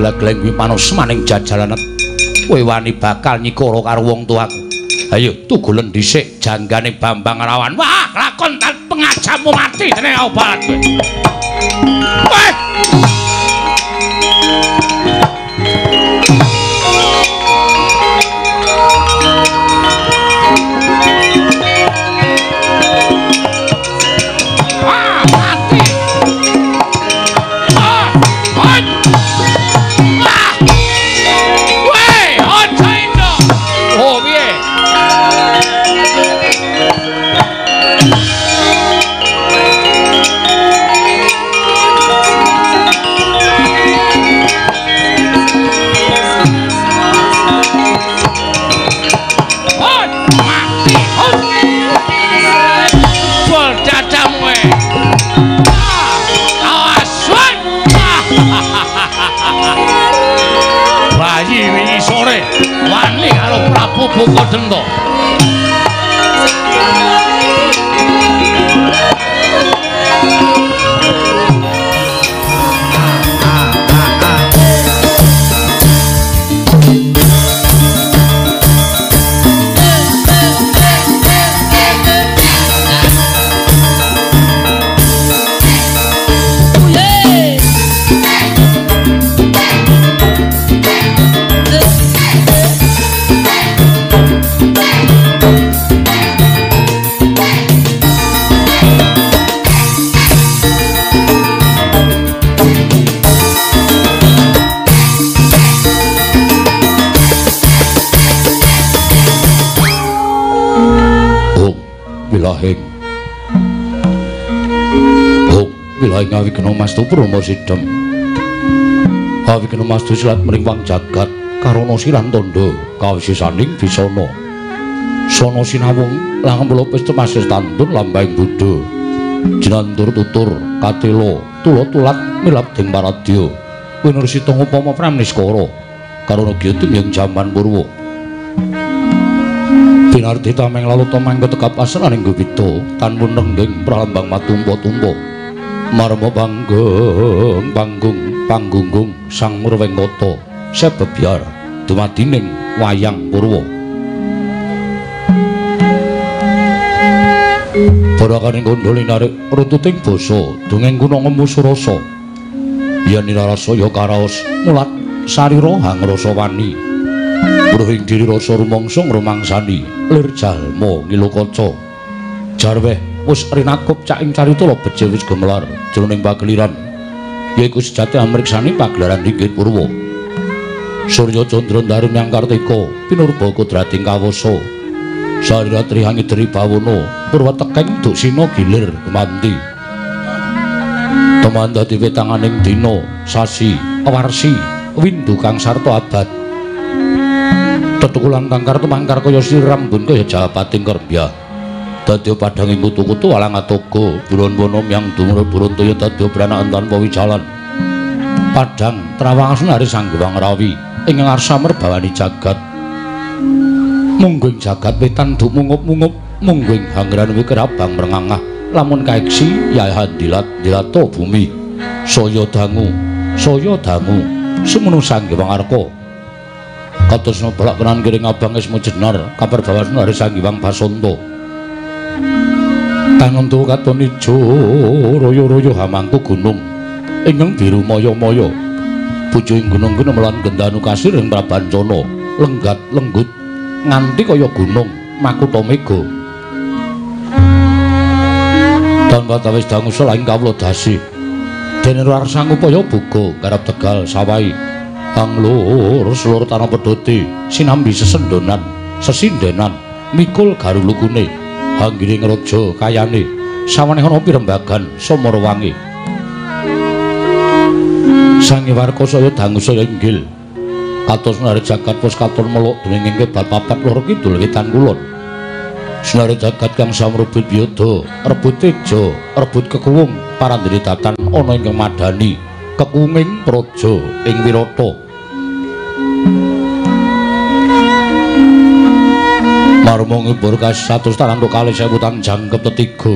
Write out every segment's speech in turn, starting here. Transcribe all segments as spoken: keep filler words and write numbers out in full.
gelak-geleng kuwi panosmaning jajalanet. Kowe wani bakal nyikara karo wong tuaku. Ayo tugulen dhisik janggane Bambang Rawan. Wah, lakon tan pengajamu mati dening obat kowe. Weh. Wani karo Prabu Bukadenta. Wilahing Oh, wilahing awigena mastu Brahma Sidhem. Awigena mastu silat mriwang jagat karana siran tandha kawisisaning Bisana. Sana sinawung langemula wis temasih tandun lambahing Buddha. Jinandur tutur katela tula tulat milap ding paradya. Winursita ngupama pramniskara karana gyutum ing jaman purwa. Pinarti tameng lalu tomang ketekap asraning gubito tanpun renggeng pralambang matumpo-tumpo marma panggung panggung panggunggung sang murwengkata sebebyar dumadining wayang purwa. Barakaning kandha linarik runtuting basa dongeng kuna ngemu surasa yen nirarasaya karaos mulat sarira hangrasa wani bruhing diri rasa rumangsa ngrumangsani lir jalma ngilu kaca jarweh wis rinakup cak ing carita beje wis gemelar jroning pageliran yaiku sejati amriksani pagelaran inggih purwa. Surya Candra ndarum yang kartika pinurba kodrating kawasa sarira trihangi dri bawana purwa tekeng duksina gilir kemanti temandati wetanganing dina sasi awarsi windu kang sarta abad tetukulan kangkar tumangkar kaya sirambun kaya japating kerbya dadya padhanging kutu-kutu alang atoga buron-bonom yang dumur buruntaya dadya branakan tanpa wijalan padhang trawang sunari sanggewang rawi ing ngarsa merbawani jagat mungguing jagat wetan duk mungup-mungup mungguing hangran wikir abang merengangah lamun kaeksi yahan dilat dilato bumi saya dangu saya dangu semono sanggewang arka kados balak kenan kiring abang ismu jenar kabar bawas nari Sanghyang Basanta tanentu katon ijo royo-royo hamangku gunung ingkang biru maya-maya bojo ing gunung-gunung lan gendanu kasir ing Prabancana lenggat lenggut nganti kaya gunung Makutha Mega tanpa tawis dangu selaing kawula dasi dene rarsang upaya buga garap tegal sawai Panglur seluruh tanah pedoti sinambi sesendonan sesindenan mikul garulukune hanggiring raja kayane sawaneh ana pirembagan Samarawangi Sang Warka saya dangu saya inggil kados nari jagat pos katon meluk dening kebat papat loro kidul wetan kulon sinari jagat kang samrebut biyada rebut teja rebut kekuwung parandene datan ana ing madani kekuwunging praja ing Wirata marma ngibur kas satus taranto kalih sewu tan jangkep tetiga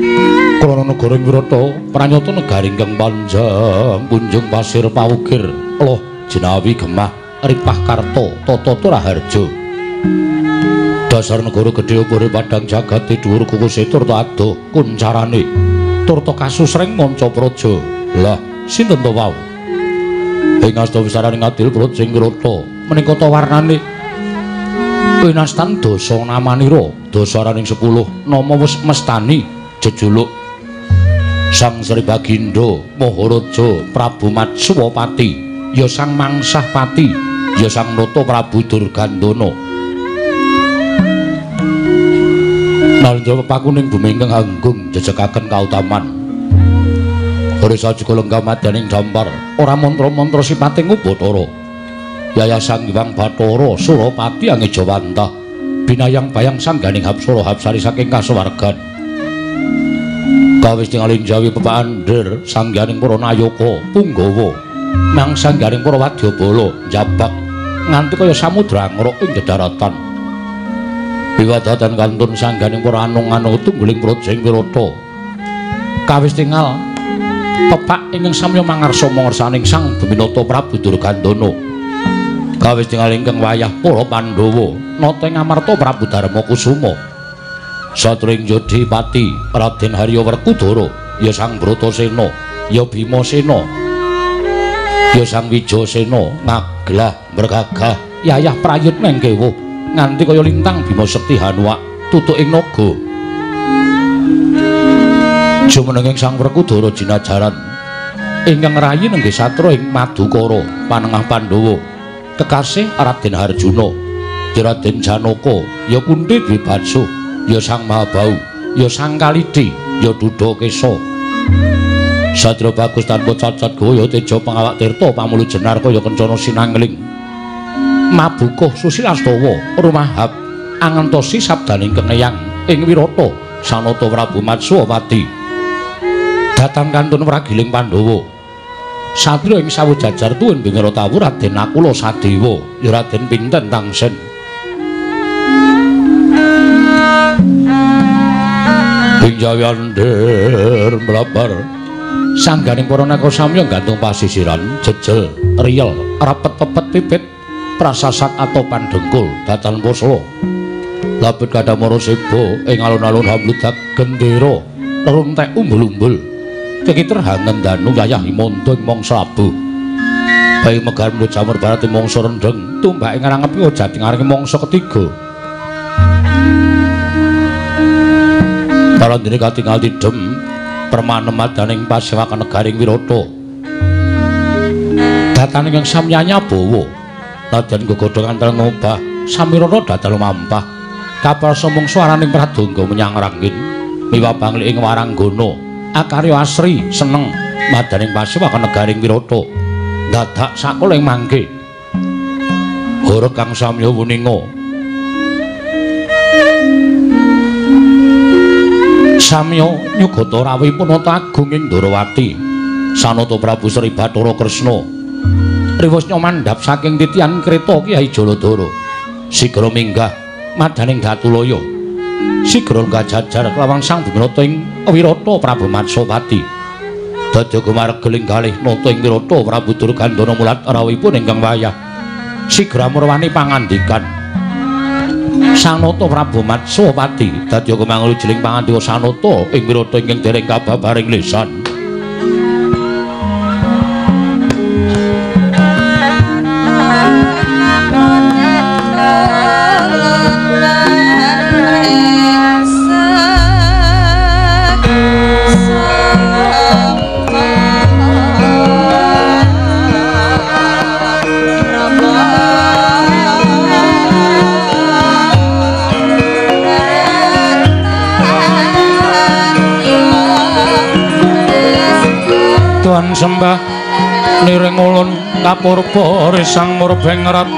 krana negara Wirata pranyata negari ingkang panjang kunjung pasir pawukir loh Jinawi Gemah Ripah Karto Toto Turaharjo dasar negara gedhe upure padang jagate dhuwur kukuse turta adoh kuncarane turta kasusreng manca praja lah sinten to wau ing asta wisaraning adil prut sing rata menika ta warnane winastan dasa namanira dasaraning sepuluh nama wis mestani jejuluk Sang Sri Bagindo Maharaja Prabu Matswapati ya Sang Mangsahpati ya Sang Nata Prabu Durgandana nalendra pepakuning bumi ingkang anggung jejekaken kautaman Risa juga lenggah madaning dampar ora mantra-mantra sipating Ubatara Yaya Sang Hyang Bathara Surapati Angejawantah binayang bayang sangganing hapsara hapsari saking kasuwargan kawis tingalin jawi pepander sangganing para nayaka Punggawa nang sangganing para wadyabala njabak nganti kaya samudra ngrok ing dedaratan wiwadatan kantun sangganing para anung-anung tungguling perut sing wirata kawis tingal pepak ingkang samya mangarsa mangersaning Sang Buminata Prabu Durgandana kawis tingal ingkang wayah para Pandhawa nata ing amarta Prabu Darmakusuma Satring Jodhipati Raden Harya Werkudara ya Sang Bratasena ya Bimasena ya Sang Wijasena ngaglah bergagah yayah prayit mengkewu nganti kaya lintang Bima Sekti Hanuak tutuk ing naga jumenenging Sang Werkudara jinajaran ingkang rayi nenggih satra ing Madukara panengah Pandhawa kekasih Raden Harjuna Raden Janaka ya Kunthi Dwibadsa ya Sang Mahabau ya Sang Kalidi ya Dudakesa Sadra bagus tanpa cacat gaya teja pangawak tirta pamulu jenar kaya kencana sinangling mabukuh susilastawa rumahap angentosi sabdaning kengeyang ing wirata sanata Prabu Matswapati datang kantun pragiling Pandhawa satria ing sawujajar tuwin Bingratawuh Raden Nakula Sadewa ya Raden Pinten Tangsen Jayandir mlabar sangganing para naka samya gantung pasisiran jejel riyel rapet pepet pipit prasasat atau pandengkul datan poslo labet kadamara seba ing alun-alun hamludak gendera runtek umbul-umbul kekiter hangen danu yayah imanda ing mangsa abuh bayi megar menut jamur barat ing mangsa rendheng tumbak ing ngarangep ngojati ngaring mangsa ketiga Parandene katingal tidhem permanemadaning pasewakan negaring wirata dataning ing samyanya bawa nadyan gegodhong antel ngobah samirana datal mampah kapal somong swaraning pradangga menyang rangin miwa bangli ing waranggana akarya asri seneng madaning pasewakan negaring wirata dadak sakoling mangke hara kang samya wuninga samya nyugata rawuh punata agung ing Ndarawati sanata Prabu Sri Bathara Kresna riwasnya mandhap saking titian kreta Kyai Jaladara sigra minggah madaning Datulaya sigra kajajar kelawan Sang Buminata ing wirata Prabu Matswapati dadi gumargeling kalih nata ing wirata Prabu Durgandana mulat rawuhipun ingkang wayah sigra murwani pangandikan Sanata Prabu Matswapati dadi kemanglu jeling pangandika sanata ing wirata ingkang dereng kababaring lisan Tuhan sembah niring ulun kapurba risang murbeng rat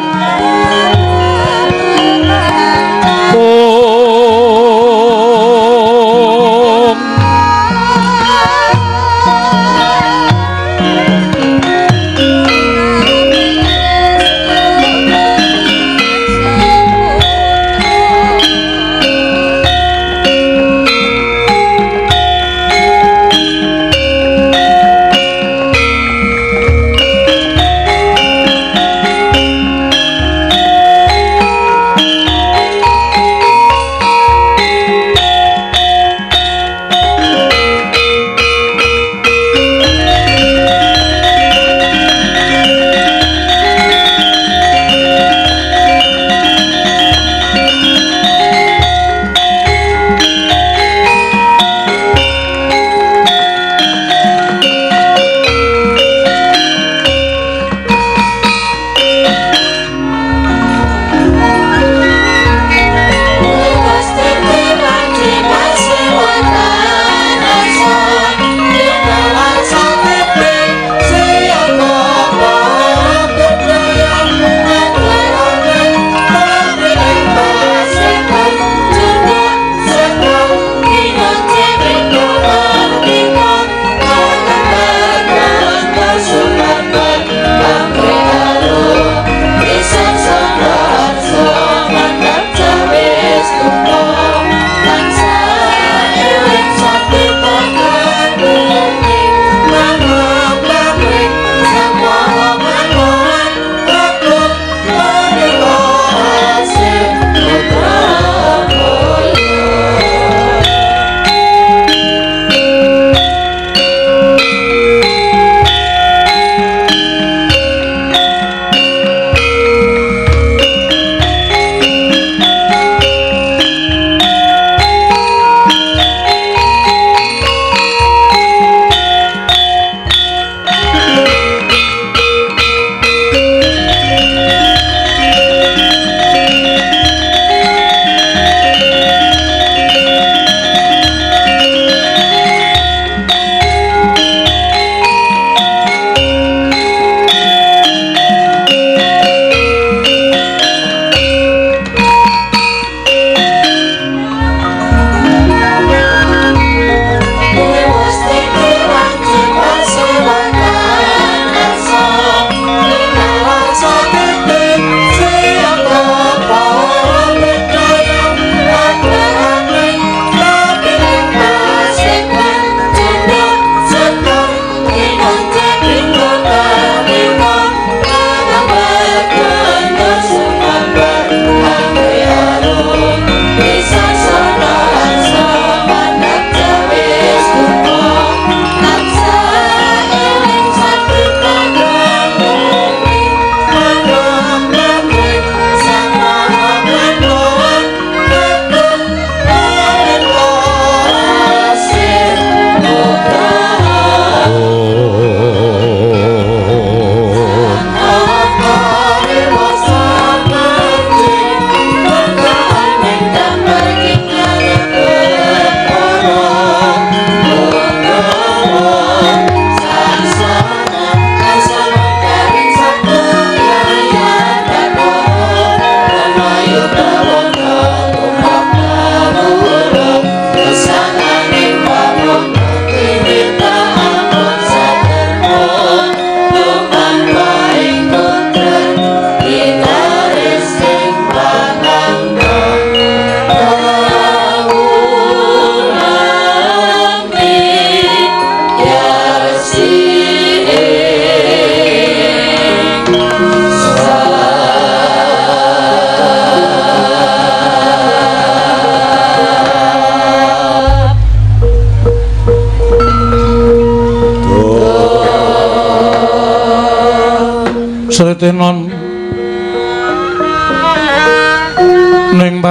ing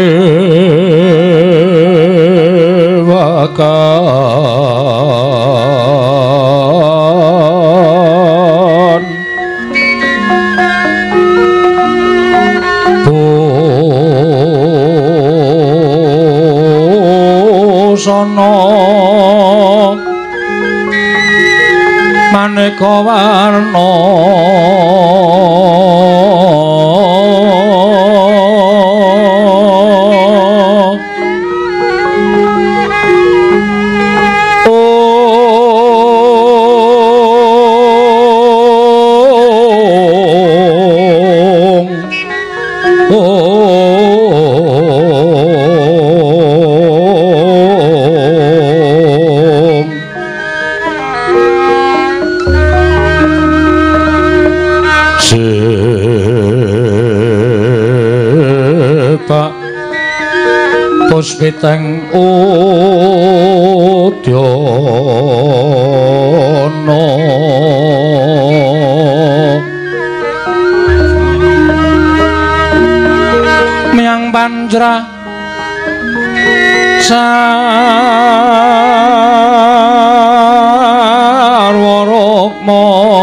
pasewakan busana maneka warna puspiteng udyana miang panjra sarwa rukma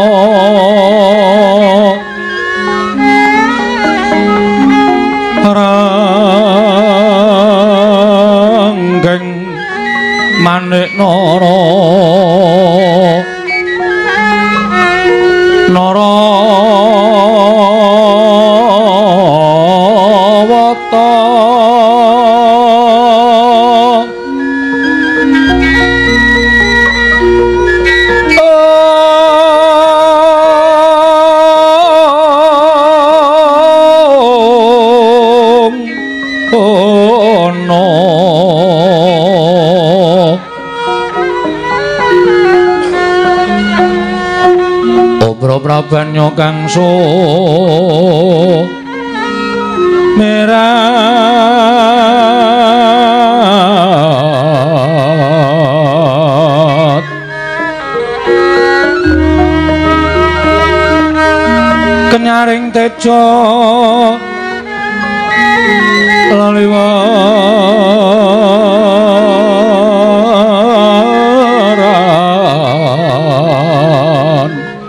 manik nara nara wata oh no Prabanyo kang so merat kenyaring tejo laliwaran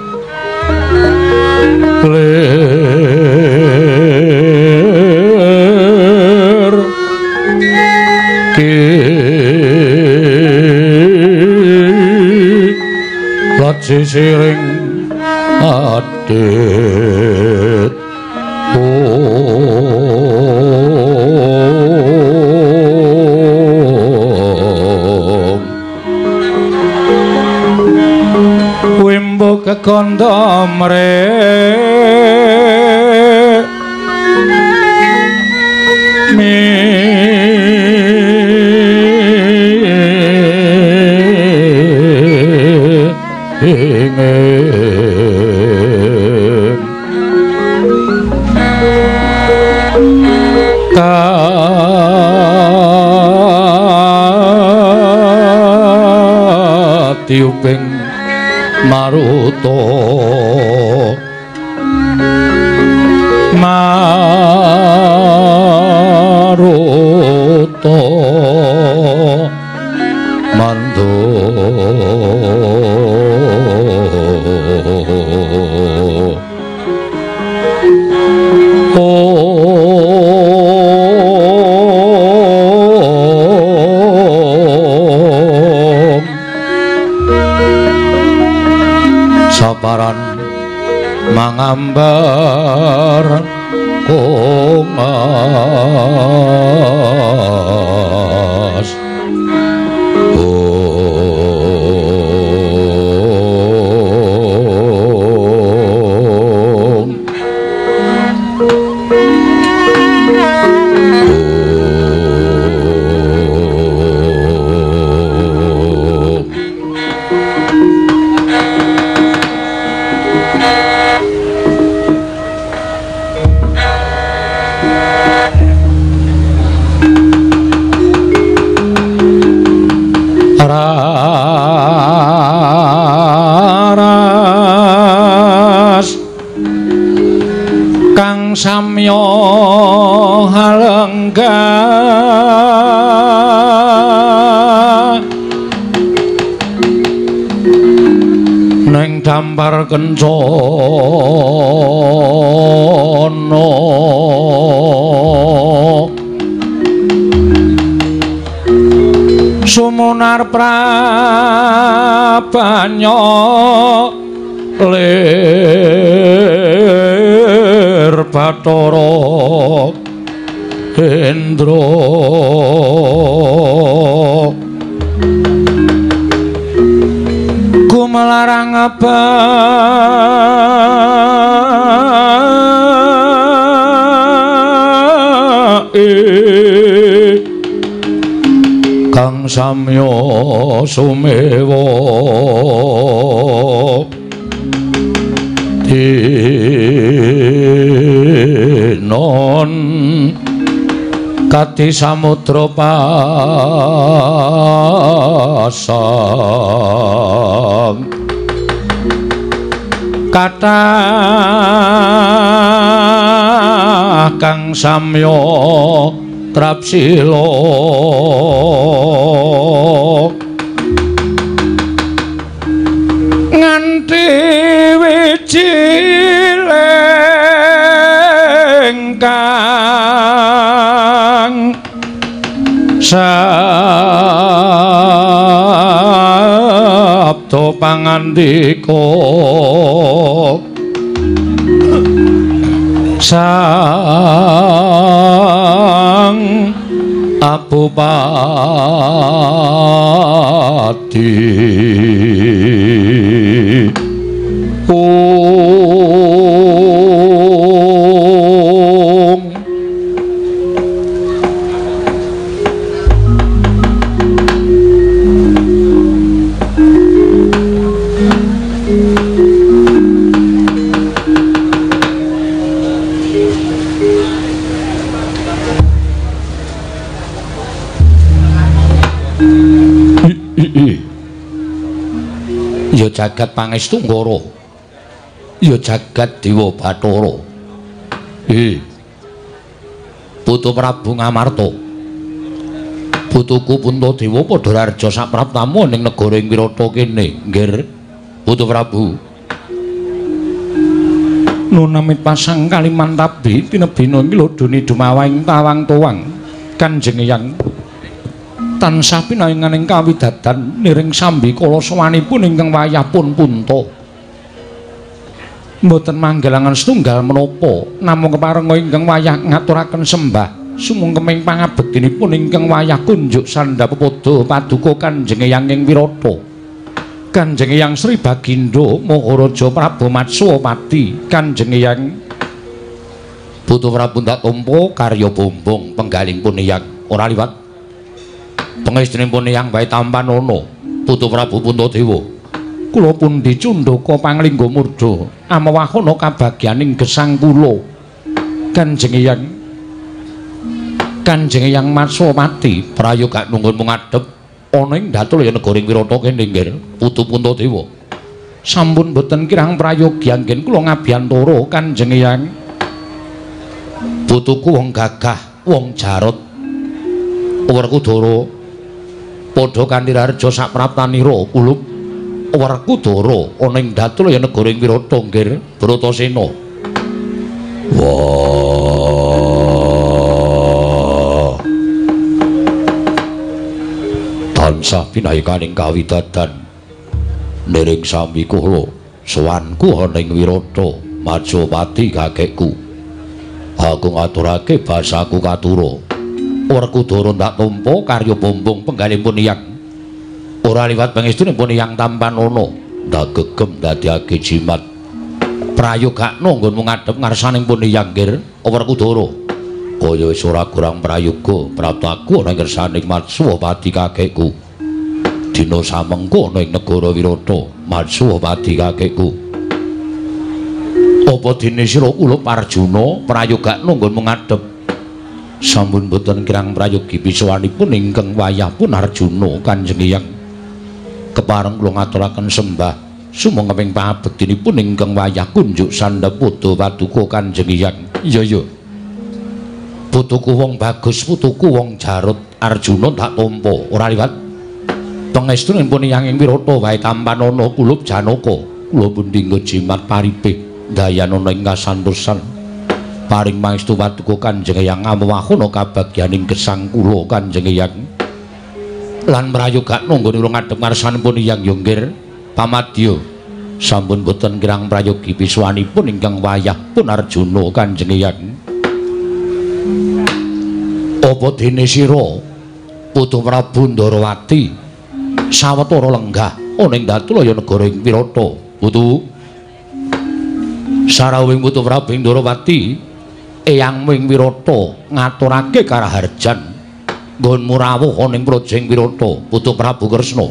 ler ki laci siring adit wimbo kekondo mrek mi ingin katiuping maruto maruto mandu saparan mangambar komas halengga neng dampar kencana sumunar prabanya lir Bathara Hendra gumelarang abake kang samya sumewa dinon kati samudra pasang kathah kang samya trapsila nganti wiji lengkang sabda pangandika sang Abupati Om ya jagat pangestu Nggara ya jagat Dewa Bathara eh putu Prabu Ngamarta putuku Puntadewa padha raja sapraptama ning negara ing Wirata kene nggih putu Prabu nunamit pasang Kalimantabi tinebina milodoni dumawahing tawang tuwang Kanjeng Hyang tansah pinaringaning kawidadan niring sambi kala sawanipun ingkang wayahipun Punta mboten manggelangan setunggal menapa namung keparenga ingkang wayah ngaturaken sembah sumungkeming pangabektinipun ingkang wayah kunjuk sandha pepodo paduka Kanjeng Hyang ing Wirata Kanjeng Hyang Sri Bagindo Maharaja Prabu Matswapati Kanjeng Hyang Putu Prabu ndak tampa karya bombong penggalingipun Hyang ora liwat pangestunipun Hyang bae tampan ana Putu Prabu Puntadewa kula pun dicundhaka panglingga murda amawahana kabagyaning gesang kula Kanjeng Hyang Kanjeng Hyang Matswapati prayoga nunggun mungadhep ana ing datul ya negara ing Wirata kene nggih Putu Puntadewa sampun boten kirang prayogi anggen kula ngabiyantara Kanjeng Hyang putuku wong gagah wong jarot Werkudara padha kanthi raja sapraptanira kulup Werkudara ana ing datul ya negara ing Wirata nggih Bratasena wah tansah pinayekaning kawidadan niring sami kula sowanku ana ing Wirata Matswapati kakekku aku ngaturake basaku katura Werkudara ndak tampa karya bombong penggalipun Hyang ora liwat pangestunipun Hyang tampan ana ndak gegem dadekake jimat prayogakna nggonmu ngadhep ngarsanipun Hyang nggih Werkudara kaya wis ora kurang prayoga praptaku ana ing ngarsaning Matswapati kakekku dina samengko ana ing negara Wirata Matswapati kakekku apa dene sira kula Arjuna prayogakna nggonmu ngadhep sampun boten kirang prayogi pisuwanipun ingkang wayahipun Arjuna Kanjeng Hyang kepareng kula ngaturaken sembah sumangkeping pangabektinipun ingkang wayah kunjuk sandha padha paduka Kanjeng Hyang iya iya putuku wong bagus, putuku wong Jarut, Arjuna tak tampa ora liwat. Pangestunipun Hyang Wirata wae tampanana kulub Janaka, kula pundhingga jimat paripih dayanana ing kasantosan. Paring pangestu paduka Kanjeng Hyang Amawahana kabagyaning gesang kula Kanjeng Hyang. Lan mrayoga nunggone kula ngadhep ngarsanipun Hyang Yonggir pamadya sampun boten kirang prayogi piswanipun ingkang wayah pun Arjuna Kanjeng Hyang. Apa dene sira Putu Prabu Ndarawati sawetara lenggah ana ing Datulaya negara ing Wirata? Putu sarawing Putu Prabu Ndarawati Eyang Wing Wirata ngaturake karaharjan nggonmu rawuh ana ing Projeng Wirata. Putu Prabu Kresna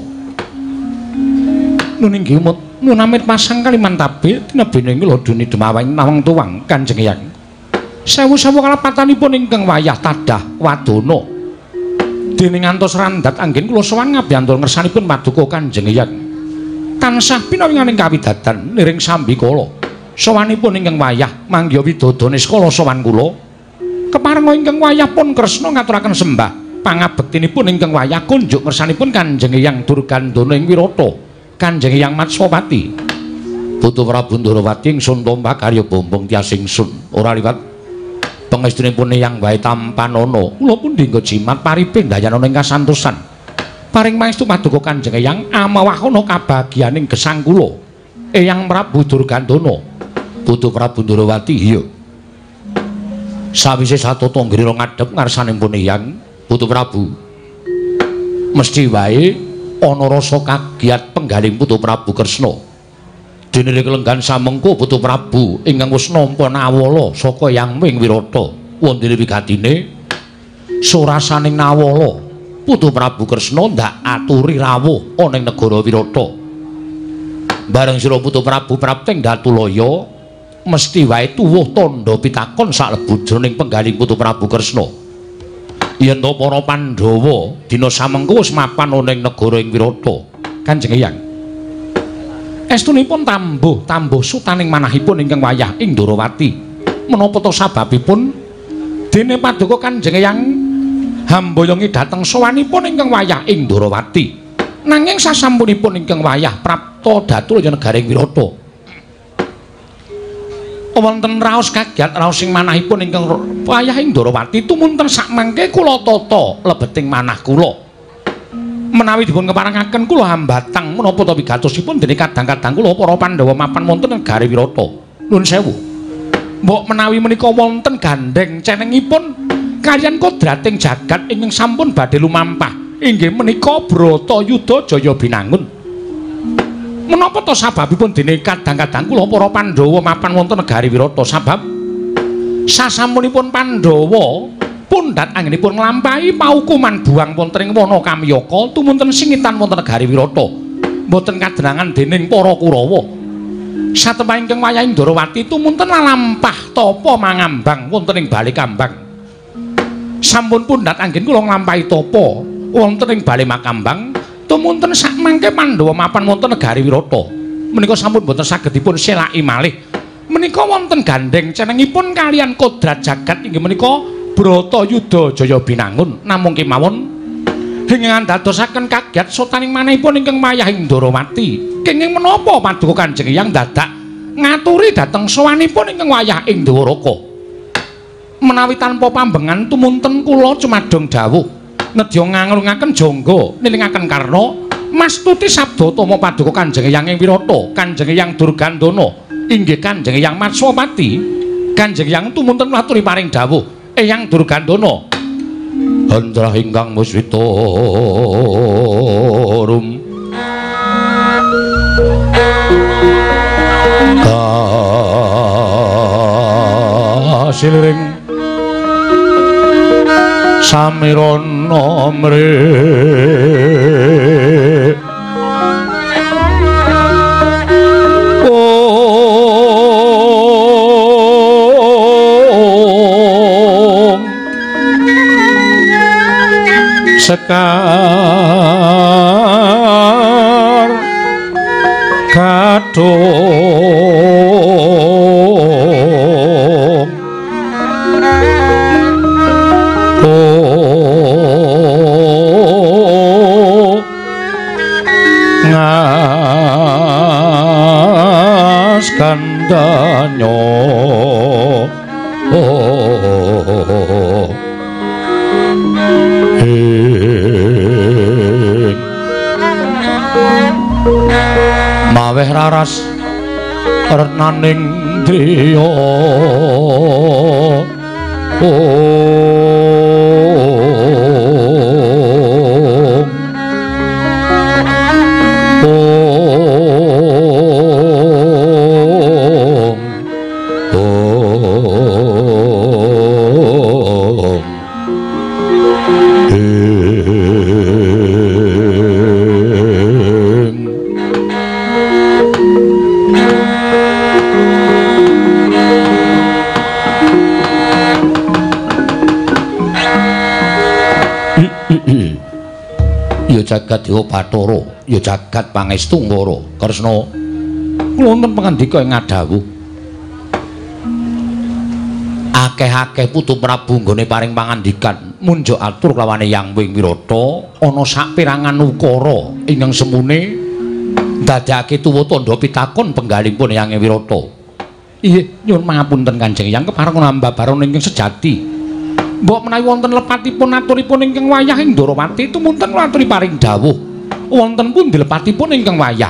nun inggih nun amit pasang kaliman tabe tinebene kula duni demawang nawang tuwang Kanjeng Hyang. Sewu-sewu kalapatanipun ingkang wayah tadah wadana dening ngantos randhat anggen kula sowan ngabiyantul ngersanipun paduka Kanjeng Hyang. Tansah pinawinganing kawidadan liring sambikala sowanipun ingkang wayah mangya widodane skala sowan kula keparenga ingkang wayah pun Kresna ngaturaken sembah pangabektinipun ingkang wayah kunjuk ngersanipun Kanjeng Hyang Durgandana ing Wirata Kanjeng Hyang Matswapati. Putu Prabu Ndarawati ingsun tampa karya bombong tias ingsun ora liwat pangestunipun Hyang wae tampanana kula pundhingga jimat pariping dayanana ing kasantosan. Paring pangestu paduka Kanjeng Hyang Amawahana kabagyaning gesang kula Eyang Prabu Durgandana. Putu Prabu Ndarawati iya. Sawise satata nggira ngadhep ngarsanipun Hyang Putu Prabu mesti wae ana rasa kagiat penggaling Putu Prabu Kresna. Dene kelenggan samengko Putu Prabu ingkang wis nampa nawala saka Hyang Wing Wirata wonten wigatine surasaning nawala Putu Prabu Kresna ndak aturi rawuh ana ing negara Wirata. Bareng sira Putu Prabu prapting Datulaya mesti wae tuwuh tandha pitakon saklebu jroning penggaling Putu Prabu Kresna. Yen to para Pandhawa dina samengko wis mapan ana ing negara ing Wirata Kanjeng Hyang. Estunipun tambuh tambuh sutaning manahipun ingkang wayah ing Ndarawati. Menapa to sababipun dene paduka Kanjeng Hyang hamboyongi dhateng sowanipun ingkang wayah ing Ndarawati. Nanging sasampunipun ingkang wayah prapta Datulaya negara ing Wirata. Wonten raos kagiat raos sing manahipun ingkang wayah ing Ndarawati tumunten sakmangke kula tata lebeting manah kula. Menawi dipun keparengaken kula hambatang menapa ta wigatosipun dene kadang-kadang kula para Pandhawa mapan wonten negari Wirata. Nuwun sewu. Mbok menawi menika wonten gandeng cenengipun kaliyan kodrating jagat ingkang sampun badhe lumampah inggih menika Bratayuda Jaya Binangun. Menapa ta sababipun dene kadang-kadang kula para Pandhawa mapan wonten negari Wirata sabab sasampunipun Pandhawa pundhat anggenipun nglampahi paukuman buang wonten ing wana Kamyaka tumunten singitan wonten negari Wirata boten kadenangan dening para Kurawa. Satemah ingkang wayah ing Ndarawati tumunten lampah tapa mangambang wonten ing bali kambang. Sampun pundhat anggen kula nglampahi tapa wonten ing bali makambang tumunten sakmangke Pandhawa mapan wonten negari Wirata. Menika sampun boten saged dipun selaki malih. Menika wonten gandeng cenengipun kaliyan kodrat jagat inggih menika Bratayuda Jaya Binangun. Namung kemawon ingkang dadosaken kagiat sotaning manahipun ingkang wayah ing Ndarawati. Kenging menapa paduka Kanjeng Hyang dadak ngaturi dhateng sowanipun ingkang wayah ing Dwaraka. Menawi tanpa pambengan tumunten kula cumadong dawuh nedya ngangrungaken jangga nilingaken karna mastuti sabda tama paduka Kanjeng Hyang ing Wirata Kanjeng Hyang Durgandana inggih Kanjeng Hyang Matswapati. Kanjeng Hyang tumunten maturi paring dawuh Eyang Durgandana handra ingkang muswita rum kasiring samirana mrih sekar kadung aweh raras renaning driya ya jagat Dewa Bathara ya jagat pangestu Ngara Kresna wonten pangandika ing ngadhawuh akeh-akeh putu Prabu nggone paring pangandikan munjuk atur kelawane Yang Wing Wirata ana saperangan ukara ingkang semune dadekake tuwa tandha pitakon penggalipun Yang Wirata. Inggih nyuwun pangapunten Kanjeng Hyang kepareng nambabaron ingkang sejati. Mbok menawi wonten lepatipun aturipun ingkang wayah ing Ndarawati tumunten kula aturi paring dawuh. Wonten pundi lepatipun ingkang wayah?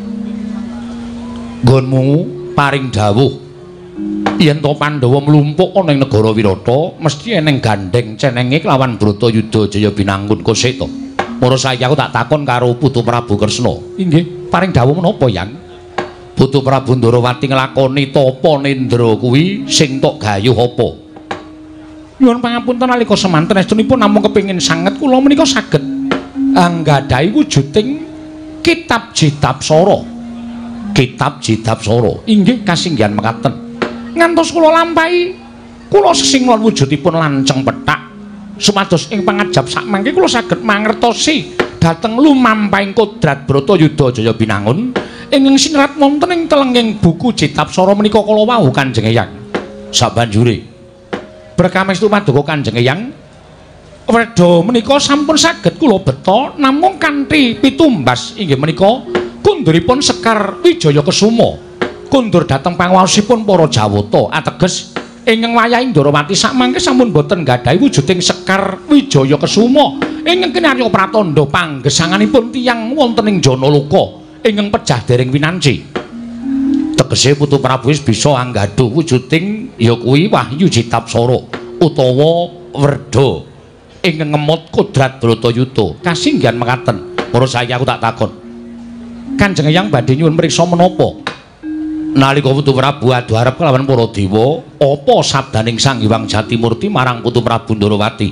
Nggonmu paring dawuh. Yen to Pandhawa mlumpuk ana ing negara Wirata, mesti eneng gandeng cenenge kelawan Bratayuda Jaya Binangun kosek to. Mula saiki aku tak takon karo Putu Prabu Kresna. Inggih, paring dawuh menapa, Yang? Putu Prabu Ndarawati nglakoni tapa nendra kuwi sing tok gayuh apa? Nyuwun pangapunten nalika semanten estunipun namung kepengin sanget kula menika saged anggadhahi wujuding kitab Jitapsara. Kitab Jitapsara. Inggih kasinggihan mekaten. Ngantos kula lampahi kula sesinggon wujudipun lanceng pethak. Supados ing pangajap sakmangke kula saged mangertosi dhateng lumampahing kodrat Bratayuda Jaya Binangun ingkang sinerat wonten ing telenging buku Jitapsara menika kala wau Kanjeng Hyang. Sabanjure berkamestu paduka Kanjeng Hyang wedha menika sampun saged kula beta namung kanthi pitumbas inggih menika kunduripun Sekar Wijaya Kesuma kundur dhateng panguwasipun para Jawata ateges ingkang wayahing Ndarawati sakmangke sampun boten gadhahi wujuding Sekar Wijaya Kesuma ingkang kinarya pratandha panggesanganipun tiyang wonten ing Janaloka ingkang pejah dereng winanci. Tegese Putu Prabu wis bisa anggadhuh wujuding ya kuwi Wahyu Jitapsara utawa Werda ingkang ngemot kodrat Bratayuda. Kasinggihan mekaten. Para saya aku tak takon. Kanjeng Hyang badhe nyuwun mriksa menapa? Nalika Putu Prabu adu arep kelawan para dewa, apa sabdaning Sang Hyang Jatimurti marang Putu Prabu Ndarawati?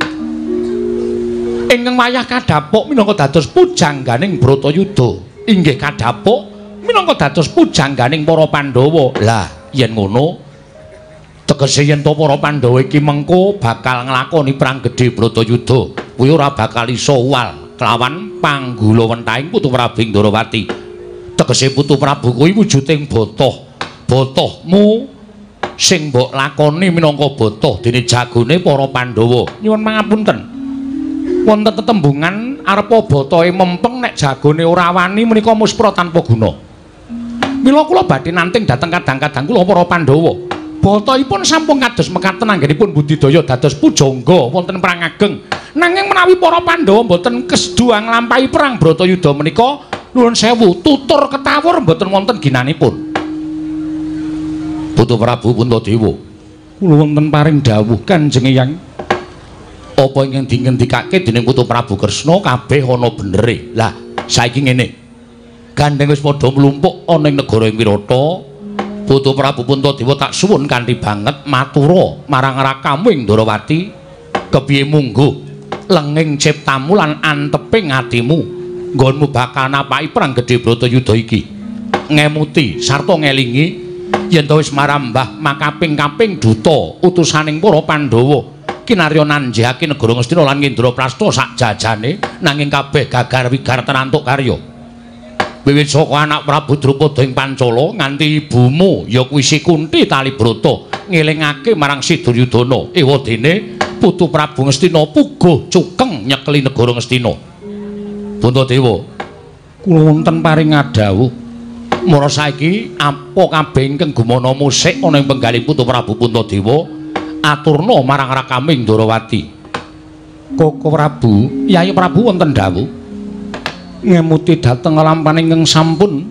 Ingkang wayah kadhapuk minangka dados pujangganing Bratayuda. Inggih kadhapuk minangka dados pujangganing para Pandhawa. Lah, yen ngono, tegese yen to para Pandhawa iki mengko bakal nglakoni perang gedhe Bratayuda, kuwi ora bakal iso uwal kelawan panggulawentahing Putu Prabu Ndarawati. Tegese Putu Prabu kuwi wujuding botoh. Botohmu sing mbok lakoni minangka botoh dene jagone para Pandhawa. Nyuwun pangapunten. Wonten tetembungan arepa botohe mempeng nek jagone ora wani menika muspra tanpa guna. Mila kula badhe nanting dhateng kadang-kadang kula para Pandhawa. Botohipun sampun kados mekaten anggenipun budidaya dados pujangga wonten perang ageng. Nanging menawi para Pandhawa mboten kesedu nglampahi perang Bratayuda menika, nuwun sewu, tutur ketawur mboten wonten ginanipun. Putu Prabu Puntadewa, kula wonten paring dawuh Kanjeng Hyang. Apa ingkang dingendikake dening Putu Prabu Kresna kabeh ana benere. Lah, saiki ngene. Gandeng wis padha mlumpuk ana ing negara Wirata. Putu Prabu Puntadewa tak suwun kanthi banget matura marang rakamu ing Ndarawati, kepiye mungguh lenging ciptamu lan anteping atimu nggonmu bakal napaki perang gedhe Bratayuda iki. Ngemuti sarta ngelingi yen to wis marambah makaping-kaping duta utusaning para Pandhawa kinarya nanjihake negara Ngastina lan Indraprastha sak jajane nanging kabeh gagar wigar tenantuk karya. Wiwit saka anak Prabu Drupada ing Pancala nganti ibumu ya kuwi Si Kunti Talibrata ngelingake marang Si Duryudana ewadene Putu Prabu Ngastina puguh cukeng nyekeli negara Ngastina. Puntadewa, kula wonten paring ngadhawuh mara saiki apa kabeh ingkang gumana musik ana ing penggalih Putu Prabu Puntadewa aturna marang rakaming Ndarawati. Koko Prabu, Yayi Prabu wonten dawuh ngemuti dhateng lampahan ingkang sampun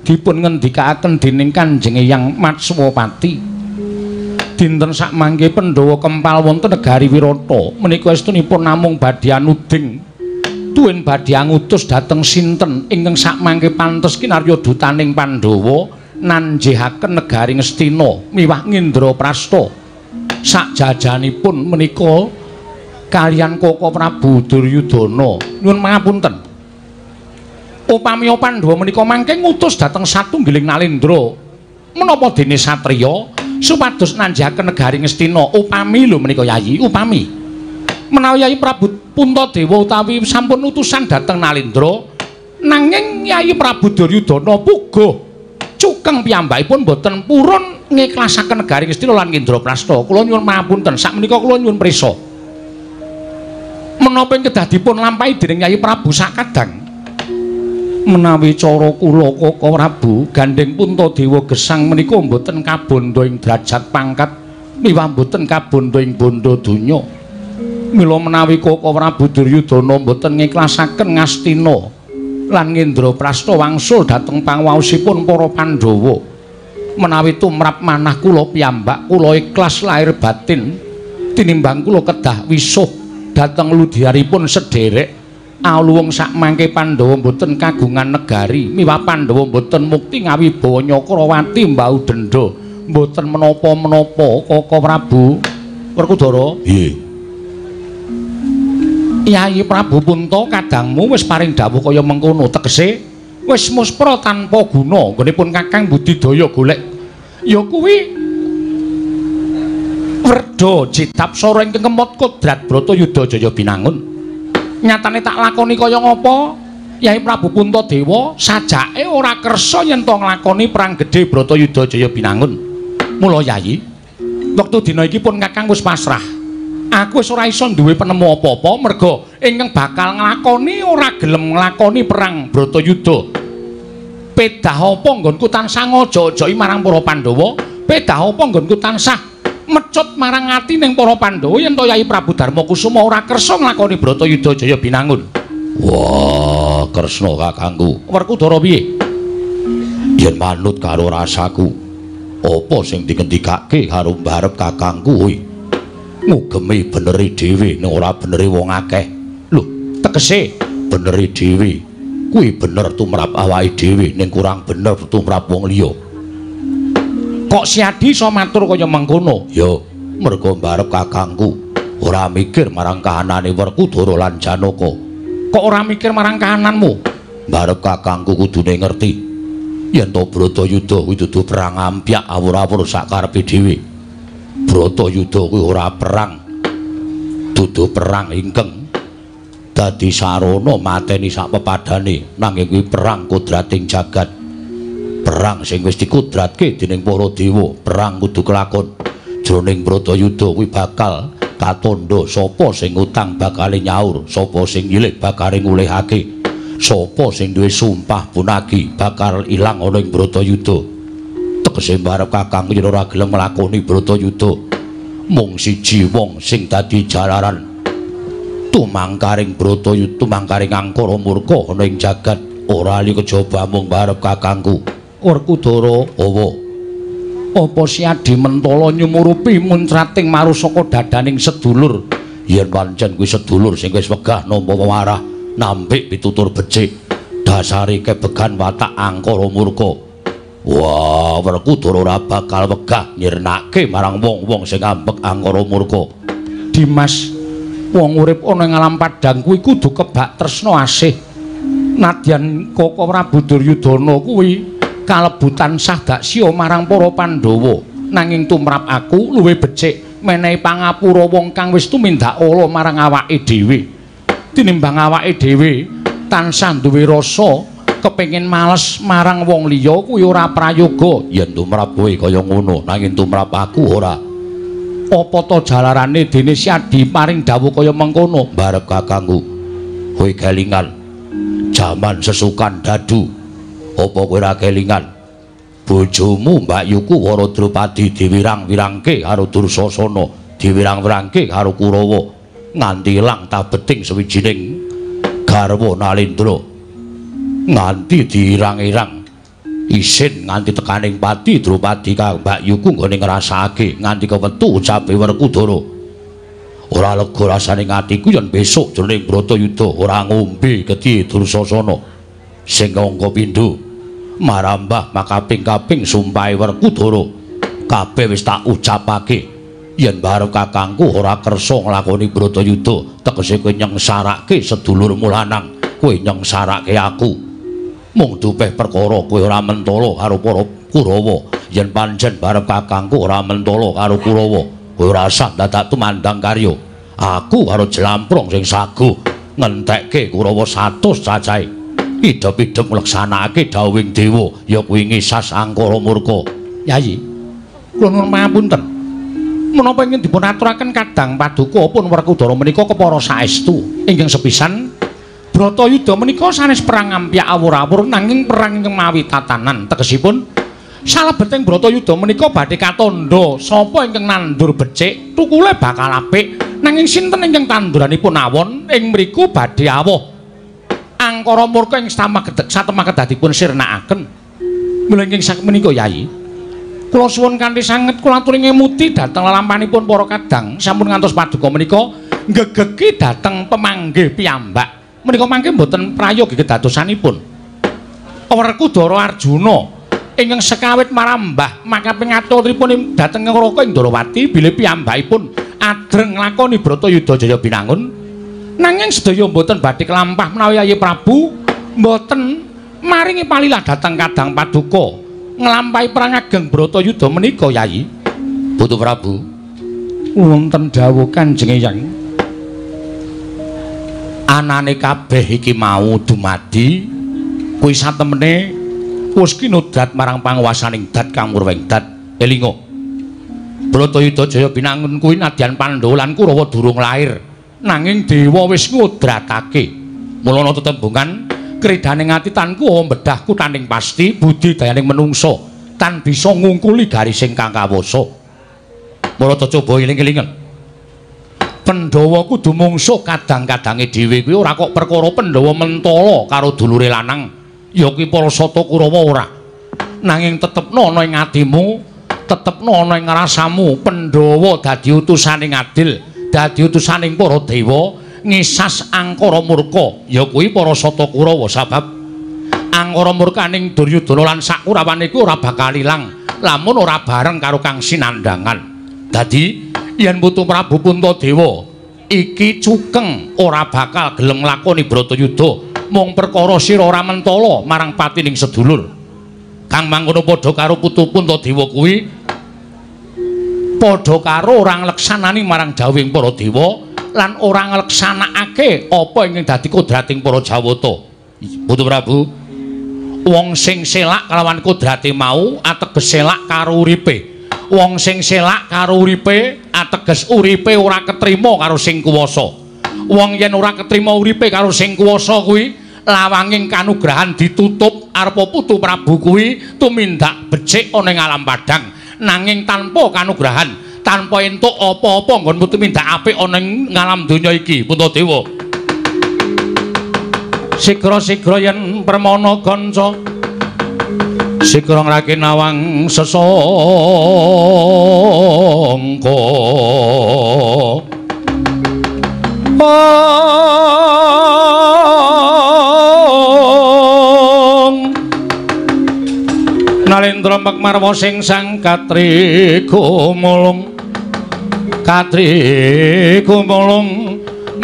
dipun ngendikaaken dening Kanjeng Eyang Matswapati dinten sakmangke Pandhawa kempal wonten negari Wirata menika estunipun namung badhe anuding tuwin badhe ngutus dhateng sinten ingkang sakmangke pantes kinarya dutaning Pandhawa nanjihaken negari Ngastina miwah Ngendraprasta sakjajanipun menika kaliyan Koko Prabu Duryudana nyuwun pangapunten. Upami Pandhawa menika mangke ngutus dhateng satunggiling nalendra menapa dene satriya supados nanjihaken negari Ngastina. Upami lho menika Yayi, upami menawi Yayi Prabu Puntadewa utawi sampun utusan dhateng nalendra nanging Yayi Prabu Duryudana puguh cukeng piyambakipun boten purun ngiklasaken negari Ngastina lan Ngendraprasta. Kula nyuwun pangapunten, sakmenika kula nyuwun prisa menapa kedah dipun lampahi dening Yayi Prabu sakadang menawi cara kula Koko Prabu gandeng Puntadewa gesang menika mboten kabandha ing derajat pangkat miwah mboten kabandha ing bondo donya. Mila menawi Koko Prabu Duryudana mboten ngiklasaken Ngastina lan Ngendraprasta wangsul dhateng panguwaosipun para Pandhawa menawi tumrap manah kula piyambak kula ikhlas lahir batin tinimbang kula kedah wisuh dhateng ludhiaripun sederek aluwung sakmangke Pandhawa mboten kagungan negari miwah Pandhawa mboten mukti ngawibawa Nyakrawati mbau denda mboten menapa-menapa Koko Prabu Werkudara. Nggih. Yayi Prabu Punta kadangmu wis paring dawuh kaya mengkono tegese wis muspra tanpa guna nggonipun Kakang budidaya golek ya kuwi Werda Jitapsara ingkang kemot kodrat Bratayuda Jaya Binangun. Nyatane tak lakoni kaya ngapa Yayi Prabu Puntadewa sajake ora kersa yen to nglakoni perang gedhe Bratayuda Jaya Binangun. Mula Yayi, wektu dina iki pun Kakang wis pasrah. Aku wis ora iso duwe penemu apa-apa merga ingkang bakal nglakoni ora gelem nglakoni perang Bratayuda. Pedah apa nggonku tansah ngaja-ajai marang para Pandhawa? Pedah apa nggonku tansah mecut marang ati ning para Pandhawa yen to Yayi Prabu Darmakusuma ora kersa nglakoni Bratayuda Jaya Binangun. Wah, Kresna kakangku. Werkudara piye? Yen manut karo rasaku, apa sing dikendikake karo mbarep kakangku kuwi? Ngugemi beneri dhewe ning ora beneri wong akeh. Lho, tegese beneri dhewe kuwi bener tumrap awake dhewe ning kurang bener tumrap wong liya. Kok si Adi iso matur kaya mengkono? Ya, merga mbarep kakangku ora mikir marang kahanane Werkudara lan Janaka. Kok ora mikir marang kahananmu? Mbarep kakangku kudune ngerti yen to Bratayuda kuwi dudu perang ampyak awur-awur sakarepe dhewe. Bratayuda kuwi ora perang, dudu perang ingkang dadi sarana mateni sak pepadane, nanging kuwi perang kodrating jagat. Perang sing wis dikudratke dening para dewa, perang kudu kelakon. Jroning Bratayuda kuwi bakal katandha sapa sing utang bakal nyaur, sapa sing nyilik bakal ngulihake, sapa sing duwe sumpah punagi bakal ilang ana ing Bratayuda. Tegese mbarep kakang yen ora gelem nglakoni Bratayuda, mung siji wong sing dadi jalaran tumangkaring Bratayuda, tumangkaring angkara murka ana ing jagat, ora ali kejaba mung mbarep kakangku. Werkudara, awa apa si Adi Mentala nyumurupi muncrating marusaka dadaning sedulur yen pancen kuwi sedulur sing wis wegah nampa wewarah nampik pitutur becik dasare kebegan watak angkara murka. Wah, Werkudara ora bakal wegah nyirnake marang wong-wong sing ngambek angkara murka. Dimas, wong urip ana ing alam padang kuwi kudu kebak tresna asih. Nadyan Koko Prabu Duryudana kuwi kalebu tansah daksya marang para Pandhawa, nanging tumrap aku luwih becik menehi pangapura wong kang wis tumindak ala marang awake dhewe. Tinimbang awake dhewe tansah duwe rasa kepengin males marang wong liya kuwi ora prayoga. Yen tumrap kowe kaya ngono, nanging tumrap aku ora. Apa to jalarane dene Si Adi paring dawuh kaya mengkono? Mbarep kakangku, kowe kelingan jaman sesukan dadu. Apa kowe ora kelingan bojomu Mbak Yuku Waradrupadi diwirang-wirangke karo Dursasana, diwirang-wirangke karo Kurawa nganti ilang tabeting sawijining garwa Nalendra, nganti diirang-irang isin nganti tekaning pati Drupadi kang Mbak Yuku nggone ngrasakake nganti kewetu ucape Werkudara. Ora lega rasane atiku yen besok jroning Bratayuda ora ngombe gedhe Dursasana. Sing angka pindho marambah makaping-kaping sumpahe Werkudara kabeh wis tak ucapake yen bareng kakangku ora kersa nglakoni Bratayuda tegese kowe nyengsarake sedulurmu lanang, kowe nyengsarake aku. Mung dupeh perkara kowe ora mentala karo para Kurawa, yen pancen bareng kakangku ora mentala karo Kurawa, kowe ora usah dadak tumandang karya. Aku karo Jlamprong sing saguh ngentekke Kurawa satus cacahe. Idep-idep ngleksanakake dawuhing dewa ya kuwi ngisas angkara murka. Yayi, kula nuwun pangapunten. Menapa ingin dipun aturaken Kadang Paduka pun Werkudara menika kepara saestu ingkang sepisan Bratayuda menika sanes perang ampyak awur-awur nanging perang ingkang mawi tatanan tegesipun salebeting Bratayuda menika badhe katandha sapa ingkang nandur becik tukule bakal apik nanging sinten ingkang tanduranipun awon ing mriku badhe awoh angkara murka ing samakedeg satemakedadipun sirnakaken. Mula ingkang sak menika Yayi kula suwun kanthi sanget kula aturi ngemuti dhateng lalampanipun para Kadang sampun ngantos Paduka menika nggegeki dhateng pemanggih piyambak. Menika mangke mboten prayogi kedadosanipun. Werkudara Arjuna ingkang sekawit marambah makaping aturipun dhateng Ngraka ing Ndrawati bilih piyambakipun adreng nglakoni Bratayuda Jaya Binangun. Nanging sedaya mboten badhe kelampah menawi Yayi Prabu mboten maringi palilah dhateng Kadang Paduka nglampahi perang ageng Bratayuda menika Yayi. Putu Prabu, wonten dawuh Kanjeng Eyang anane kabeh iki mau dumadi kuwi satemene wis kinudrat marang panguwasaning dat kang murweng dat. Elinga Bratayuda Jaya Binangun kuwi nadyan Pandhawa lan Kurawa durung lair nanging dewa wis ngudratake. Mula ana tetembungan kridaning ati tanku mbedah kutaning pasti budi dayaning menungso tan bisa ngungkuli garising kang kawasa. Mula coba eling-elingen Pandhawa kudu mungsuh kadang-kadange dhewe kuwi ora kok perkara Pandhawa mentala karo dulure lanang ya kuwi para sata Kurawa ora nanging tetepno ana ing atimu tetepno ana ing rasamu Pandhawa dadi utusaning adil dadi utusaning para dewa ngisas angkara murka ya kuwi para sata Kurawa sabab angkara murkaning Duryudana lan sak Kurawane iku ora bakal ilang lamun ora bareng karo Kang Sinandhangan. Dadi yen Putu Prabu Puntadewa iki cukeng ora bakal gelem nglakoni Bratayuda mung perkara sira ora mentala marang patining sedulur. Kang mangkono padha karo Putu Puntadewa kuwi padha karo ora ngleksanani marang dawuhing para dewa lan ora ngleksanakake apa ingkang dadi kodrating para Jawata. Putu Prabu, wong sing selak kalawan kodrate mau ateges selak karo uripe. Wong sing selak karo uripe ateges uripe ora ketrima karo sing kuwasa. Wong yen ora ketrima uripe karo sing kuwasa kuwi lawanging kanugrahan ditutup arepa Putu Prabu kuwi tumindak becik ana ing alam padhang nanging tanpa kanugrahan tanpa entuk apa-apa nggonmu tumindak apik ana ing alam donya iki. Puntadewa sigra-sigra yen permana kanca sikrong rakinawang sesangka Nalendra Mekmarwa sing sang Katri Gumulung Katri Gumulung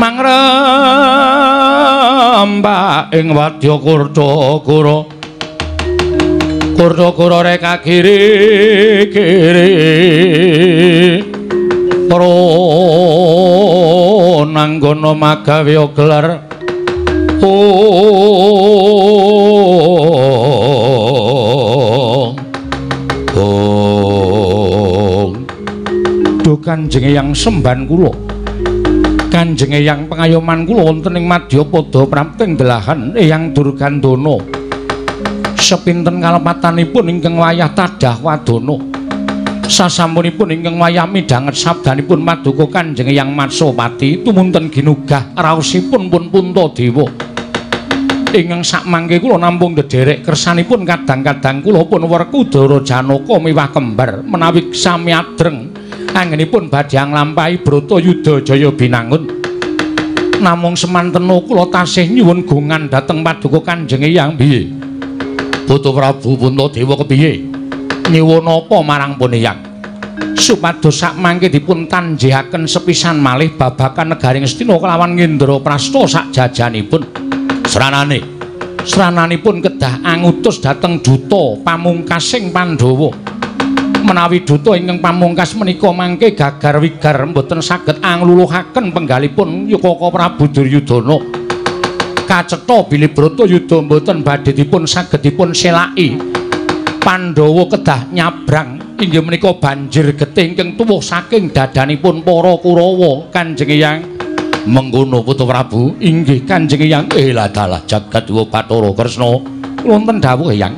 mangrembak ing wadya Kurdakura Kurdakura reka kiri-kiri pro nanggono magawe gelar oh oh do Kanjeng Eyang semban kula Kanjeng Eyang pengayoman kula wonten ing Madyapada Prapting delahan Eyang Durgandana sepinten kalepatanipun ingkang wayah tadah wadana sasampunipun ingkang wayah midhanget sabdanipun Paduka Kanjeng Eyang Matsapati tumunten ginugah raosipun pun Puntadewa ingkang sakmangke kula namung ndederek kersanipun kadang-kadang kula pun Werkudara Janaka miwah kembar menawi sami adreng anggenipun badhe nglampahi Bratayuda Jaya binangun. Namung semantena kula tasih nyuwun gungan dhateng Paduka Kanjeng Eyang piye? Putu Prabu Puntadewa kepiye? Nyuwun apa marang pun Eyang? Supados sakmangke dipun tanjihaken sepisan malih babakan negaring Astina kelawan Ngendraprasta sakjajanipun. Sranane srananipun kedah angutus dhateng duta pamungkasing Pandhawa. Menawi duta ingkang pamungkas menika mangke gagar wigar mboten saged angluluhaken penggalipun Yukaka Prabu Duryudana. Kacetha bilih Bratayuda mboten badhe dipun saged dipun selaki. Pandhawa kedah nyabrang inggih menika banjir getih ingkang tuwuh saking dadanipun para Kurawa. Kanjeng Eyang mengkono Putu Prabu inggih Kanjeng Eyang. Eh ladalah jagat dewa Bathara Kresna wonten dawuh Eyang.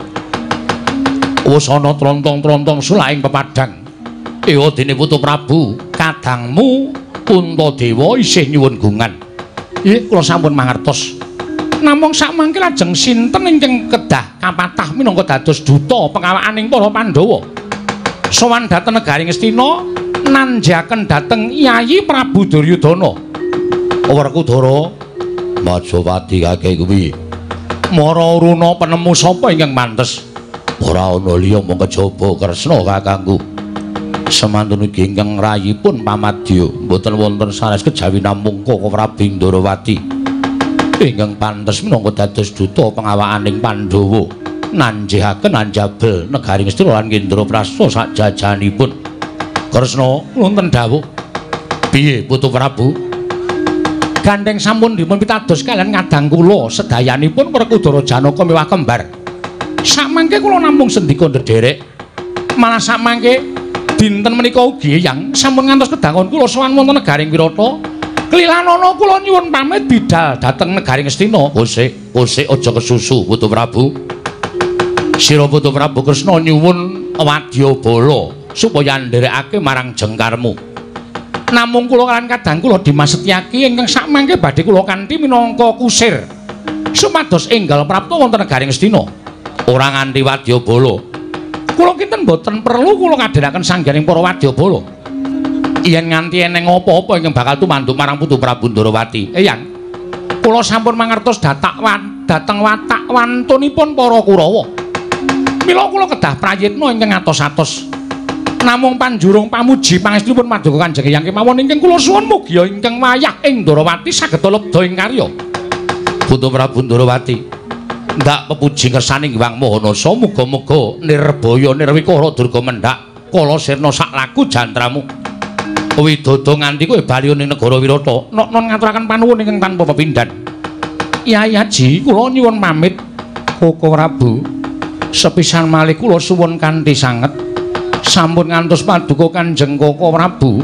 Wasana trontong-trontong sulaing pepadang. Ewa dene Putu Prabu kadangmu Puntadewa isih nyuwun gungan. Nggih kula sampun mangertos. Namung sakmangke lajeng sinten ingkang kedah kapatah minangka dados duta pengawaning para Pandhawa sowan dhateng negaring Astina nanjaken dhateng Yayi Prabu Duryudana. Werkudara Majapati kakek kuwi mara uruna penemu sapa ingkang pantes? Ora ana liya mung kejaba Kresna kakangku. Semantun ugi ingkang rayipun pamadya mboten wonten sanes kejawi namung Koko Prabu Indrawati ingkang pantes minangka dados duta pengawaning Pandhawa nanjihaken anjabel negaring Astina lan Ngendraprasta sakjajanipun. Kresna wonten dawuh piye Putu Prabu? Gandeng sampun dipun pitados kalian ngadang kula sedayanipun Werkudara Janaka miwah kembar. Sakmangke kula namung sendika ndederek. Malah sakmangke dinten menika ugi Eyang sampun ngantos kedangun kula sowan wonten negaring Wirata. Klilanana kula nyuwun pamit bidhal dhateng negaring Astina. Osik, osik aja kesusu Putu Prabu. Sira Putu Prabu Kresna nyuwun wadyabala supaya nderekake marang jengkarmu. Namung kula kan kadang kula Dimas Setyaki ingkang sakmangke badhe kula kanthi minangka kusir supados enggal prapta wonten negaring Astina. Ora nganti wadyabala. Kula kinten boten perlu kula kadhiraken sangganing para wadyabala. Yen nganti eneng apa-apa ingkang bakal tumanduk marang Putu Prabu Ndrawati. Eyang, kula sampun mangertos datak wan dhateng watak wantunipun para Kurawa. Mila kula kedah prayitna ingkang atos-atos. Namung panjurung pamuji pangestunipun Paduka Kanjeng Eyang kemawon ingkang kula suwun mugi ingkang wayah ing Ndrawati saged lebda ing karya. Putu Prabu Ndrawati ndak pepuji kersaning Hyang Mahanasa muga-muga nirbaya nirwikara durga mendhak kala sirna sak laku jantramu. Widodo nganti kowe bali ning negara Wirata non ngaturaken panuwun ingkang tanpa pepindhan. Kyai Haji kula nyuwun pamit Koko Prabu. Sepisan malih kula suwun kanthi sanget sampun ngantos Paduka Kanjeng Koko Prabu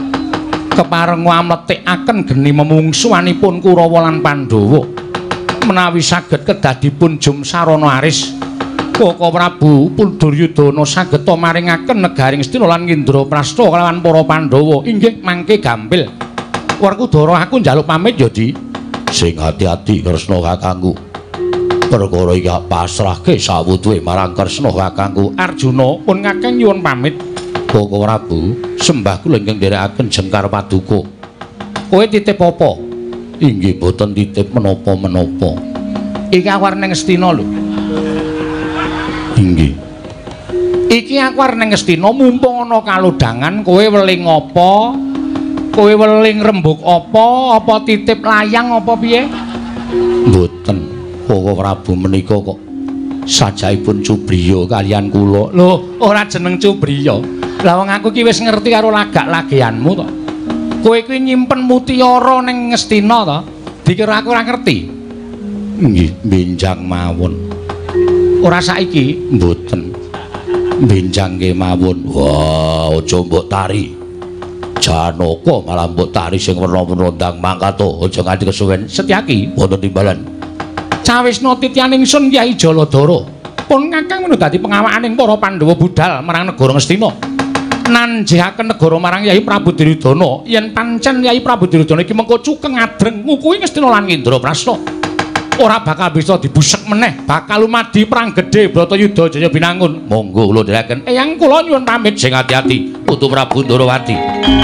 kepareng nglametikaken geni memungsuhanipun Kurawa lan Pandhawa menawi saged kedah dipun jum sarana aris Koko Prabu Duryudana saged maringaken negaring Astina lan Ngendraprasta kalawan para Pandhawa inggih mangke gampil. Werkudara aku njaluk pamit ya Di. Sing ati-ati Kresna kakangku. Perkara iki pasrahke sawutuhe marang Kresna kakangku. Arjuna pun ngakeng nyuwun pamit. Koko Prabu, sembah kula ingkang nderekaken jengkar Paduka. Kowe titip apa? Inggih boten titip menapa-menapa. Iki aku arep ning Astina lho. Inggih. Iki aku arep ning Astina mumpung ana kalodhangan kowe weling apa? Kowe weling rembug apa? Apa titip layang apa piye? Mboten. Koko Prabu menika kok sajaipun Cubriya kalian kula. Lho, ora jeneng Cubriya. Lah wong aku ki wis ngerti karo lagak-lagianmu to. Kowe kuwi nyimpen mutiara ning Astina to. Dikira aku ora ngerti. Nggih, benjang mawon. Ora saiki, mboten. Benjang nggih mawon. Wah, aja mbok tari. Janaka malah mbok tari sing werna-werna ndang mangkat to. Aja nganti kesuwen. Setyaki wonten timbalan. Cawisna tityaning sun Kyai Jaladara pun ngakang menuju dadi pengawakaning para Pandhawa budhal marang negara Astina. Nanjihaken negara marang Kyai Prabu Duryudana yen pancen Kyai Prabu Duryudana iki mengko cukeng adreng ngukuhi Astina lan Ngendraprasta. ora bakal bisa dibusek meneh, bakal lumadi perang gedhe Bratayuda Jaya Binangun. Monggo kula dherekaken. Eyang kula nyuwun pamit sing ati-ati Putu Prabu Ndarawati.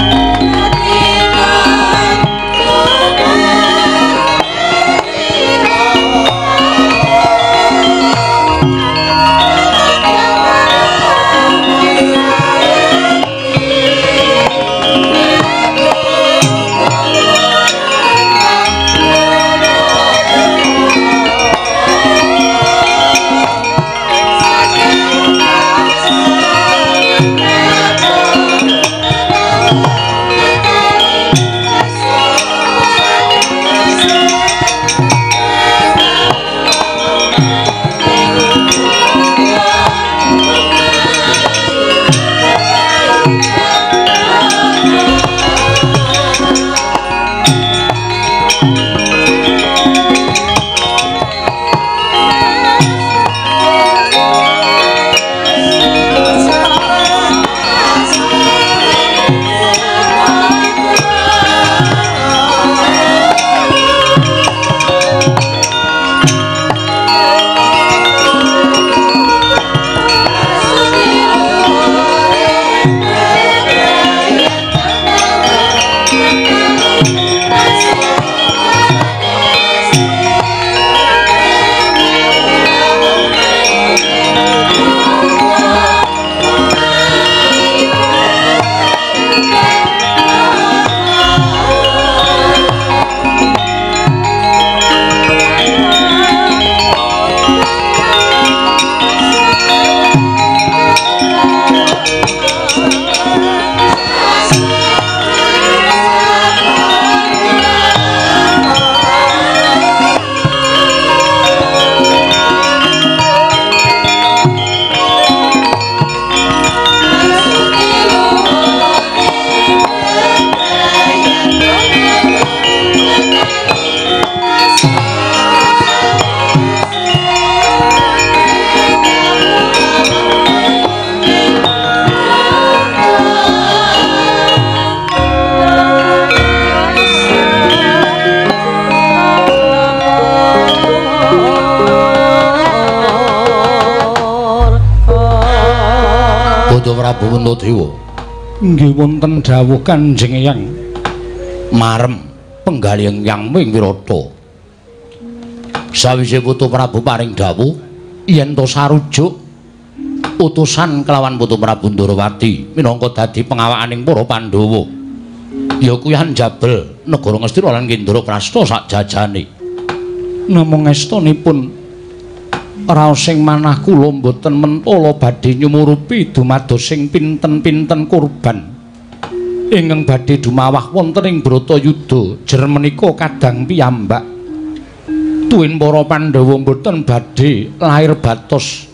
Prabu Puntadewa. Nggih wonten dawuh Kanjeng Eyang marem penggalih Eyang Ming Wirata. Sawise Putu Prabu paring dawuh yen to sarujuk utusan kelawan Putu Prabu Ndarawati minangka dadi pengawakaning para Pandhawa. Ya kuwi Hanjabel negara Ngastina lan Kendraprasta sak jajane. Namung estunipun raos sing manah kula mboten mentala badhe nyumurupi dumados sing pinten-pinten kurban ingkang badhe dumawah wonten ing Bratayuda jer menika kadang piyambak tuwin para Pandhawa mboten badhe lair batos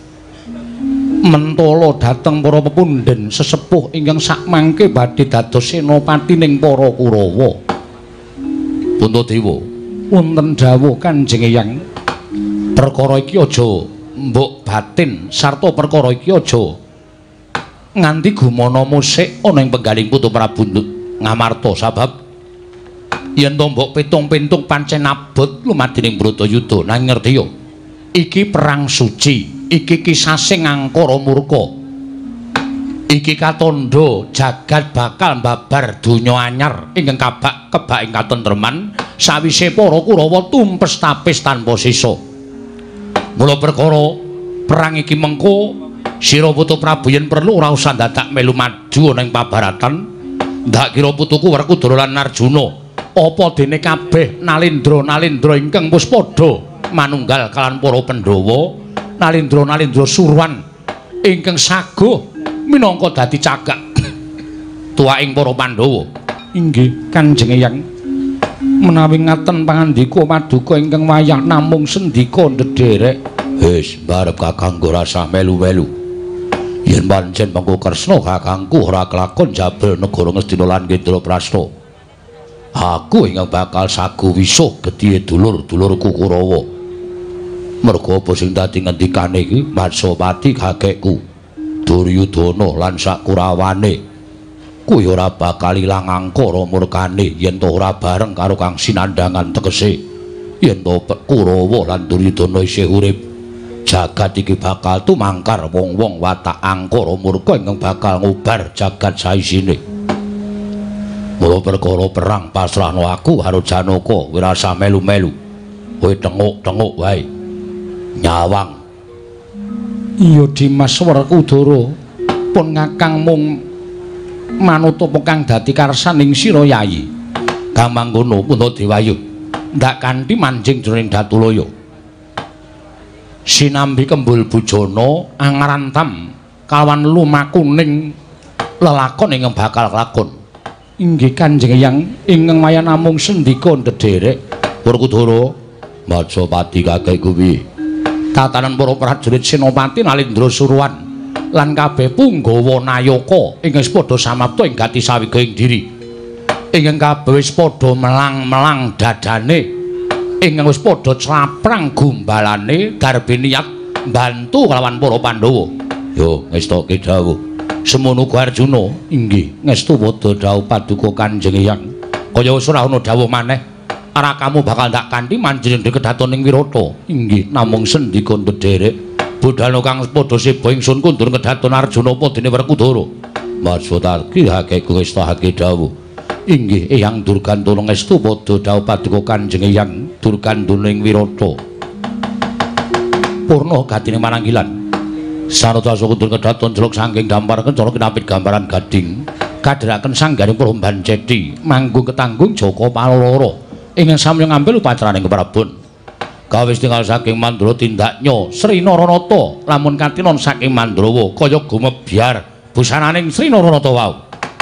mentala dhateng para pepundhen sesepuh ingkang sakmangke badhe dados senopati ning para Kurawa. Puntadewa wonten dawuh Kanjeng Eyang perkara iki aja mbok batin sarta perkara iki aja nganti gumana musik ana ing penggaling Putu Prabu Ngamarta sabab yen to mbok pitung-pintung pancen abot lumadining Bratayuda nang ngerti yo iki perang suci iki kisah sing angkara murka iki katandha jagat bakal mbabar donya anyar ingkang kabak kebak ing katentreman sawise para Kurawa tumpes tapis tanpa sisa. Mula perkara perang iki mengko sira Putu Prabu yen perlu ora usah dadak melu maju ana ing pabaratan. Ndak kira putuku Werkudara lan Arjuna apa dene kabeh nalindra-nalindra ingkang wis padha manunggal kalan para Pandhawa, nalindra-nalindra Surwan ingkang saguh minangka dadi cagak tuwaking para Pandhawa. Inggih Kanjeng Eyang. Menawi ngaten pangandika paduka ingkang wayah namung sendika ndederek. Wis barep kakangku rasah melu-melu. Yen pancen mengko Kresna kakangku ora kelakon jabel negara Ngastina lan Kendraprasta. Aku ingkang bakal sagu wisuh gedhe dulur-dulurku Kurawa. Merga apa sing dadi ngendikane iki Matsapati kakekku Duryudana lan sak Kurawane. Kuwi ora bakal ilang angkara murkane yen to ora bareng karo Kang Sinandhangan tegese yen to Kurawa lan Duryudana isih urip jagat iki bakal tumangkar wong-wong watak angkara murka ingkang bakal ngubar jagat saisine. Mula perkara perang pasrahno aku karo Janaka wirasa melu-melu. Kowe tenguk-tenguk wae. Nyawang. Iya Dimas Werkudara pun ngakang mung manut apa kang dadi karsaning sira Yayi. Kamangkono Punta Dewayu ndak kanthi manjing jroning Datulaya. Sinambi Kembul Bujana angarantam kalawan lumakuning lelakon ingkang bakal kelakon. Inggih Kanjeng Hyang ingkang maya namung sendika ndederek Werkudara Majapati kakek kuwi. Tatanan para prajurit Senopati Nalendra Suruhan lan kabeh Punggawa Nayaka ingkang padha samapta ing gati sawigahing diri. Ingkang kabeh wis padha melang-melang dadane, ingkang wis padha claprang gumbalane darbe niat bantu kelawan para Pandhawa. Yo ngestoke dawuh. Semono uga Arjuna. Inggih, ngestu padha dawuh Paduka Kanjeng Hyang. Kaya wis ora ana dawuh maneh. Arakamu bakal ndak kanthi manjing deketatoning Wirata. Inggih, namung sendika ndederek budhal kang padha seba ingsun kundur kedaton Arjuna padene Werkudara. Maksudake hakeke ngestahake dawuh. Inggih, Eyang Durgandana ngestu padha dawuh Paduka Kanjeng Hyang Durgandana ing Wirata. Purna gatine mananggilan. Sarta kundur kedaton jeluk saking dampar kencana kinapit gambaran gading. Kadheraken sanggaring Promban Cethi manggung ketanggung Jaka Paloro. Ingkang samya ngambil upacaraning keprabon. Kawis tinggal saking Mandura tindaknya Sri Naranata lamun katinon saking Mandrawa kaya gumebyar busananing Sri Naranata wau.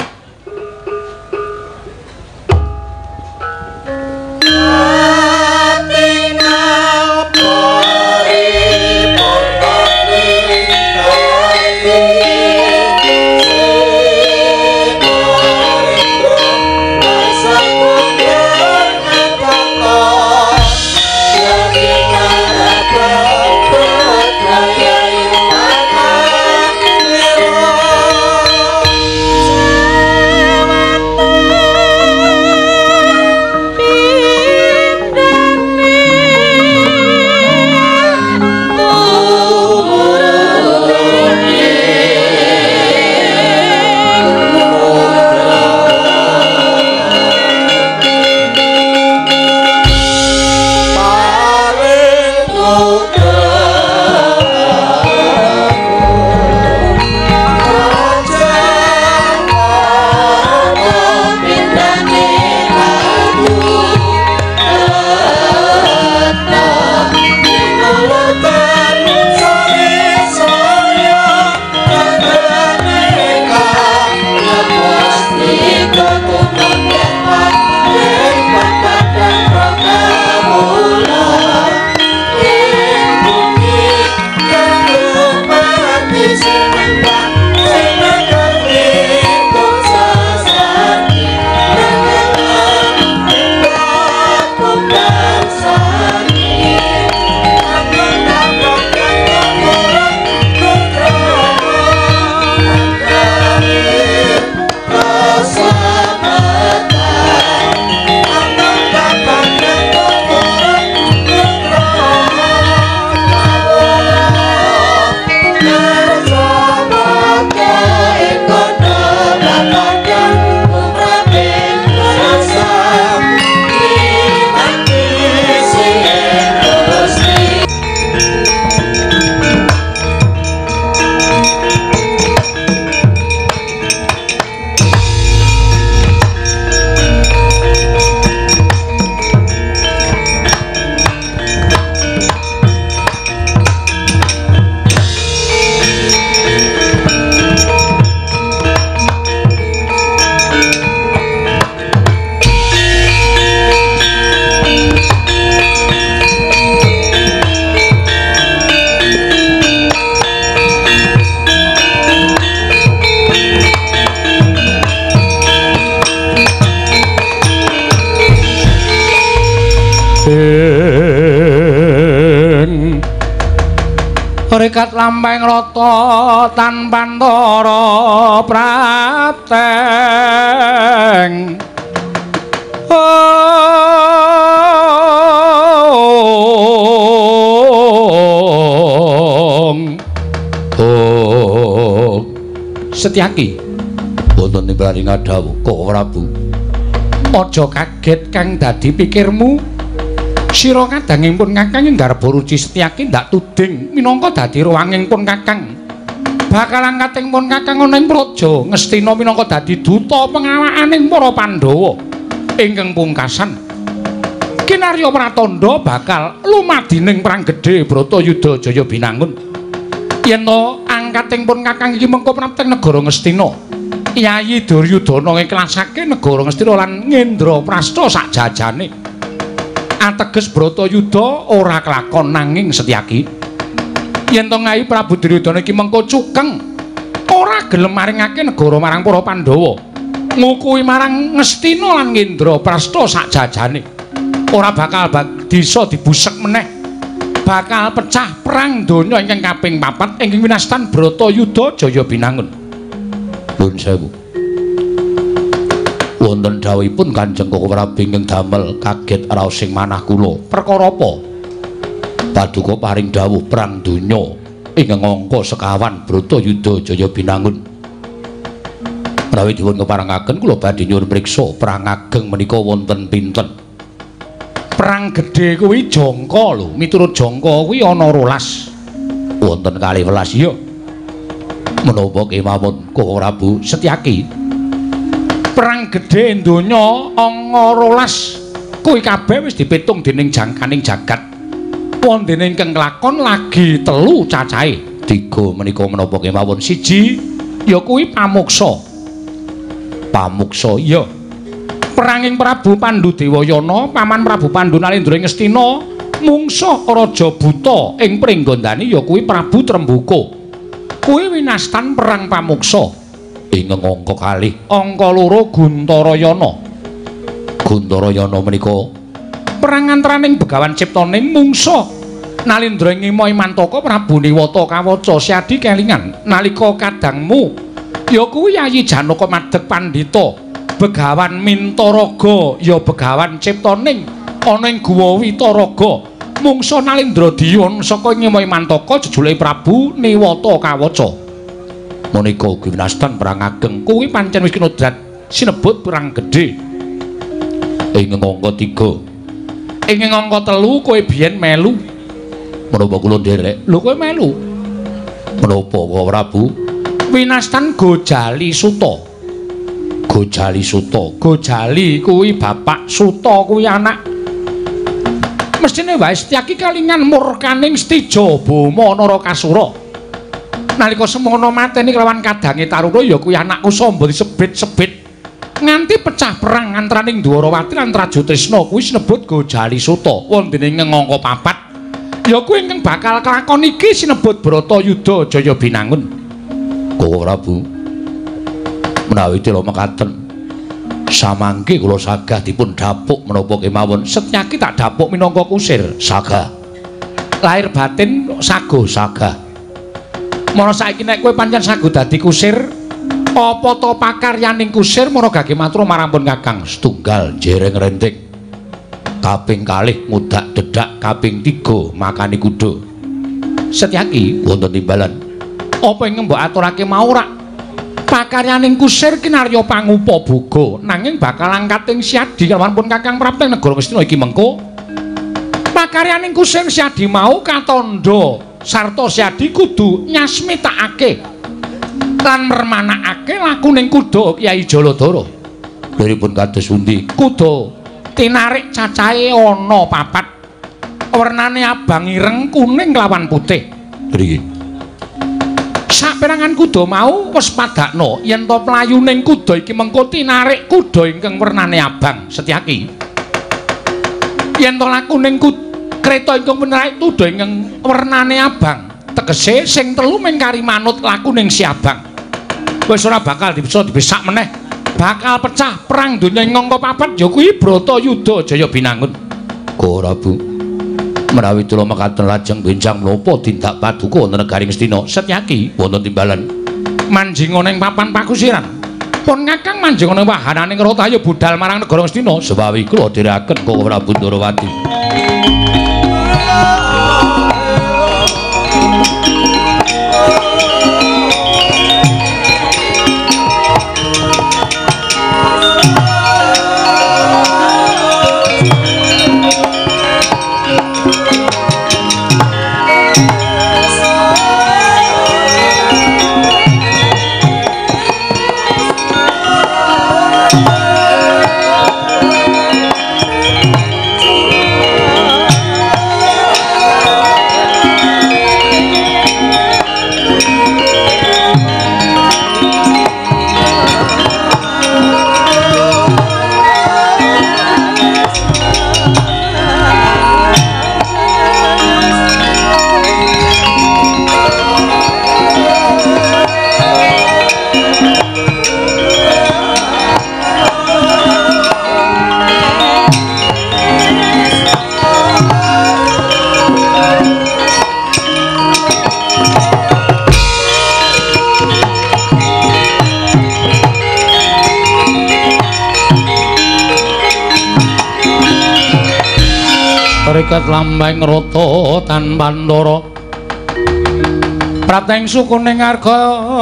Rekat lampeng rata tanpa antara prateng. Oh Setyaki wonten timbaling ngadhawuh Koko Prabu aja kaget kang dadi pikirmu sira kadangipun Kakang Nggarba Ruci Setyaki ndak tuding minangka dadi ruwangipun Kakang bakal angkatingipun Kakang ana ing praja Ngastina minangka dadi duta pengawakaning para Pandhawa ingkang pungkasan kinarya pratandha bakal lumadining perang gedhe Bratayuda Jaya Binangun yen to angkatingipun Kakang iki mengko prapteng negara Ngastina Yayi Duryudana ngiklasake negara Ngastina lan Ngendraprastha sakjajane ateges Bratayuda ora kelakon nanging Setyaki yen to Yayi Prabu Duryudana iki mengko cukeng ora gelem maringake negara marang para Pandhawa ngukuhi marang Ngastina lan Ngendraprastha sakjajane ora bakal bisa dibusek meneh bakal pecah perang donya ingkang kaping papat ingkang winastan Bratayuda Jaya Binangun. Nuwun sewu. Wonten dawuhipun Kanjeng Koko Prabu ingkang damel kaget raos ing manah kula. Perkara apa? Paduka paring dawuh perang donya ingkang angka sekawan Bratayuda Jaya Binangun. Menawi dipun keparengaken kula badhe nyuwun priksa perang ageng menika wonten pinten? Perang gedhe kuwi jangka lho, miturut jangka kuwi ana rolas. Wonten kalih welas ya. Menapa kemawon Koko Prabu Setyaki? Perang gedhe donya ana rolas kuwi kabeh wis dipitung dening jangkaning jagat. Wonten ingkang kelakon lagi telu cacahe. Tiga menika menapa kemawon? Siji ya kuwi pamuksa. Pamuksa iya. Peranging Prabu Pandhu Dewayana, paman Prabu Pandhu Nalendra ing Ngastina, mungsuh raja buta ing Pringgandani ya kuwi Prabu Trembuka. Kuwi winastan perang pamuksa. Ing angka kalih, angka loro Guntarayana. Guntarayana menika perang antaraning Begawan Ciptaning mungsuh Nalendra ing Mantaka Prabu Niwata Kawaca Siadi kelingan nalika kadangmu ya kuwi Yayi Janaka Madeg Pandhita. Begawan Mintaraga ya Begawan Ciptaning ana ing Guwa Witaraga mungsuh Nalendra Diyon saka Nyimai Mantaka jejulé Prabu Niwata Kawaca. Menika ugi winastan perang ageng kuwi pancen wis kinodrat sinebut perang gedhe. Ing angka tiga. Ing angka telu kowe biyen melu. Menapa kula nderek? Lho kowe melu. Menapa Koko Prabu? Winastan Gojali Suta. Gojali Suta. Gojali kuwi bapak, Suta kuwi anak. Mestine wae Setyaki kalingan murkaning Stija Bama Narakasura. Nalika semono mateni kelawan kadange Taruna ya kuwi anak Kusamba disebit-sebit nganti pecah perang antaraning Dwarawati lan Trajutrisna kuwi sinebut Gojali Suta. Wonten ing angka papat ya kuwi ingkang bakal kelakon iki sinebut Bratayuda Jaya Binangun. Koko Prabu menawi tila mekaten samangke kula sagah dipun dapuk menapa kemawon Setyaki tak dapuk minangka kusir sagah lahir batin sago sagah mara saiki nek kowe pancen sago dadi kusir apa to pakaryaning kusir mara gage matur marang Kakang setunggal jereng rentik kaping kalih ngudak dedak kaping tiga makani kuda Setyaki wonten timbalan apa ing mbok aturake mau rak pakaryaning kusir kinarya pangupa boga nanging bakal angkating Siadi kalawan pun Kakang prapteng negara Ngastina iki mengko pakaryaning kusir Siadi mau katandha sarta Siadi kudu nyasmitakake lan mermanakake lakuning kuda Kyai Jaladara. Liripun kados pundi? Kuda tinarik cacahe ana papat wernane abang ireng kuning lawan putih. Mriki saperangan kuda mau wis padakna yen to playuning kuda iki mengko tinarik kuda ingkang wernane abang Setyaki yen to lakuning kreta ingkang menarik kuda ingkang wernane abang tegese sing telu mengkari manut lakuning si abang wis ora bakal bisa dibesak meneh bakal pecah perang donya ing angka papat ya kuwi Bratayuda Jaya Binangun. Koko Prabu menawi tula mekaten lajeng benjang menapa tindak paduka wonten negari Ngastina Setyaki wonten timbalan manjing ana ing papan pakusiran pun Kakang manjing ana ing wahananing Ratayu budal marang negara Ngastina sebawi kula dherekaken Koko Prabu Ndarawati. Riket lambeng rata tan Pandara prateng sukuning arga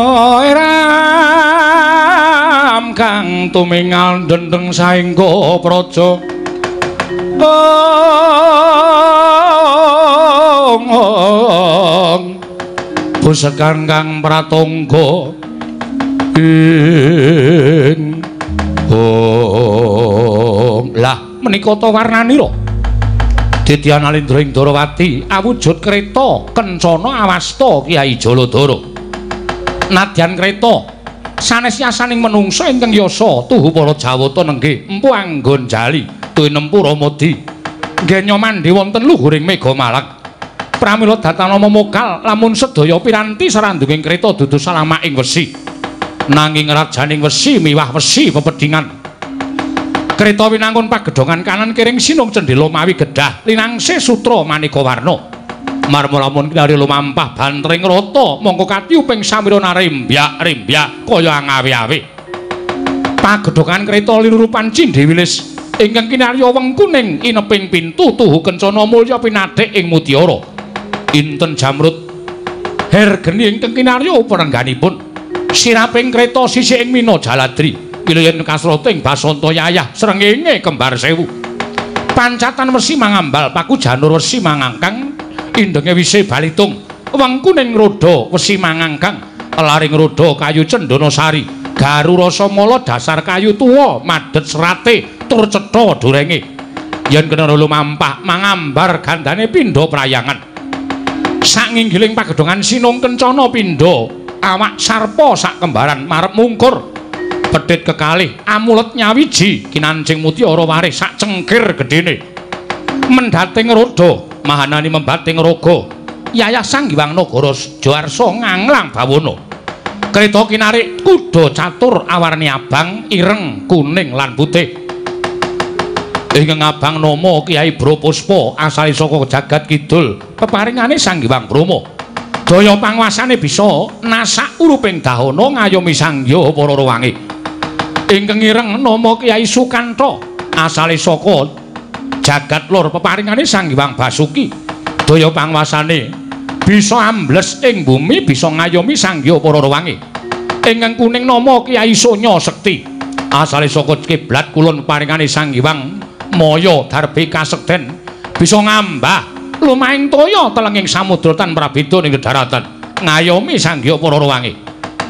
iram kang tumingal dendeng saengga praja ong busekan kang pratangga ing ong lah menika ta warnanira Dityan Alindra ing Darawati awujud kreta kencana awasta Kyai Jaladara. Nadyan kreta sanes yasaning menungsa ingkang yasa tuhu para Jawata nenggih empu anggon jali tuwin empu Ramadi nggenya mandhe wonten luhuring Mega Malang. Pramila datanama mokal lamun sedaya piranti sarandunging kreta dudu salamaking wesi. Nanging rajaning wesi miwah wesi pepedhingan. Kreta winangun pagedhongan kanan kiring sinung cendhela mawi gedhah linangsih sutra maneka warna. Marmula lamun kinari lumampah bantring rata mongko katiuping samirana rembyak-rembyak kaya angawe-awe. Pagedhongan kreta lirupan cindhe wilis ingkang kinarya wengkuning ineping pintu tuhu kencana mulya pinadhik ing mutiara. Inten Jamrut hergeni ingkang kinarya perengganipun siraping kreta sisih ing Mina Jaladri. Yen kasroting Basanta Yayah srengenge kembar sewu pancatan wesi mangambal paku janur wesi mangangkang indenge wise balitung wengkuning roda wesi mangangkang laring roda kayu cendana sari garu rasa mala dasar kayu tuwa madhet serate tur cetha durenge yen kena lumampah mangambar gandane pindha prayangan sanginggiling pagedhongan sinung kencana pindha awak sarpa sak kembaran marep mungkur pedhit kekalih amulet nyawiji kinancing mutiara waris sak cengkir gedene mendhating roda mahanani membating raga Yayah Sanghyang Nagara Jawarsa nganglang bawana kreta kinarik kuda catur awarni abang ireng kuning lan putih ingkang abang nama Kyai Bropuspa asale saka jagat kidul peparingane Sanghyang Brahma daya panguwasane bisa nasak uruping dahana ngayomi sanggya para rewangi ingkang ireng nama Kyai Sukanta asale saka jagat lor peparingane Sanghyang Basuki daya panguwasane bisa ambles ing bumi bisa ngayomi sanggya para rewangi ingkang kuning nama Kyai Sonya Sekti asale saka kiblat kulon peparingane Sanghyang Maya Darbi Kasekten bisa ngambah lumahing toya telenging samudra tan prabeda ning daratan ngayomi sanggya para rewangi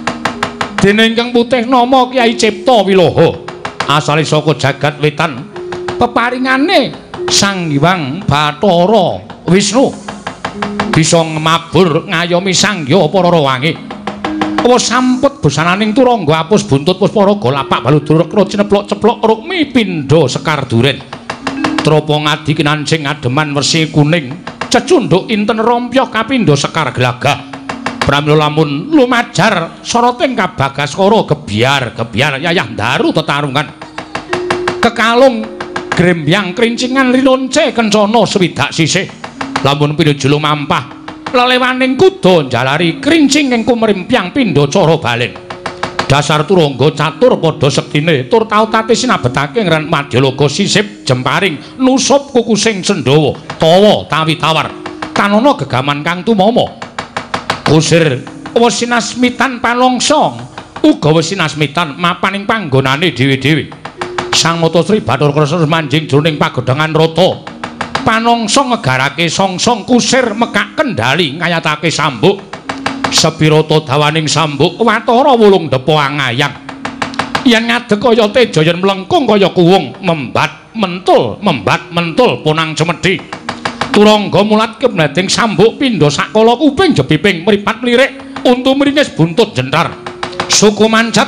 dene ingkang putih nama Kyai Cipta Wilaha asale saka jagat wetan peparingane Sanghyang Bathara Wisnu bisa mabur ngayomi sanggya para rewangi apa samput busananing turangga apus buntut pusparaga lapak baludra rekra cineplok ceplok rukmi pindha sekar duren trapa ngadi kinancing ademan wesi kuning cecunduk inten rompyoh kapindha sekar gelagah pramila lamun lumajar soroting Kabagaskara gebyar-gebyar Yayah ndaru tetarungan kekalung grembyang krincingan linonce kencana swidak sisih lamun pinuju lumampah lelewaning kuda njalari krincing ing kumrempyang pindha cara balen dasar turangga catur padha sektine tur tautati sinabetake ngran Madyalaga sisip jemparing nusup kukusing Sendhawa tawa tawi tawar tanana gegaman kang tumama Gusir wis sinasmitan panongsa uga wis sinasmitan mapaning panggonane dhewe-dhewe Sang Mata Sri Bathara Krishna manjing jroning pagedhangan rata panongsa ngegarake songsong kusir mekak kendali ngayatake sambuk sepirata dawaning sambuk watara wulung depa angayang yen ngadeg kaya teja yen mlengkung kaya kuwung membat mentul membat mentul punang cemedhi turangga mulat kemleting sambuk pindha sakala kuping jebiping mripat mlirik untu mringis buntut jentar suku mancet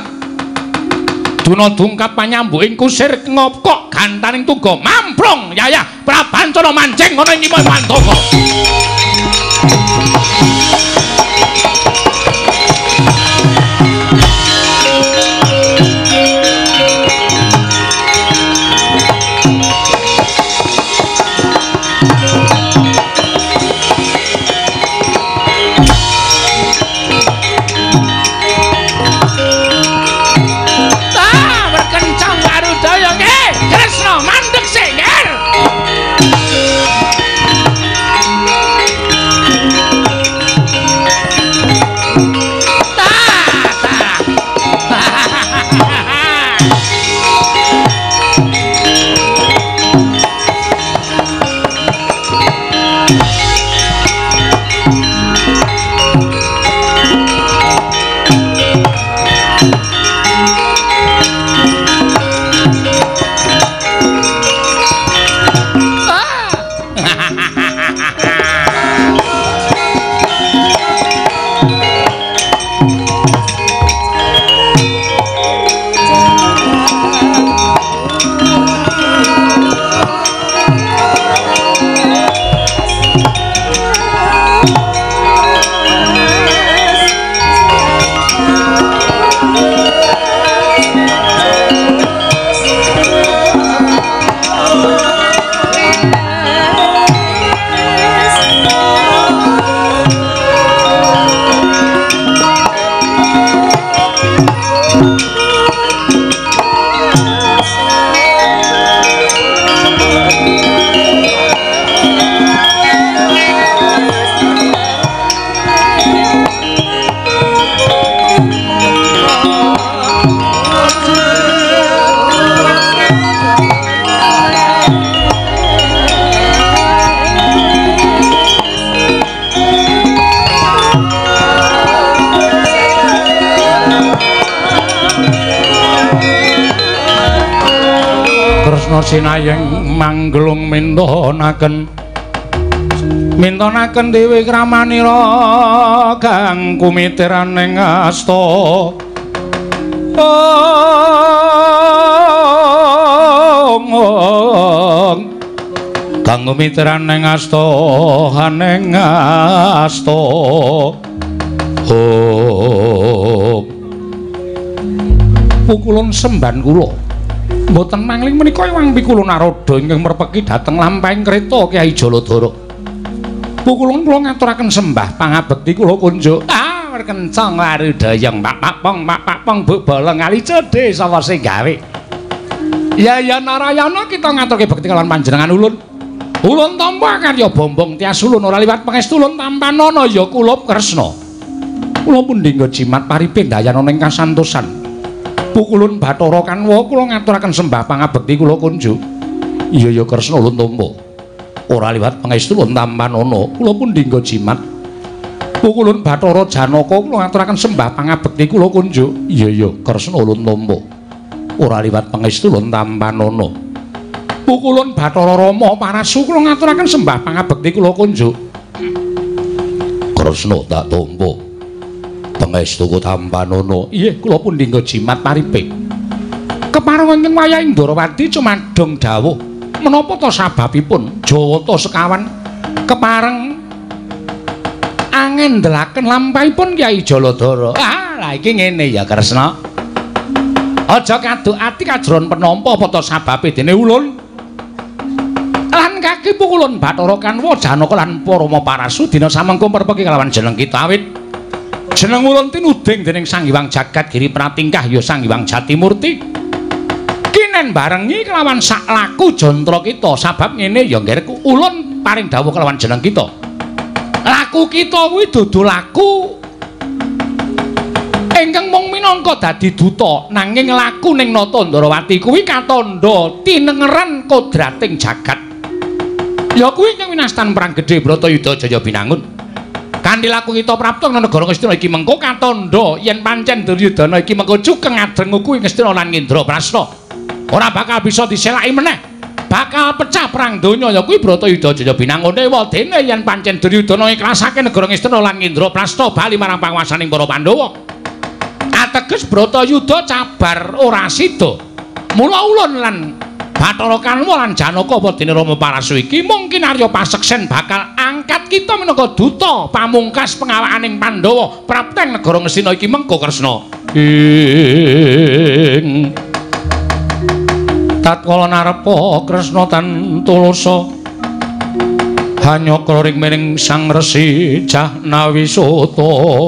duna dungkap panyambuking kusir ngopkok gantaning tuga mamprong Yayah prabancana mancing ana ing Mantaka sinayeng manggelung mintonaken mintonaken Dewi Kramanira kang kumitiraning asta ong kang kumitiraning asta haning asta oh pukulun semban kula mboten mangling menika Hyang Pikulun Narada ingkang merpeki dhateng lampahing kreta Kyai Jaladara. Pukulun kula ngaturaken sembah pangabekti kula kunjuk. Ah, kencang warudayang Pak Papong, Pak Papong Bu Bolong ali cedhe sapa sing gawe. Ya ya Narayana kita ngaturke bekti kalawan panjenengan ulun. Ulun tampa karya bombong tias ulun ora liwat pangestu ulun tampanana ya kula Kresna. Kula pun dinggo jimat paripe dayana ning kasantosan. Pukulun Bathara Kanwa kula ngaturaken sembah pangabekti kula kunjuk. Iya ya Kresna ulun tampa. Ora liwat pangestu ulun tampanana, kula pun dinggo jimat. Pukulun Bathara Janaka kula ngaturaken sembah pangabekti kula kunjuk. Iya ya Kresna ulun tampa. Ora liwat pangestu ulun tampanana. Pukulun Bathara Rama Parasu kula ngaturaken sembah pangabekti kula kunjuk. Kresna tak tampa. Pangestuku tampanana. Inggih kula pun dinggo jimat paripe. Kepareng wonten wayah Indrawati cumadong dawuh menapa ta sababipun Jawata sekawan kepareng angendelaken lampahipun Kyai Jaladara. Ah, la iki ngene ya Kresna. Aja kaduk ati kajron penampa apa ta sababe dene ulun. Lan kaki pukulun Bathara Kanwa Janaka lan Rama Parasu dina samengko merpeki kalawan jeneng kitawit. Jeneng ulun tinuding dening Sang Hyang Jagat Giri Pratingkah ya Sang Hyang Jatimurti. Kinen barengi kelawan sak laku jantra kita sabab ngene ya nggih ulun paring dawuh kelawan jeneng kita. Laku kita kuwi dudu laku ingkang mung minangka dadi duta nanging laku ning Nata Ndrawati kuwi katandha tinengeran kodrating jagat. Ya kuwi ingkang winastan perang gedhe Bratayuda Jaya Binangun. Kanthi laku kita prapta ing negara Ngastina iki mengko katandha yen pancen Duryudana iki mengko cukeng adreng kuwi Ngastina lan Indraprasta ora bakal bisa diselaki meneh, bakal pecah perang donya ya kuwi Bratayuda Jaya Binangun. Dewa dene yen pancen Duryudana ikhlasake negara Ngastina lan Indraprasta bali marang panguwasaning para Pandhawa. Ateges Bratayuda cabar ora sida. Mula ulun lan Bathara Kanwa lan Janaka padene Rama Parasu iki mungkin Arya Paseksen bakal angkat kita minangka duta pamungkas pengawakaning Pandhawa prapteng negara Ngastina iki mengko Kresna. Ing tatkala narepa Kresna tan tulasa hanyakra ring miring Sang Resi Jahnawisata.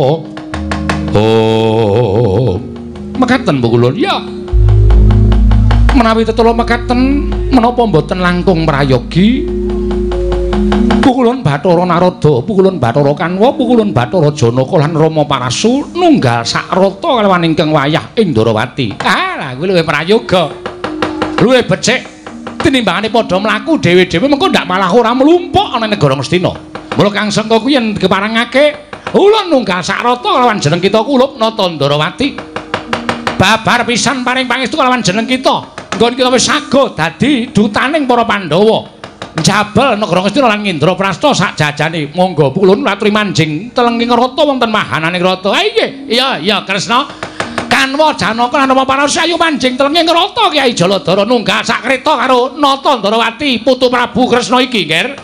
Oh, mekaten Bu Kulun. Ya. Menawi tetula mekaten menapa mboten langkung prayogi Pukulun Bathara Narada, Pukulun Bathara Kanwa, Pukulun Bathara Janaka lan Rama Parasu nunggal sakrata kalawan ingkang wayah Indrawati. Ah, lha kuwi luwih prayoga. Luwih becik tinimbangane padha mlaku dhewe-dhewe mengko ndak malah ora mlumpuk ana negara Ngastina. Mula Kang Sengka kuwi yen keparengake ulun nunggal sakrata kalawan jeneng kita kulup Nata Ndrawati. Babar pisan paring pangestu kalawan jeneng kita. Nggon kita wis sago dadi dutaning para Pandhawa. Njabel negara Ngastina lan Indraprasta sak jajane. Monggo Pukulun aturi manjing telenging rata wonten mahananing rata. Ha nggih. Iya, iya Kresna. Kanwa Janaka lan Rama Parasu ayo manjing telenging rata Kyai Jaladara nunggal sak kreta karo Nata Ndrawati putu Prabu Kresna iki, nggih.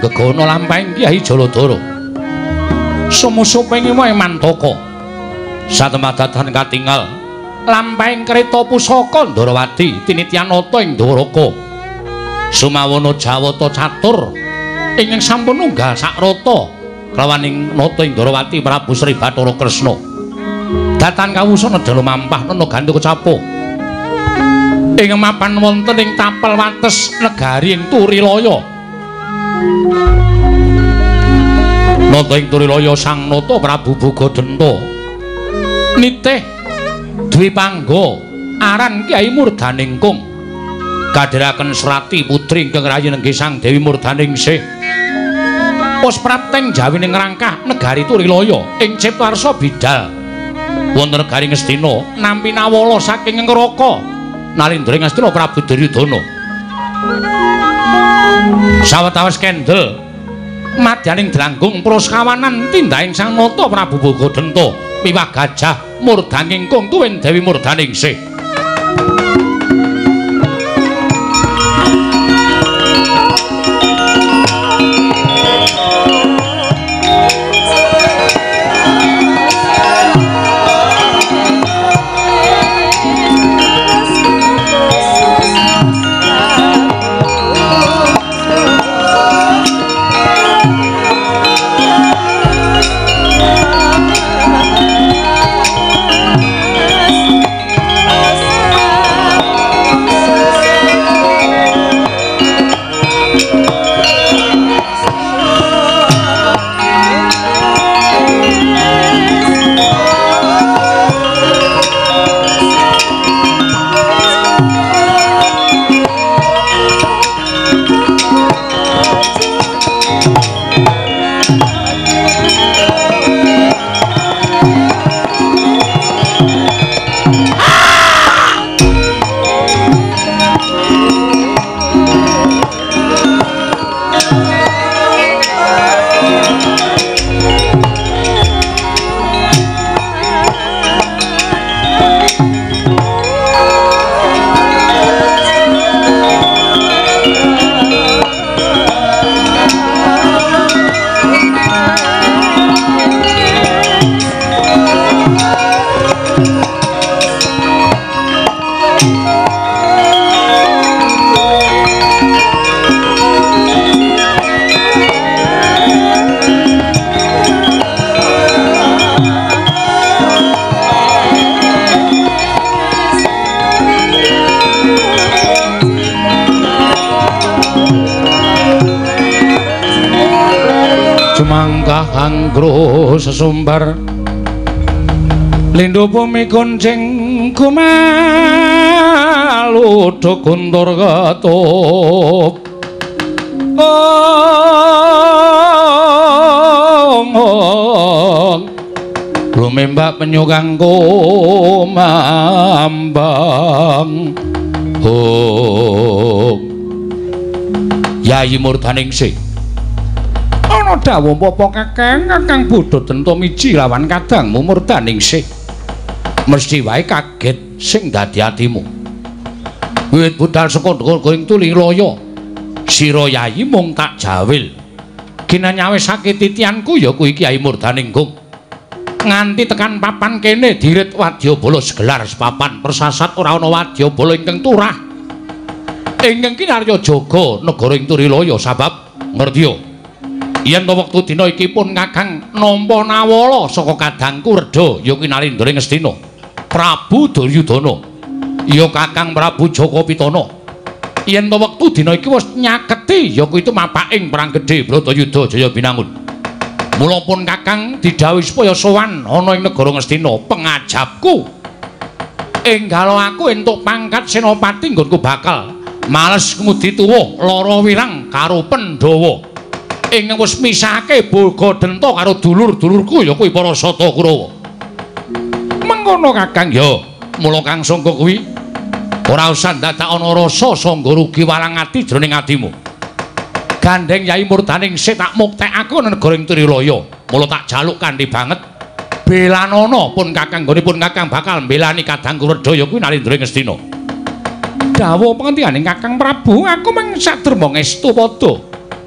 gegono lampahing Kyai Jaladara. Sumusuping wae mantaka. Satemadadan katingal lampahing kreta pusaka Ndarawati tinityan nata ing Dwaraka. Sumawana Jawata catur ingkang sampun nunggal sakrata klawaning nata ing Ndarawati Prabu Sri Bathara Kresna. Datan kawusana dalu mampah nana gandha kecapo. Ing mapan wonten ing tapel wates negari ing Turilaya. Nata ing Turilaya Sang Nata Prabu Bogadenta nitih Dwi Pangga aran Kyai Murdaningkung kadhiraken Surati putri ingkang rayi nenggih Sang Dewi Murdaningsih. Pos prateng jawining ngrangkah negari Turilaya ing Ciptarsa bidal wonten negari Ngastina nampi nawala saking Ngraka Nalindra Ngastina Prabu Duryudana. Sawetawis kendel madyaning dranggung praskawanan tindahing Sang Nata Prabu Bogadenta miwah Gajah Murdaningkung tuwin Dewi Murdaningsih. Anggro sesumbar lindho bumi gonceng kumalu dokuntur ketup ong ong lumembak penyukang kumambang ong Yayi Murdaningsih ana dawuh apa Kakang Kakang Bododenta miji lawan kadangmu Murdaningsih mesti wae kaget sing dadi atimu wiwit budal saka nduring Turilaya sira Yayi mung tak jawil ginanyawe sakit titianku ya kuwi Kyai Murdaningkung nganti tekan papan kene dirit wadyabala segelar sepapan persasat ora ana wadyabala ingkang turah ingkang kinarya jaga negara ing Turilaya sabab ngerti yen to wektu dina iki pun Kakang nampa nawala saka kadangku Reda ya kuwi Nalindra Ngastina Prabu Duryudana ya Kakang Prabu Jaka Pitana yen to wektu dina iki wis nyaketi ya kuwi tumapaking perang gedhe Bratayuda Jaya Binangun mula pun Kakang didhawuhi supaya sowan ana ing negara Ngastina pengajapku enggal aku entuk pangkat senopati nggonku bakal males kemudi tuwa lara wirang karo Pandhawa ingkang wis misahake Bogadenta karo dulur-dulurku ya kuwi para Sata Kurawa. Mengkono Kakang ya, mula Kang Sangga kuwi ora usah dadak ana rasa sangga rugi walang ati jroning atimu. Gandeng Yayi Murdaningsih tak muktekaken ana negara ing Turilaya, mula tak jaluk kanthi banget belanana pun Kakang nggonipun Kakang bakal mbelani kadangku Reda ya kuwi Nalindra Ngastina. Dawuh pengantianing Kakang Prabu, aku mung sadurma ngestu padha.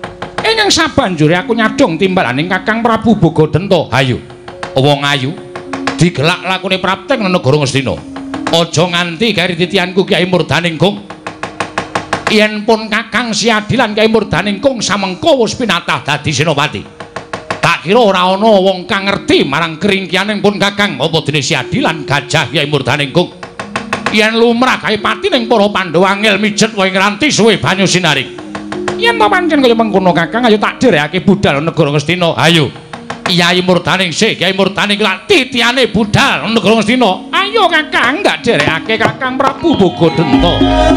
Ing sabanjure aku nyadong timbalaning Kakang Prabu Bogodento. Hayu. Wong ayu digelak lakune praptek nang negara Ngastina. Aja nganti gawe titianku Kyai Murdaningkung. Yen pun Kakang Siadilan Kyai Murdaningkung samengko wis pinatah dadi senopati. Tak kira ora ana wong kang ngerti marang keringkianing pun Kakang apa dene Siadilan Gajah Kyai Murdaningkung. Yen lumrah gawe pati ning para Pandhawa angel mijet wae ngranti suwe banyu sinaring. Yen to pancen kaya mengkono Kakang ayo tak dherekake budal negara Ngastina. Ayo. Kyai Murdaningsih, Kyai Murdaning lak titiane budal negara Ngastina. Ayo Kakang, ndak dherekake Kakang Prabu Bogodento.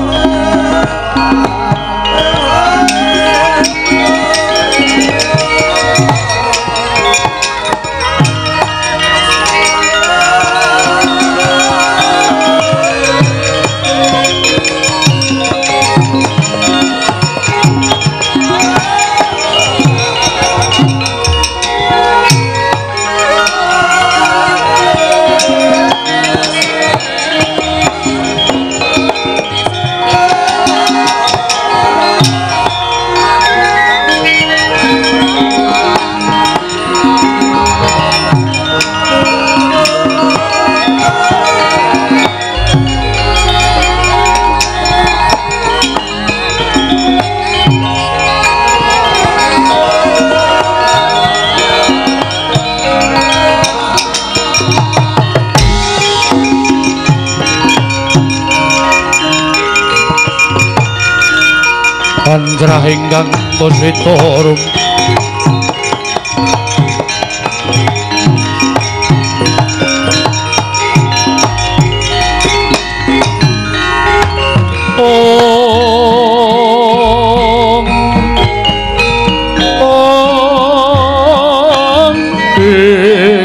Panjrah ingkang Puswitorum Om Om Ing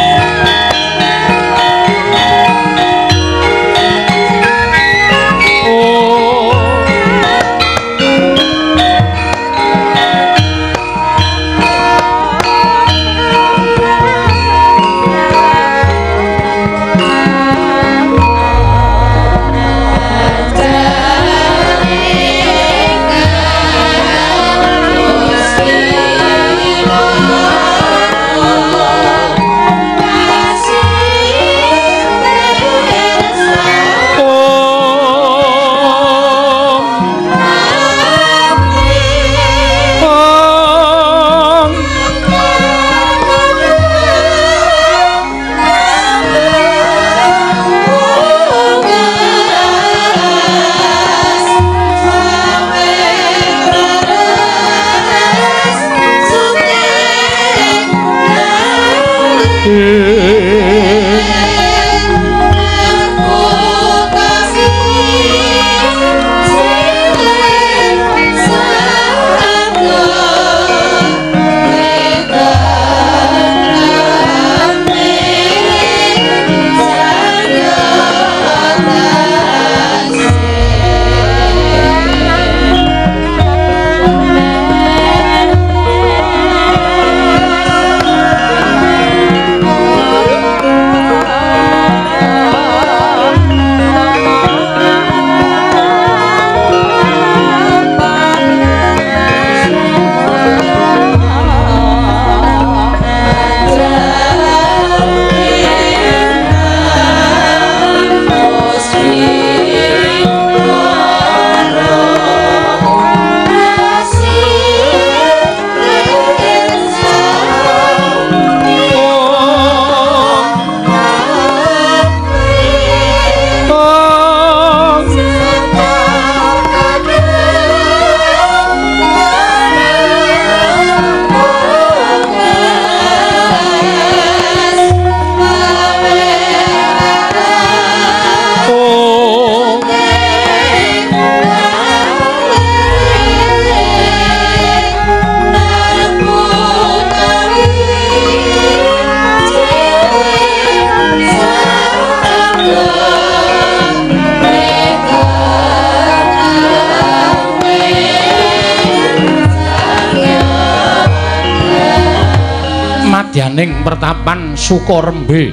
madyaning pertapan Sukorembe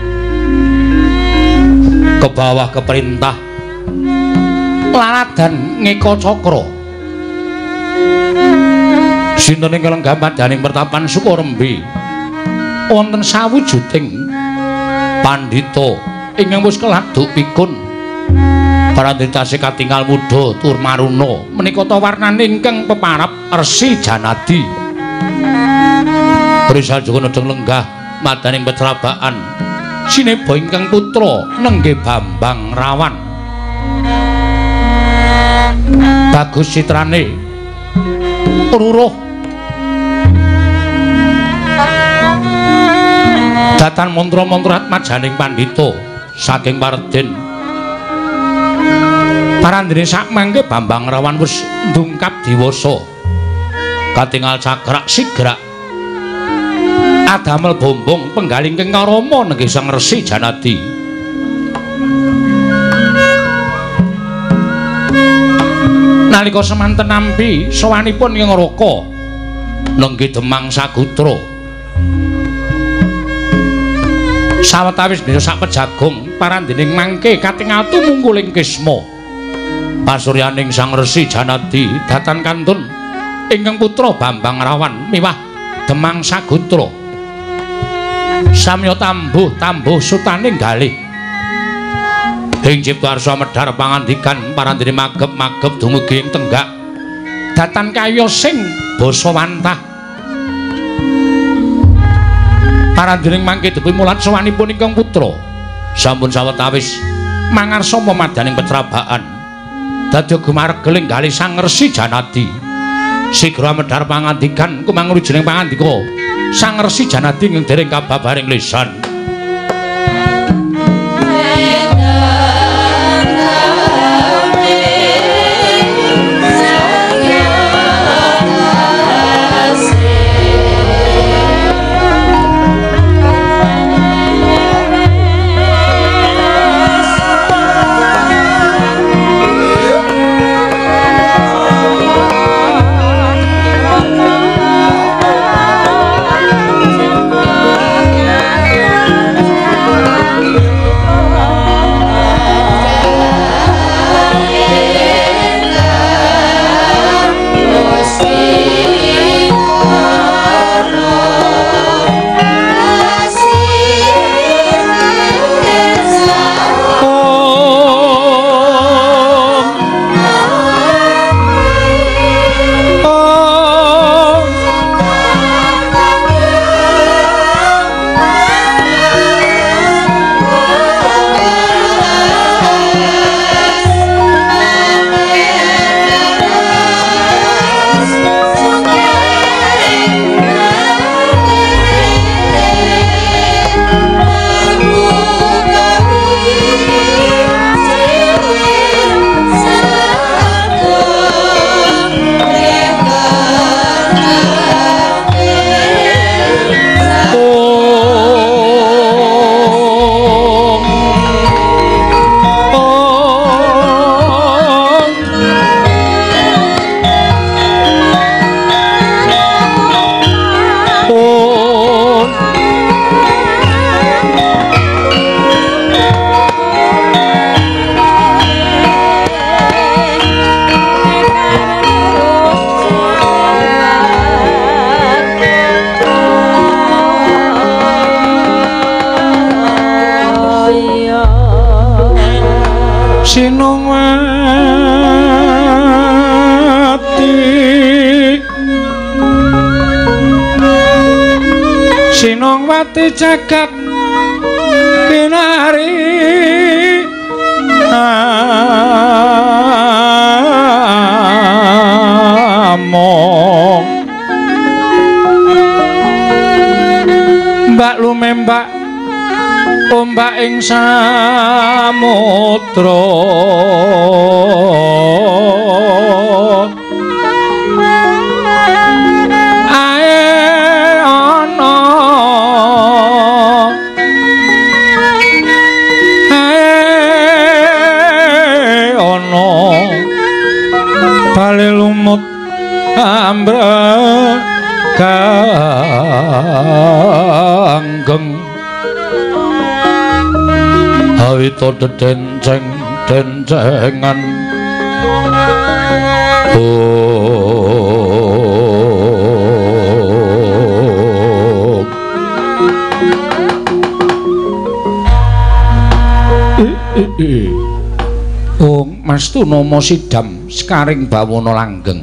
ke bawah keperintah Laradan Ngeka Cakra Sinten ing lenggah madyaning pertapan Sukarembi wonten sawujuding pandhita ingkang wis keladuk pikun parandritase katingal muda tur maruna menika ta warnane ingkang peparap Resi Janadi. Risal Joko nedeng lenggah madyaning petrabaan sineba ingkang putra Nengge Bambang Rawan. Bagus citrane ruruh datan mantra-mantra atmajaning pandhita saking Paredèn. Parandene sakmangke Bambang Rawan wis ndungkap diwasa katingal cakrak sigrak adamel bombong penggaling Kengkarama nenggih Sang Resi Janadi. Nalika semanten nampi sowanipun ing Raka nenggih Demang Sagutra sawetawis dina sak pejagung parandening mangke katingal tumungkuling kisma pasuryaning Sang Resi Janadi datan kantun ingkang putra Bambang Rawan miwah Demang Sagutra samya tambuh-tambuh sutaning galih ing cipta medhar pangandikan parandene magep-magep dumugi ing tenggak datan kaya sing basa wantah. Parandening mangke depi mulat sawanipun ingkang putra sampun sawetawis mangarsa madyaning petrabaan dadi gumaregeling galih Sang Resi Janadi. Sigra medhar pangandikan kumangrujuning pangandika Sang Resi Janadi ing dereng kababaring lisan. Sinongwati jagat kinari among mbak lumembak ombak ing samudra lumut ambra kanggeng awita denceng dencengan oh Oh, Mastu Nomo Sidam sekaring bawana langgeng.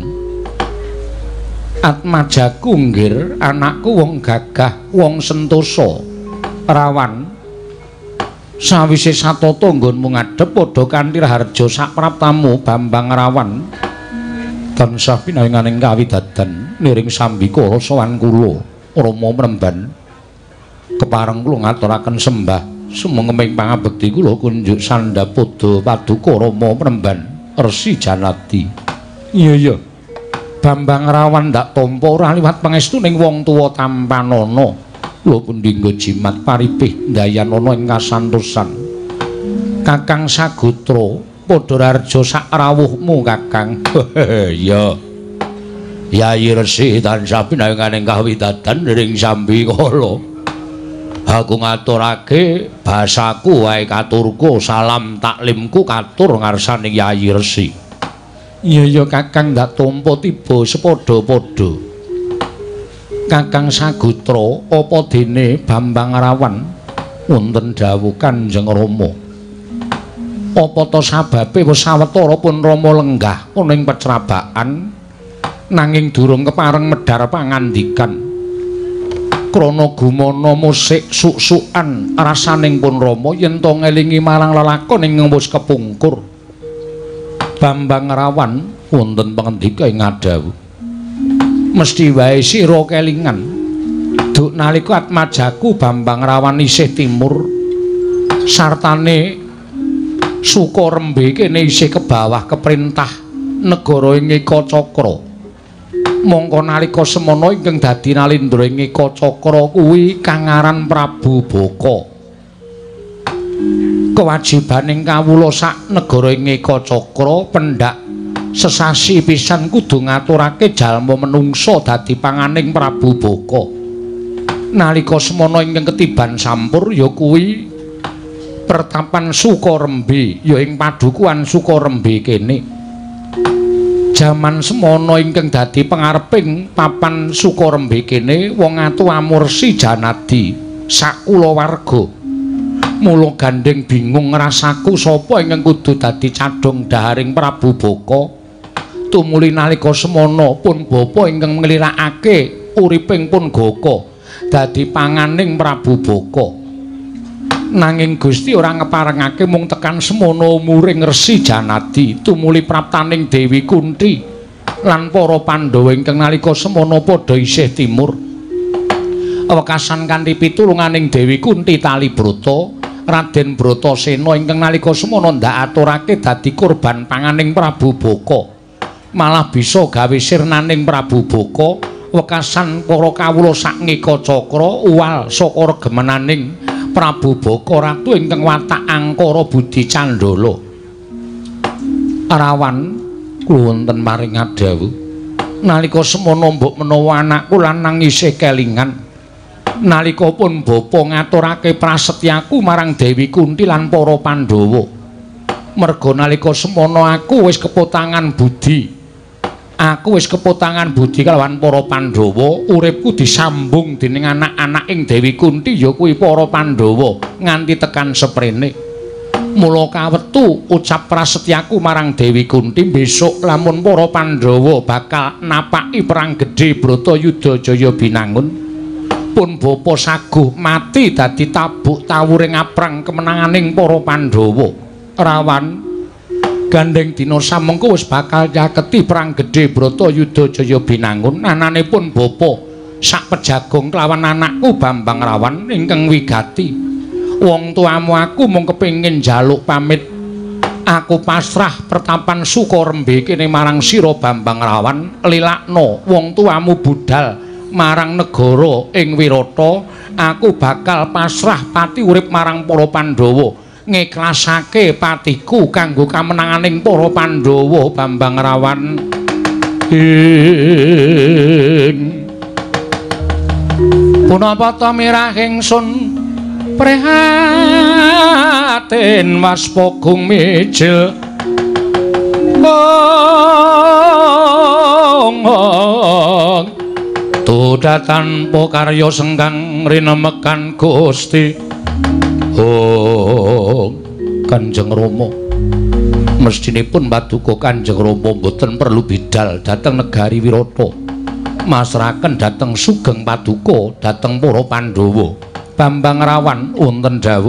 Atmajaku nggir, anakku wong gagah, wong sentosa, rawan. Sawise satata nggonmu ngadhep padha kanthi harja sapraptamu Bambang Rawan. Tansah pinayunganing kawidadan niring sambika sowan kula Rama Mremban. Kepareng kula ngaturaken sembah sumenging pangabekti kula kunjuk sandhapada paduka Rama Mremban Resi Janadi. Iya iya. Bambang Rawan ndak tampa ora liwat pangestuning wong tuwa tampanana. Kula pundi nggo jimat paripih ndayanana ing kasantosan. Kakang Sagutra padha rarja sak rawuhmu Kakang. Iya. Yayi Resi tansah pinayunganing kawidadan ring sambikala. Aku ngaturake basaku wae katurku, salam taklimku katur ngarsaning Yayi Resi. Iya ya Kakang ndak tampa tiba sepadha-padha. Kakang Sagutra apa dene Bambang Rawan wonten dawuh Kanjeng Rama. Apa ta sababe wis sawetara pun Rama lenggah ana ing pecrabakan nanging durung kepareng medhar pangandikan. Krana gumana musik suk-sukan rasaning pun Rama yen to ngelingi marang lelakon ing wis kepungkur. Bambang Rawan wonten pangendika ing ngadhawuh. Mesti wae sira kelingan duk nalika atmajaku Bambang Rawan isih timur sartane Sukarembe kene isih ke bawah keprintah negara ing Eka Cakra. Mongko nalika semana ingkang dadi nalindra ing Eka Cakra kuwi kang aran Prabu Baka. Kewajibaning kawula sak negara ing Eka Cakra pendak sesasi pisan kudu ngaturake jalma menungsa dadi panganing Prabu Baka. Nalika semana ingkang ketiban sampur ya kuwi pertapan Sukarembe ya ing padukuhan Sukarembe kene. Jaman semana ingkang dadi pangareping papan Sukarembe kene wong atu Amursi Janadi sak kulawarga. Mula gandeng bingung rasaku sapa ingkang kudu dadi cadhong daharing Prabu Baka. Tumuli nalika semana pun bapa ingkang nglirakake uriping pun Gaka dadi panganing Prabu Baka. Nanging Gusti ora ngeparengake mung tekan semana umuring Resi Janadi tumuli praptaning Dewi Kunthi lan para Pandhawa ingkang nalika semana padha isih timur. Wekasan kanthi pitulunganing Dewi Kunthi Talibrata, Raden Bratasena ingkang nalika semana ndak aturake dadi kurban panganing Prabu Baka. Malah bisa gawe sirnaning Prabu Baka wekasan para kawula sak Eka Cakra uwal saka regemenaning Prabu Baka ratu ingkang watak angkara budi candala. Rawan kula wonten maring ngadhawuh nalika semana mbok menawa anakku lanang isih kelingan nalika pun bapa ngaturake prasetyaku marang Dewi Kunthi lan para Pandhawa. Merga nalika semana aku wis kepotangan budi Aku wis kepotangan budi kalawan para Pandhawa, uripku disambung dening anak-anak ing Dewi Kunthi ya kuwi para Pandhawa nganti tekan seprene. Mula kawetu ucap prasetyaku marang Dewi Kunthi besok lamun para Pandhawa bakal napaki perang gedhe Bratayuda Jaya Binangun. Pun bapa saguh mati dadi tabuk tawuring aprang kemenanganing para Pandhawa. Rawan gandeng dina samengko wis bakal nyaketi perang gedhe Bratayuda Jaya Binangun. Ananipun bapa sak pejagong kelawan anakku Bambang Rawan ingkang wigati. Wong tuamu aku mung kepengin njaluk pamit. Aku pasrah pertapan Sukarembe kene marang sira Bambang Rawan. Lilakno wong tuamu budal marang negara ing Wirata. Aku bakal pasrah pati urip marang para Pandhawa. Ngiklasake patiku kanggo kamenanganing para Pandhawa Bambang Rawan. Ing punapa ta mirah ingsun prihatin waspagung mijil ong tudatan po karya sengkang rinemekan Gusti. Oh, Kanjeng Rama. Mestinipun Paduka Kanjeng Rama boten perlu bidal dhateng negari Wirata. Masrahaken dhateng Sugeng Paduka dhateng para Pandhawa. Bambang Rawan wonten dawuh.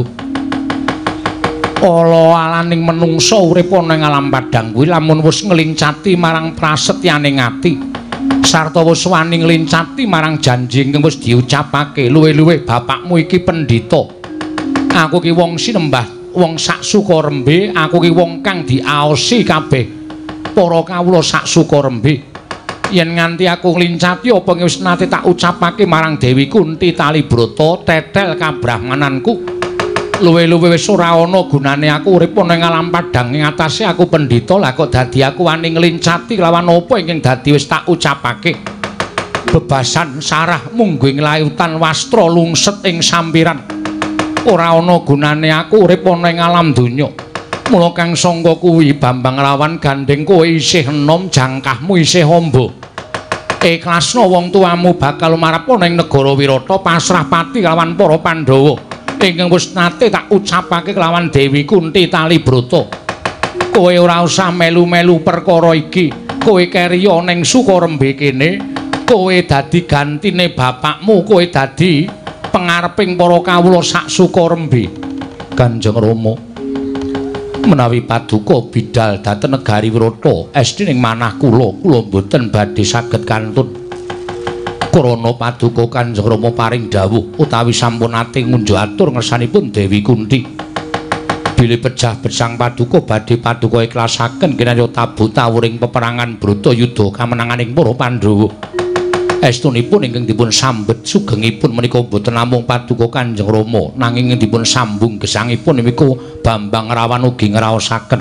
Ala alaning menungsa urip ana ing alam padhang kuwi lamun wis nglincati marang prasetyaning ati sarta wis wani nglincati marang janji ingkang wis diucapake luwih-luwih bapakmu iki pendhita. Aku ki wong sinembah, wong sak Sukarembe, aku ki wong kang diaosi kabeh para kawula sak Sukarembe. Yen nganti aku nglincati apa wis nate tak ucapake marang Dewi Kunti Talibrata tetel kabrahmananku. Luwe-luwe wis ora ana gunane aku urip ana ing alam padhang ing atase aku pendhita lah kok dadi aku wani nglincati lawan apa ingkang dadi wis tak ucapake. Bebasan sarah mungguing layutan wastra lungset ing sampiran. Ora ana gunane aku urip ana ing alam donya. Mula kang sangka kuwi Bambang Rawan gandeng kowe isih enom jangkahmu isih amba. Ikhlasna wong tuamu bakal marap ana ing negara Wirata pasrah pati lawan para Pandhawa. Ingkang wis nate tak ucapake kelawan Dewi Kunti Talibrata. Kowe ora usah melu-melu perkara iki. Kowe keriya ning Sukarembe kene, kowe dadi gantine bapakmu, kowe dadi pangareping para kawula sak Sukarembe. Kanjeng Rama, menawi Paduka bidal dhateng negari Wirata, esthi ning manah kula, kula boten badhe saged kantun. Krana Paduka Kanjeng Rama paring dawuh utawi sampun ate ngunjuk atur ngersanipun Dewi Kunti. Bilih pejah besang Paduka badhe Paduka ikhlasaken kinaya tabuh tawuring peperangan Bratayuda kamenanganing para Pandhawa. Estunipun ingkang dipun sambet sugengipun menika boten namung Paduka Kanjeng Rama nanging dipun sambung gesangipun menika Bambang Rawan ugi ngraosaken.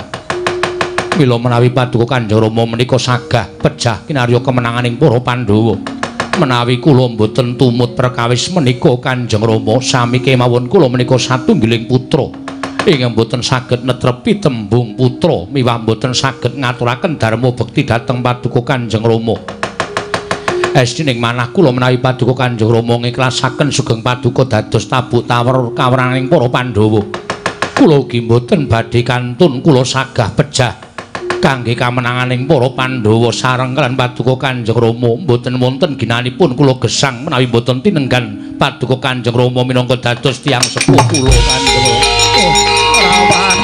Mila menawi Paduka Kanjeng Rama menika sagah pejah kinarya kemenanganing para Pandhawa. Menawi kula mboten tumut perkawis menika Kanjeng Rama sami kemawon kula menika satunggiling putra ingkang mboten saged netrepi tembung putra miwah mboten saged ngaturaken dharma bekti dhateng Paduka Kanjeng Rama. Esthi ning manah kula menawi Paduka Kanjeng Rama ngikhlasaken sugeng Paduka dados tabuk tawur kawraning para Pandhawa. Kula ugi mboten badhe kantun kula sagah pejah kangge kamenanganing para Pandhawa sareng kaliyan Paduka Kanjeng Rama mboten wonten ginanipun kula gesang menawi mboten tinenggan Paduka Kanjeng Rama minangka dados tiyang sepuh kula Kanjeng Rama. Oh, Rawan.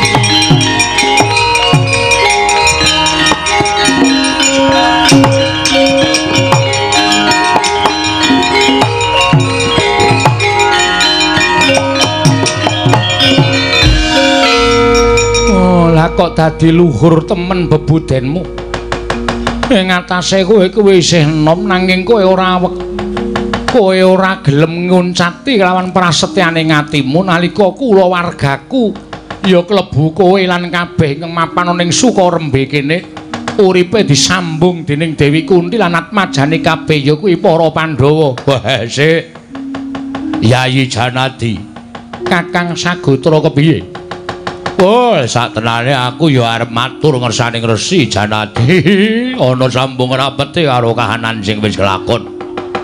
Kok dadi luhur temen bebudenmu ing atase kowe kowe isih enom nanging kowe ora kowe ora gelem nguncati kelawan prasetyaning atimu nalika kula wargaku ya klebu kowe lan kabeh ingkang mapan ning Sukarembe kene uripe disambung dening Dewi Kunti lan atmajane kabeh ya kuwi para Pandhawa. Wah sik Yayi Janadi Kakang Sagotra kepiye? Oh, satenane aku ya arep matur ngersaning Resi Janadi ana sambung rapete karo kahanan sing wis kelakon.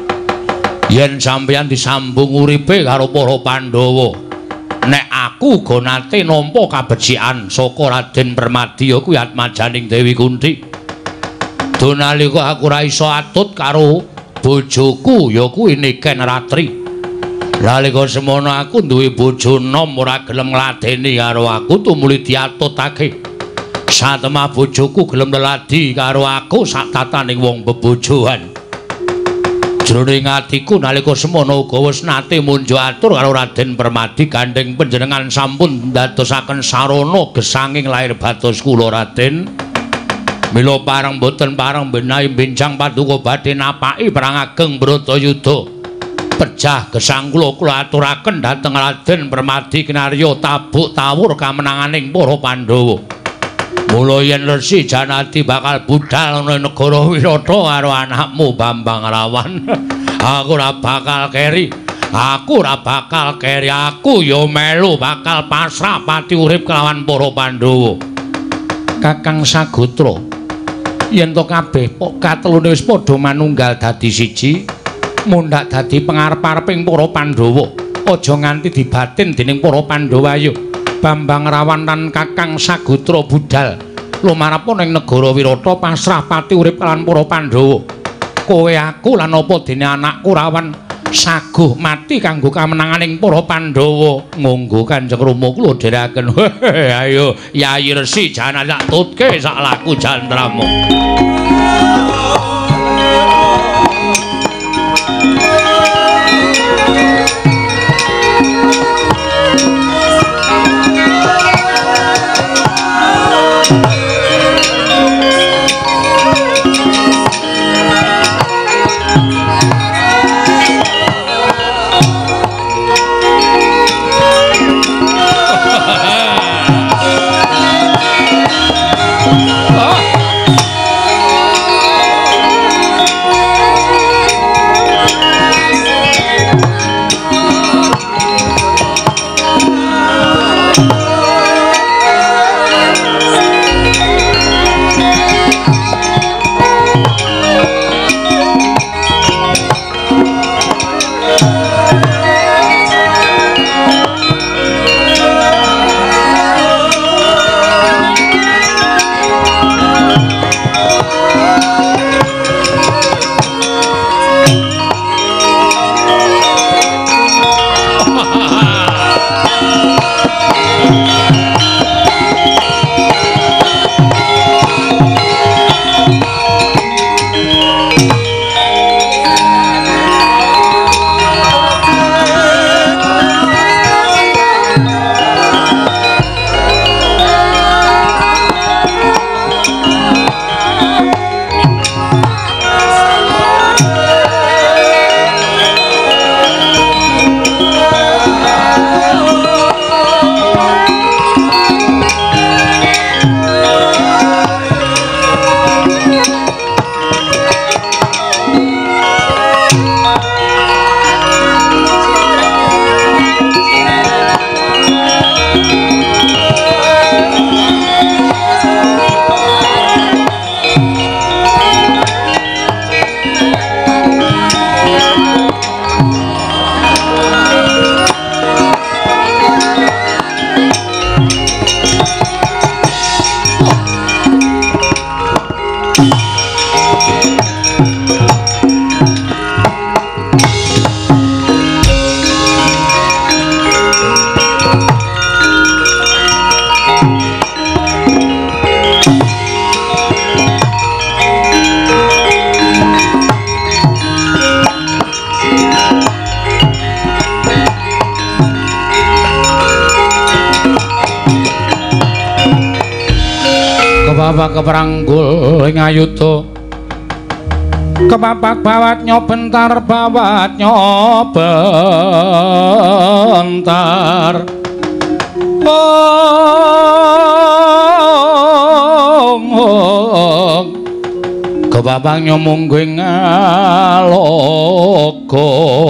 Yen sampeyan disambung uripe karo para Pandhawa, nek aku uga nate nampa kabecikan saka Raden Permadi ya kuwi atmajaning Dewi Kunti. Donalika aku ora iso atut karo bojoku ya kuwi Niken Ratri. Nalika semono aku duwe bojo nom ora gelem ngladeni karo aku tumuli diatutake. Satemah bojoku gelem leladi karo aku sak tataning wong bebojohan. Jroning atiku nalika semono uga wis nate munjuk atur karo Raden Permadi gandeng panjenengan sampun ndadosaken sarana gesanging lair batos kula Raden. Mila pareng boten pareng benahi benjang Paduka badhe napaki perang ageng Bratayuda. Pejah gesang kula kula aturaken dhateng Raden Permadi kinarya tabuk tawur kamenanganing para Pandhawa. Mula yen Resi Janadi bakal budhal ana negara Wirata karo anakmu Bambang Rawan, aku ora bakal keri. Aku ora bakal keri, aku ya melu bakal pasrah pati urip kelawan para Pandhawa. Kakang Sagotra, yen to kabeh katelune wis padha manunggal dadi siji, mundhak dadi pangarep-areping para Pandhawa, aja nganti dibatin dening para Pandhawa ayo. Bambang Rawan lan Kakang Sagutra budal lumarapun ing negara Wirata pasrah pati urip lan para Pandhawa. Kowe aku lan apa dene anakku Rawan saguh mati kanggo kamenanganing para Pandhawa. Monggo Kanjeng Rama kula dherekaken. Ayo Yayi Resi Janaka tak tutke sak laku jantramu. Keperanggul ing ayuda kepapak bawat nyobentar bawat nyobentar ong ong kepapak nyomungguing ngaloka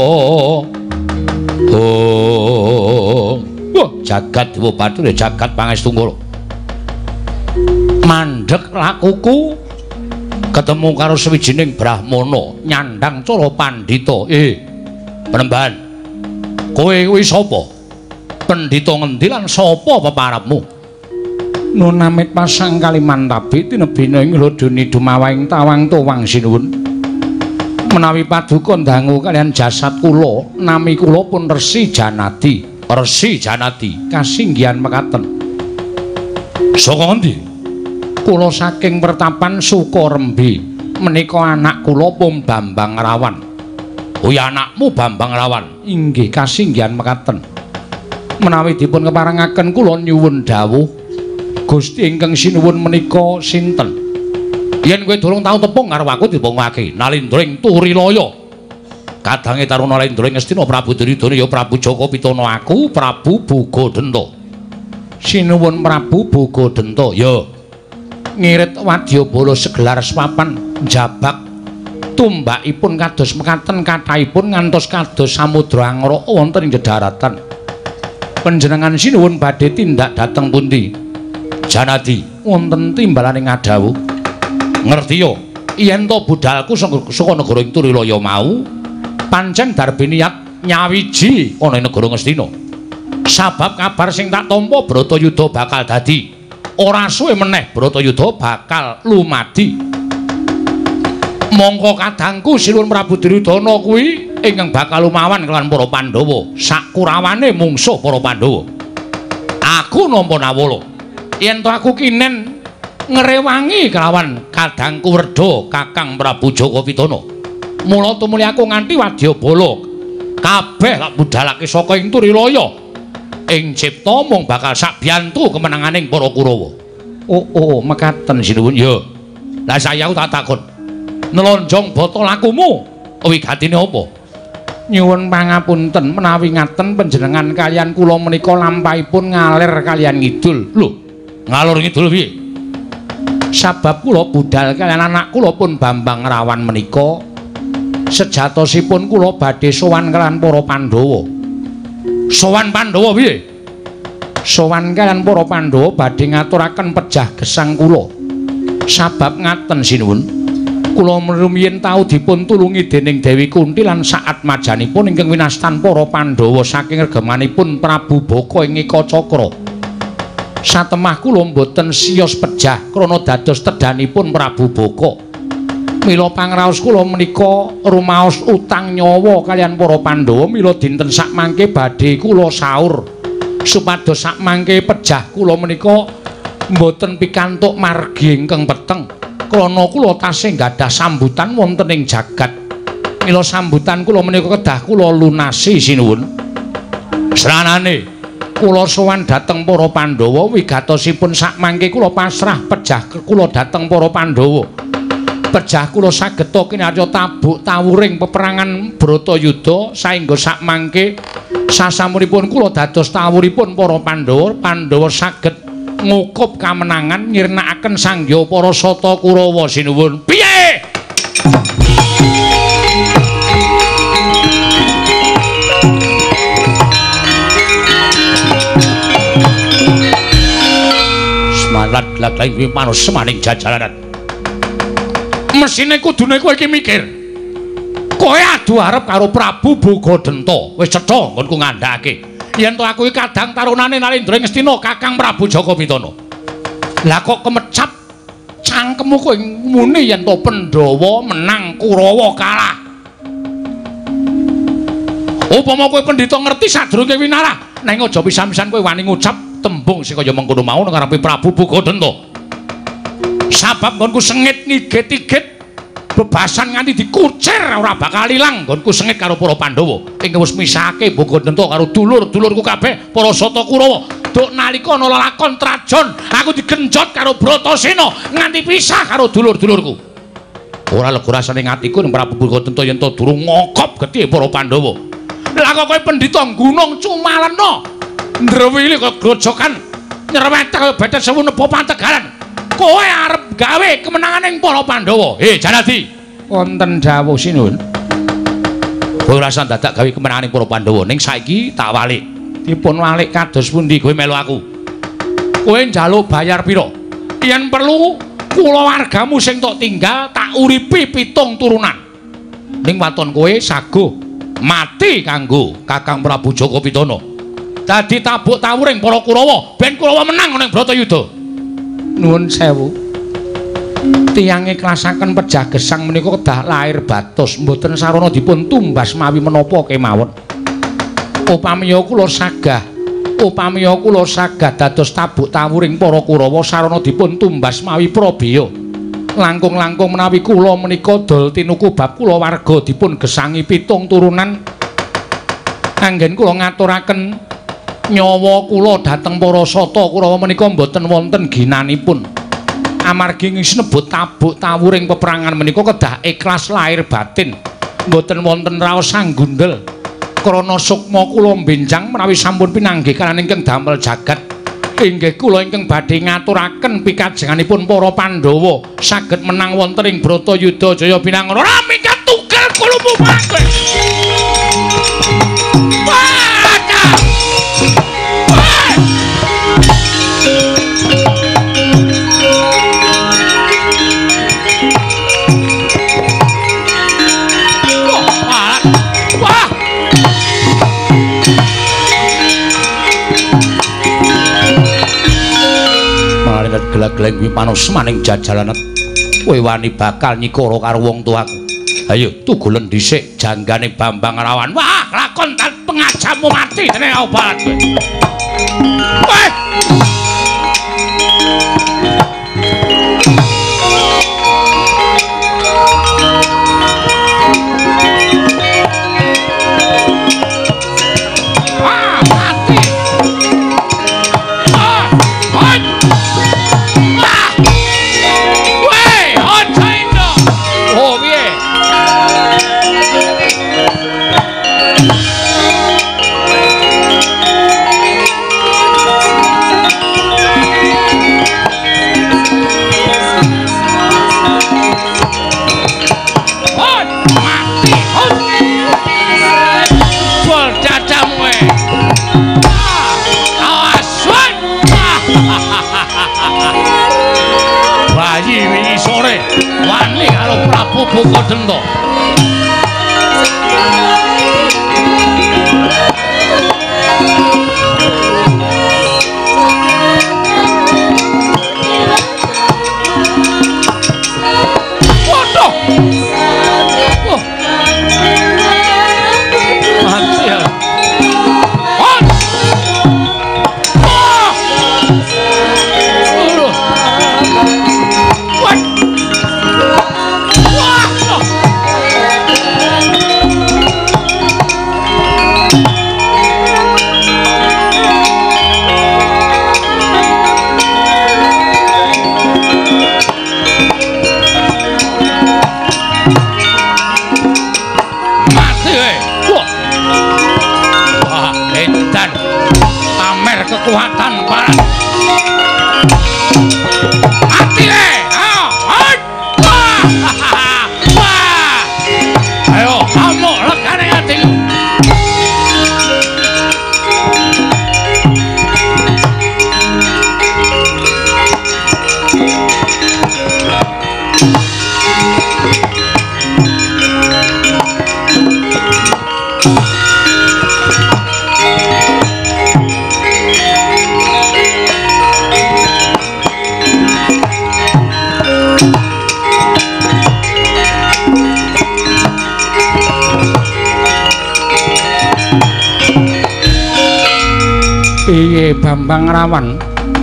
oh wah jagat dewa bathur jagat pangestu kula mandhek lakuku ketemu karo sawijining brahmana nyandang cara pandhita. Eh, Penembahan. Kowe kuwi sapa? Pendhita ngendi lan sapa peparapmu? Nun amit pasang Kalimantabi tinebina ing Lodoni dumawahing tawang towang sinuwun. Menawi paduka dangu kalian jasad kula, nami kula pun Resi Janadi. Resi Janadi kasinggihan mekaten. Saka ngendi? Kula saking pertapan Sukarembi menika anak kula Pum Bambang Rawan. Oh ya anakmu Bambang Rawan. Inggih kasinggihan mekaten. Menawi dipun keparengaken kula nyuwun dawuh Gusti ingkang sinuwun menika sinten? Yen kowe durung tau tepung karo aku dipungake Nalindring Turilaya. Kadange taruna Nalindring Ngastina Prabu Duryudana ya Prabu Jaka Pitana aku Prabu Bogadenta. Sinuwun Prabu Bogadenta ya. Ngirit wadyabala segelar sepapan jabak tumbakipun kados mekaten kathahipun ngantos kados samudra angra wonten ing dedharatan. Panjenengan sinuwun badhe tindak dhateng pundi? Janadi wonten timbalaning adawuh. Ngertiya yen to budalku saka negara ing Turilaya mau pancen darbe niat nyawiji ana ing negara Ngastina. Sabab kabar sing tak tampa Bratayuda bakal dadi. Ora suwe meneh Bratayuda bakal lumadi. Mongko kadangku Sinuwun Prabu Duryudana kuwi ingkang bakal lumawan kelawan para Pandhawa. Sakurawane mungsuh para Pandhawa. Aku nampa nawala. Yen to aku kinen ngrewangi kelawan kadangku Werda Kakang Prabu Jaka Pitana. Mula tumuli aku nganti wadyabala kabeh tak budhalake saka ing Turilaya. Ing cipta mung bakal sakbiyantu kemenanganing para Kurawa. Oh, oh, mekaten Sinuwun. Ya. Lah saya tak takon. Nelonjong bata lakumu wigatine apa? Nyuwun pangapunten menawi ngaten panjenengan kaliyan kula menika lampahipun ngalir kaliyan ngidul. Lho, ngalor ngidul piye? Sabab kula budal kaliyan anak kula pun Bambang Rawan menika sejatosipun kula badhe sowan kaliyan para Pandhawa. Sowan Pandhawa piye? Sowan kaliyan para Pandhawa badhe ngaturaken pejah gesang kula. Sabab ngaten Sinuwun, kula rumiyin tau dipun tulungi dening Dewi Kunti lan saat majanipun ingkang winastan para Pandhawa saking regemanipun Prabu Baka ing Ekacakra. Satemah kula mboten siyos pejah krana dados tedhanipun Prabu Baka. Mila pangraos kula menika rumaos utang nyawa kaliyan para Pandhawa, mila dinten sakmangke badhe kula saur supados sakmangke pejah kula menika mboten pikantuk margi ingkang peteng. Krana kula tasih nggadah sambutan wonten ing jagat. Mila sambutan kula menika kedah kula lunasi Sinuwun. Sranane kula sowan dhateng para Pandhawa wigatosipun sakmangke kula pasrah pejah kula dhateng para Pandhawa. Pejah kula sageta kinarya tabuk tawuring peperangan Bratayuda saengga sakmangke sasampunipun kula dados tawuripun para Pandhawa, Pandhawa saged ngukup kamenangan nyirnakaken sanggya para sata Kurawa Sinuwun. Piye? Semangat glaglaing kuwi manus semaning jajalanan. Mesine kudune kowe iki mikir. Kowe adu arep karo Prabu Bogadenta. Wis cetha nggonku ngandhake. Yen to aku iki kadang tarunane Narendra Ngastina Kakang Prabu Jaka Pitana. Lah kok kemecap cangkemmu kowe muni yen to Pandhawa menang Kurawa kalah. Upama kowe pendhita ngerti sadurunge winarah, nang aja pisan-pisan kowe wani ngucap tembung sing kaya mengkono mau nang ngarepe Prabu Bogadenta. Sabab nggonku sengit ngiget-iget bebasan nganti dikucir ora bakal ilang nggonku sengit karo para Pandhawa ingkang wis misahake Bogadenta karo dulur-dulurku kabeh para sata Kurawa. Duk nalika ana lakon trajon aku digenjot karo Bratasena nganti pisah karo dulur-dulurku. Ora lega rasane atiku ning Prabu Bogadenta yen to durung ngokop getih para Pandhawa. Lah kok kowe pendhita gunung Cumalena ndrewili kok grojokan nyerwet kaya betet sewu nepo pantegalan. Kowe arep gawe kemenanganing para Pandhawa. He Janadi, wonten dawuh Sinuwun. Kowe rasa dadak gawe kemenanganing para Pandhawa ning saiki tak walik. Dipun walik kados pundi kowe melu aku? Kowe njaluk bayar pira? Yen perlu kula wargamu sing tok tinggal tak uripi pitung turunan. Ning waton kowe saguh mati kanggo Kakang Prabu Jaka Pitana. Dadi tabuk tawuring para Kurawa ben Kurawa menang ning Bratayuda. Nuwun sewu. Tiyang ikhlasaken pejah gesang menika kedah lair batos mboten sarana dipun tumbas mawi menapa kemawon. Upamiya kula sagah, upamiya kula sagah dados tabuk tawuring para Kurawa sarana dipun tumbas mawi prabeya. Langkung-langkung menawi kula menika dol tinuku bab kula warga dipun gesangi pitung turunan. Anggen kula ngaturaken nyawa kula dhateng para sata Kurawa menika mboten wonten ginanipun. Amargi sinebut tabuk tawuring peperangan menika kedah ikhlas lahir batin. Mboten wonten raos sanggundel. Krana sukma kula benjang menawi sampun pinanggih kaliyan ingkang damel jagat. Inggih kula ingkang badhe ngaturaken pikajenganipun para Pandhawa saged menang wonten ing Bratayuda Jaya Binangra. Ora minggat tunggal kula mumpake. menet gelag-geleng kuwi panosmaning jajalanet. Kowe wani bakal nyikara karo wong tuaku. Ayo tugulen dhisik janggane Bambang Rawan. Wah, lakon tan pengajamu mati dening obat kowe. Weh. Wani karo Prabu Bogodento. Waduh. Oh. Mati ya. Oh. Oh. What? Kekuatan para mati le ayo wah wah ayo kamu legane atimu piye Bambang Rawan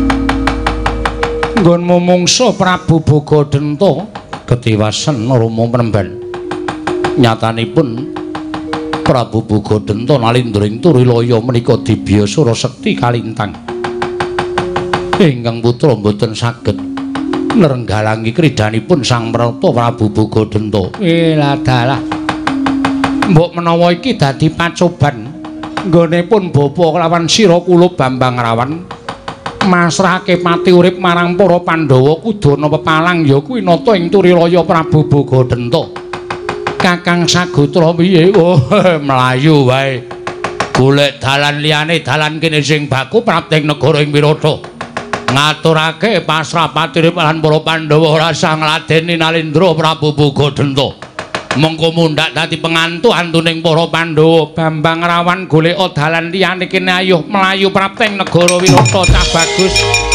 nggonmu mungsuh Prabu Bogodento ketiwasan Rama Penemban. Nyatanipun Prabu Bogodento nalindring Turilaya menika dibya Sura Sekti kalintang ingkang putra boten saged nrenggalangi kridanipun Sang Prata Prabu Bogodento. Eh lah dalah mbok menawa iki dadi pacoban nggonipun bapa kelawan sira kula Bambang Rawan masrahake pati urip marang para Pandhawa kudana pepalang ya kuwi nata ing Turilaya Prabu Bogodento. Kakang Sagotra piye? Oh, mlayu wae. Golek dalan liyane dalan kene sing baku prapting negara ing Wirata. Ngaturake pasrah pati urip lan para Pandhawa ora sang ngladeni Nalendra Prabu Bogodento. Mengko mundhak dadi pengantu antuning para Pandhawa. Bambang Rawan golek dalan liyane kene ayuh mlayu prapting negara Wirata cah bagus.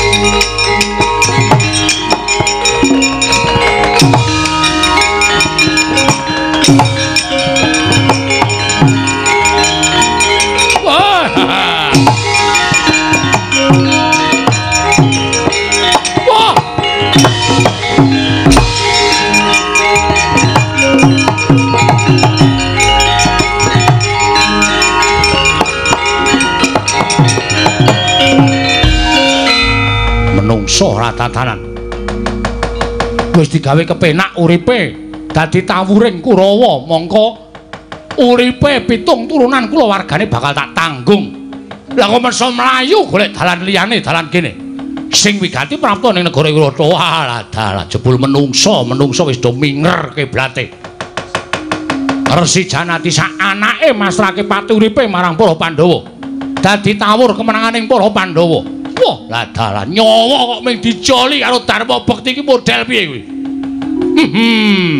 Menungso ratatanan wis digawe kepenak uripe dadi tawuring Kurawa, mongko uripe pitung turunan kula wargane bakal tak tanggung. Lah kok meso mlayu golek dalan liyane dalan kene sing wigati prapta ning negara Wirata. Walah dalah jebul menungso menungso wis do minger kiblate. Resi Janati sak anake masrahake pati uripe marang para Pandhawa dadi tawur kemenanganing para Pandhawa. Wah, lah dalan nyawa kok mung dijoli karo Darma Bekti iki model piye kuwi? Hmm.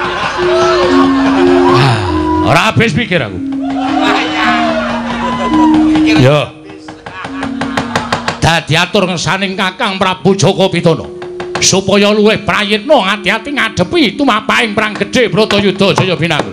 Ora habis pikir aku. Yo. dadi atur ngesaning Kakang Prabu Jaka Pitana supaya luwih prayitna ngati-ati ngadepi tumapaing perang gedhe Bratayuda Jaya Binangun.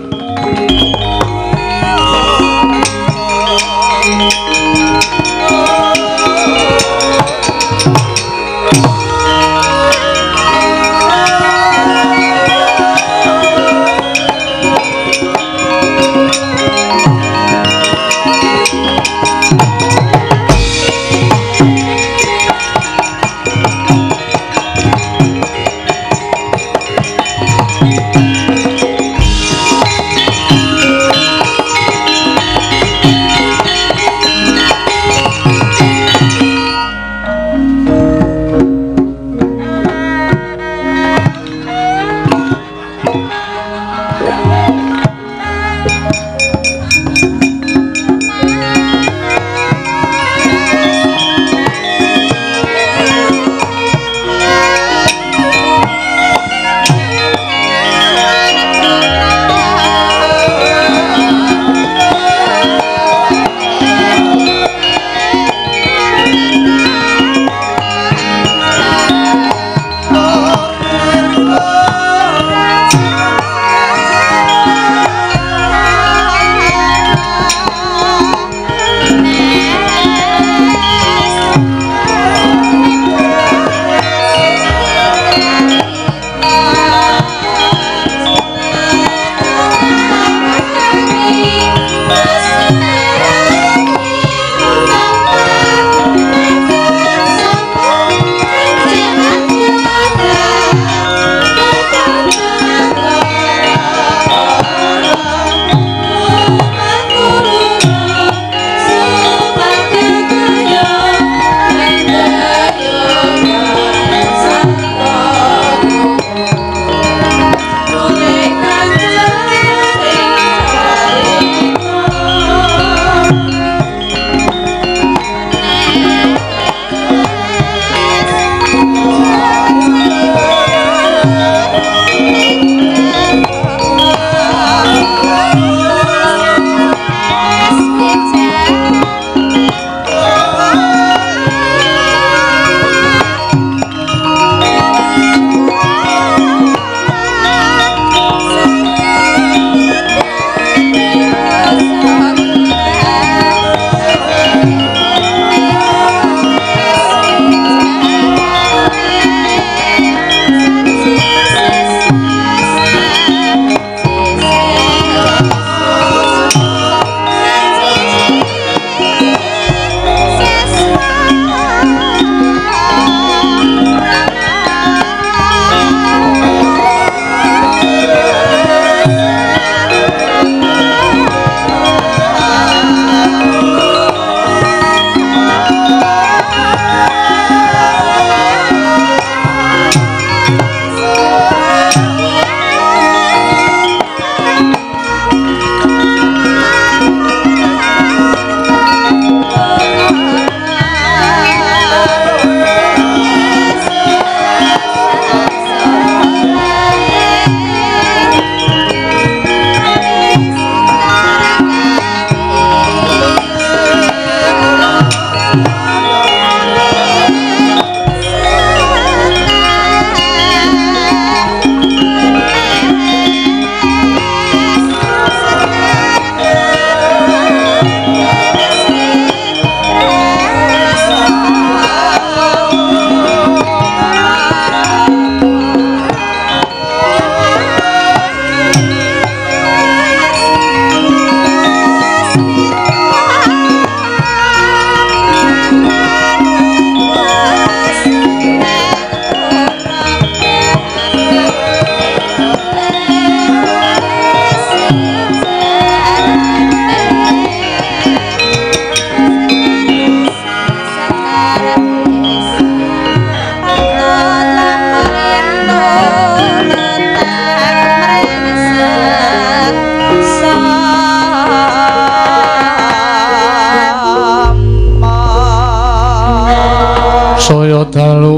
saya dalu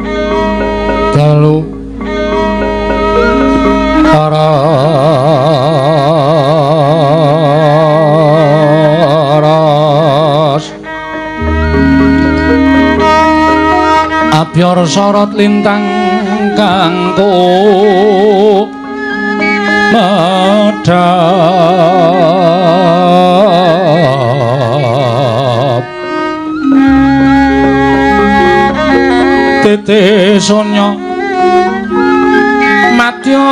dalu aras Abyor sorot lintang kanggo madhap tete sonya madya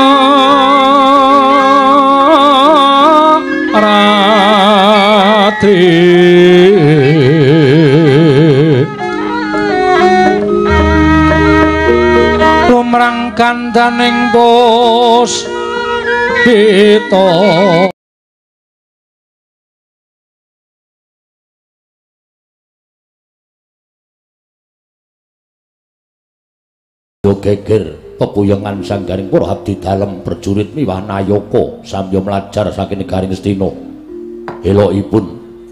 ratri lumrang kandaning bos pito yo geger pepuyengan sanggaring para abdi dalem prajurit miwah nayaka samya mlajar saking negaring Astina elokipun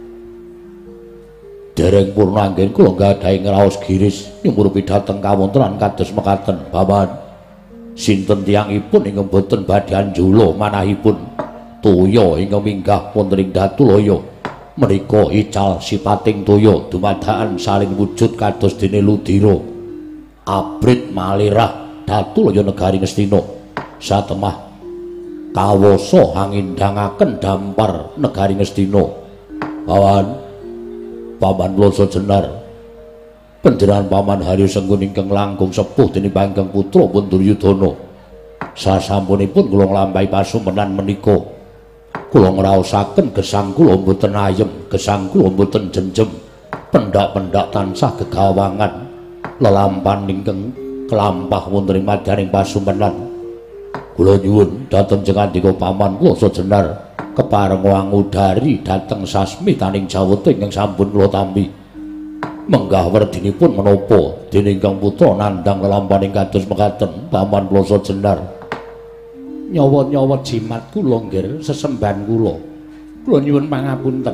dereng purna anggen kula nggadahi ngraos giris nyumurupi dhateng kawontenan kados mekaten bawan sinten tiyangipun ingkang boten badhe anjula manahipun toya ingkang minggah wonten ing Datulaya menika ical sipating toya dumadakan saling wujud kados dene ludira abrit malirah Datulaya negaring Astina satemah kawasa angindhangaken dampar negaring Astina bawan paman Loso Jenar panjenengan paman Haryo Senggun ingkang langkung sepuh dening panggang putra pun Duryudana sasampunipun kula nglampahi pasumpenan menika kula ngraosaken gesang kula mboten ayem gesang kula mboten jenjem pendak-pendak tansah gegawangan lelampan ingkang kelampah wonten ing madyaning pasumpenan kula nyuwun dhateng jengandika paman Loso Jenar kepareng wangudari dhateng sasmitaning jawata ingkang sampun kula tampi menggah werdinipun menapa dene ingkang putra nandhang lelampaning kados mekaten paman Loso Jenar nyawa-nyawa jimat kula nggih sesembahan kula kula nyuwun pangapunten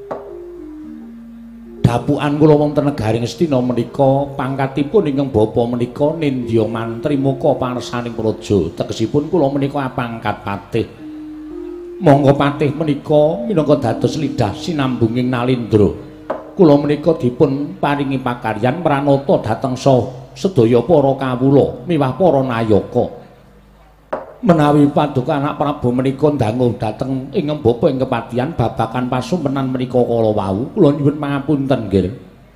dapukan kula wonten negaring Astina menika pangkatipun ingkang bapa menika nindya mantri muka parsaning praja tegesipun kula menika pangkat patih monggo patih menika minangka dados lidah sinambunging nalindra kula menika dipun paringi pakaryan pranata dhateng sedaya para kawula miwah para nayaka menawi paduka anak Prabu menika ndangu dhateng ingkang bapa ing kepatihan babakan pasumpenan menika kala wau kula nyuwun pangapunten nggih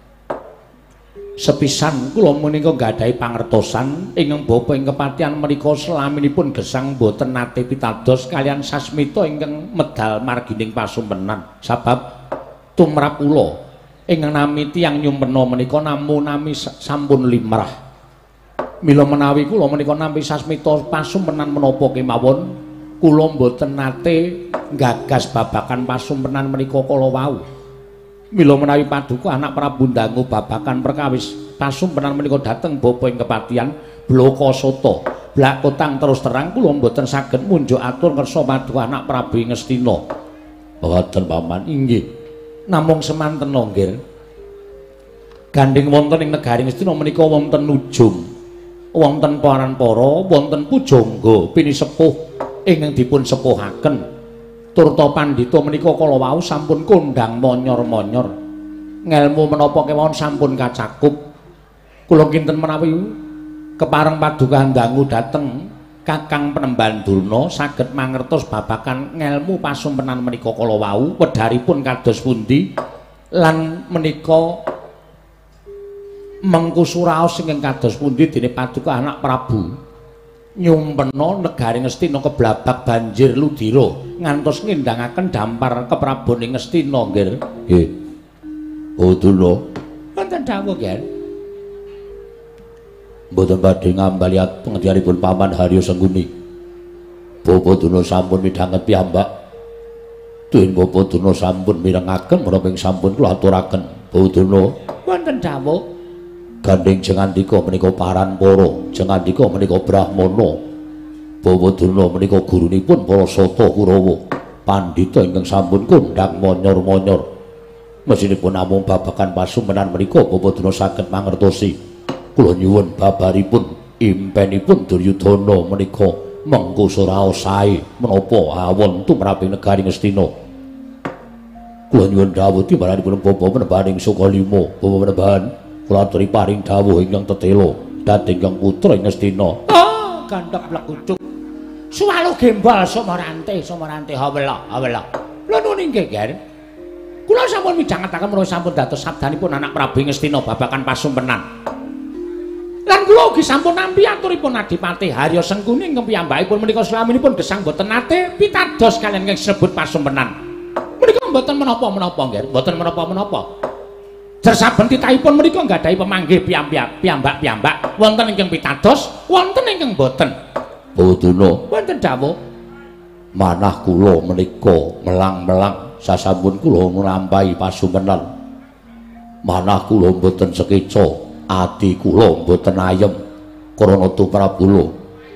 sepisan kula menika nggadahi pangertosan ingkang bapa ing kepatihan menika selaminipun gesang boten nate pitados kalian sasmita ingkang medal margining pasumpenan sabab tumrap kula ingkang nami tiyang nyumpena menika namung nami sampun limrah mila menawi kula menika nampi sasmita pasumpenan menapa kemawon kula mboten nate nggagas babakan pasumpenan menika kala wau mila menawi paduka anak Prabu ndangu babakan perkawis pasumpenan menika dhateng bapa ing kepatihan Blokasata blakotang terus terang kula mboten saged munjuk atur ngersa paduka anak Prabu ing Astina boten paman inggih namung semanten nggih gandeng wonten ing negaring Astina menika wonten ujung wonten paran-para wonten pujangga pinisepuh ingkang dipun sepuhaken turta pandhita menika kala wau sampun kondhang monyor-monyor ngelmu menapa kemawon sampun kacakup kula kinten menawi kepareng paduka ndangu dhateng Kakang Penemban Durna saged mangertos babakan ngelmu pasumpenan menika kala wau wedharipun kados pundi lan menika mengkusuraos ingkang kados pundi dene paduka anak Prabu nyumpena negaring Astina keblabak banjir ludira ngantos ngendhangaken dampar kepraboning Astina nggih nggih Uduna wonten dawuh nggih mboten badhe ngambaliat pengendhianipun paman Haryo Sengguni Bapa Duna sampun midhanget piyambak tuwin Bapa Duna sampun mirengaken menapa ing sampun kula aturaken Bapa Duna wonten dawuh gandeng jengandika menika paranpara jengandika menika brahmana Bapa Durna menika gurunipun para sata Kurawa pandhita ingkang sampun kondhang monyor-monyor mesinipun namung babakan pasumpenan menika Bapa Durna saged mangertosi kula nyuwun babaripun impenipun Duryudana menika mengko suraos sae menapa awon tumraping negaring Astina kula nyuwun dawuh timbalanipun Bapa Penembaning Sukalima Bapa Penemban kula aturi paring dawuh ingkang tetela dhateng ingkang putra ing Ngastina. Oh, gandhek blekucuk. Suwalu gembol Sumarante, Sumarante hawela, hawela. Lha nuwun inggih, Ger. Kula sampun midhangetaken menawi sampun dados sabdanipun anak Prabu Ngastina babakan pasumpenan. Lan kula ugi sampun nampi aturipun Adipati Harya Sengkuni ingkang piyambakipun menika slaminipun gesang boten nate pitados kaliyan ingkang sebut pasumpenan. Menika mboten menapa-menapa, Ger, mboten menapa-menapa. Jer saben titahipun menika nggadahi pemanggih piyambak, piyambak-piyambak wonten ingkang pitados, wonten ingkang boten. Buduna, wonten dawuh manah kula menika melang-melang sasampun kula nglampahi pasumpenan. Manah kula mboten sekeca. Ati kula mboten ayem krana tumrapula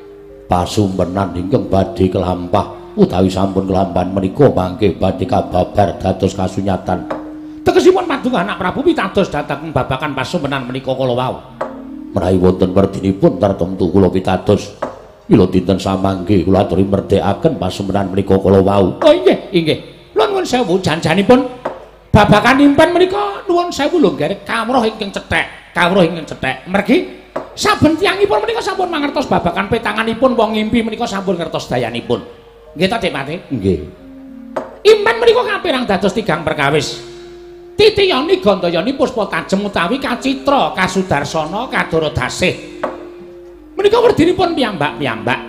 pasumpenan ingkang badhe kelampah utawi sampun kelampan menika mangke badhe kababar dados kasunyatan. Tegesipun paduka anak Prabu pitados dhateng babakan pasumpenan menika kala wau. Menawi wonten werdinipun tartemtu kula pitados mila dinten samangke kula aturi merdekaken pasumpenan menika kala wau. Oh inggih, inggih. Nuwun sewu janjanipun babakan impen menika nuwun sewu lho Ger, kamroh ingkang cethek. Kawruh ingkang cethek. Mergi saben tiyangipun menika sampun mangertos babakan petanganipun wong ngimpi menika sampun ngertos dayanipun. Nggih ta, Dipati? Nggih. Impen menika kapirang dados tigang perkawis. Titiyani Gandayani Puspa Tajem utawi Kacitra, Kasudarsana, Kadorodasih. Menika werdinipun piyambak-piyambak.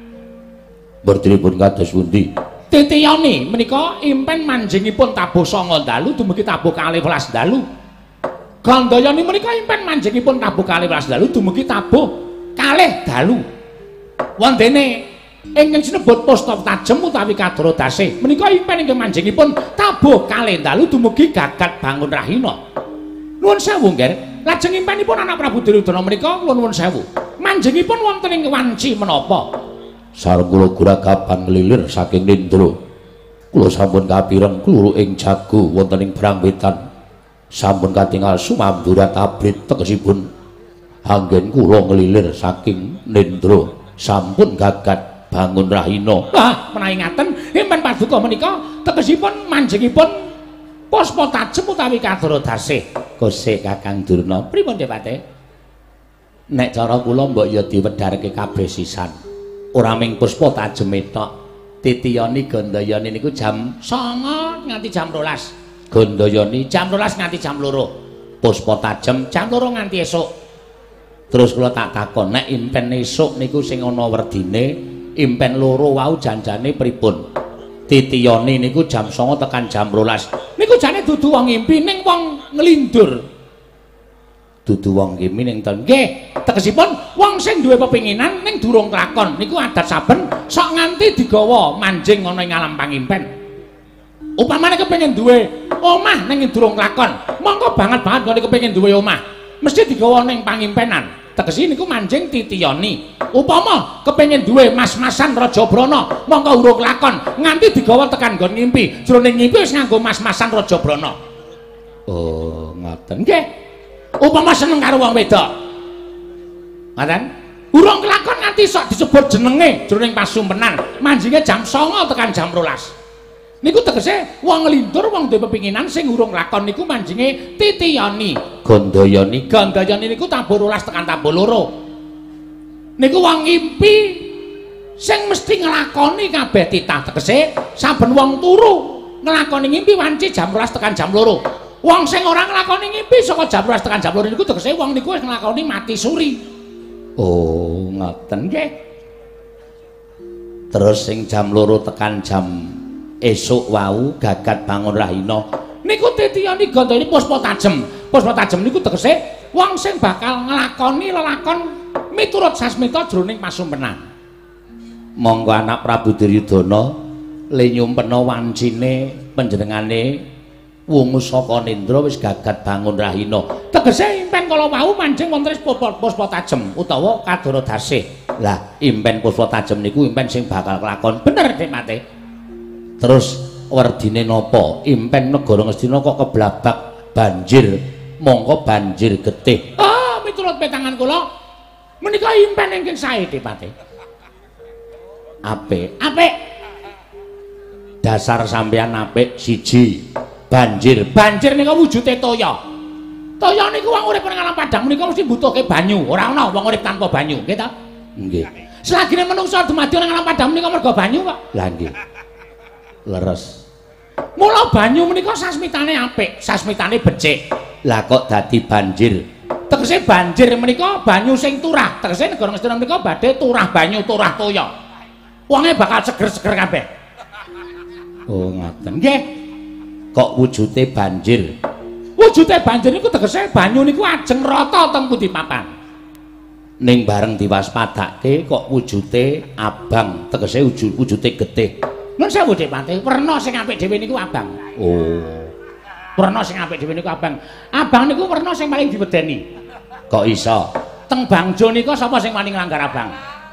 Werdinipun kados pundi? Titiyani menika impen manjingipun tabuh sanga dalu dumugi tabuh kalih welas dalu. Gandayani menika impen manjingipun tabuh kalih welas dalu dumugi tabuh kalih dalu. Wondene ingkang sinebut Puspa Tajem utawi Kadorodasih menika impen ingkang manjingipun tabuh kalih dalu dumugi Gagat Bangun Rahina. Nuwun sewu, Ger. Lajeng impenipun anak Prabu Duryudana menika nuwun sewu. Manjingipun wonten ing wanci menapa? Sareng kula guragapan nglilir saking Nindra. Kula sampun kapireng kluru ing jago wonten ing Brangwetan. Sampun katingal sumamburat abrit tegesipun anggen kula nglilir saking Nindra sampun Gagat Bangun Rahina. Wah, menawi ngaten impen paduka menika tegesipun manjingipun Puspa Tajem utawi Kadorodasih. Gosek Kakang Durna pripun Dipati? Nek cara kula mbok ya diwedharke kabeh sisan. Ora ming Puspa Tajem tok. Titiyani Gandayani niku jam sanga nganti jam rolas. Gandayani jam rolas nganti jam loro. Puspa Tajem jam loro nganti esuk. Terus kula tak takon, nek impen esuk niku sing ana werdine, impen loro wau janjane pripun? Titiyani niku jam sanga tekan jam rolas. Niku jane dudu wong ngimpi ning wong nglindur. Dudu wong ngimpi ning ten. Nggih, tegesipun wong sing duwe pepinginan ning durung kelakon niku adat saben sok nganti digawa manjing ana ing alam pangimpen. Upamane kepengin duwe omah ning durung kelakon, monggo banget banget kene kepengin duwe omah, mesti digawa ning pangimpenan. Tegesi niku manjing Titiyani. Upama kepengin duwe mas-masan Raja Brana, monggo urung kelakon nganti digawa tekan nggon ngimpi. Jroning ngimpi wis nganggo mas-masan Raja Brana. Oh, ngoten nggih. Upama seneng karo wong wedok. Ngoten? Urung kelakon nganti sok disebut jenenge jroning pasumpenan, manjinge jam sanga tekan jam rolas. Niku tegese wong nglindur wong duwe pepinginan sing urung lakon niku manjinge Titiyani. Gandayani, Gandayani niku tabuh rolas tekan tabuh loro. Niku wong ngimpi sing mesti nglakoni kabeh titah. Tegese saben wong turu nglakoni ngimpi wanci jam rolas tekan jam loro. Wong sing ora nglakoni ngimpi saka jam rolas tekan jam loro niku tegese wong niku wis nglakoni mati suri. Oh, ngoten nggih. Terus sing jam loro tekan jam esuk wau Gagat Bangun Rahina niku Titiyani Gandayani Puspa Tajem. Puspa Tajem niku tegese wong sing bakal nglakoni lelakon miturut sasmita jroning pasumpenan. Monggo anak Prabu Duryudana le nyumpena wancine panjenengane wungu saka Nindra wis Gagat Bangun Rahina. Tegese impen kala wau manjing wonten Puspa Tajem utawa Kadorodasih. Lah impen Puspa Tajem niku impen sing bakal kelakon bener Dik Mate. Terus werdine napa impen negara Ngastina kok keblabak banjir mongko banjir getih. Ah, miturut petangan kula menika impen ingkang sae Dipati. Apik, apik. Dasar sampeyan apik siji. Banjir, banjir nika wujude toya. Toya niku wong urip ning alam padang menika mesti mbutuhke banyu, ora ana wong urip tanpa banyu, nggih ta? Nggih. Selagine menungsa dumadi ning alam padang menika mergo banyu kok. Lah nggih. Leres. Mula banyu menika sasmitane apik, sasmitane becik. Lah kok dadi banjir? Tegese banjir menika banyu sing turah. Tegese negara Ngastina menika badhe turah banyu, turah toya. Wonge bakal seger-seger kabeh. Oh, ngoten. Nggih. Kok wujude banjir? Wujude banjir niku tegese banyu niku ajeng rata teng pundi papan. Ning bareng diwaspadake kok wujude abang, tegese wujude getih. Nun sewu Dik Pati, werna sing apik dhewe niku abang. Oh. Werna sing apik dhewe niku abang. Abang niku werna sing paling diwedeni. Kok iso? Teng Bangjo nika sapa sing paling nglanggar abang?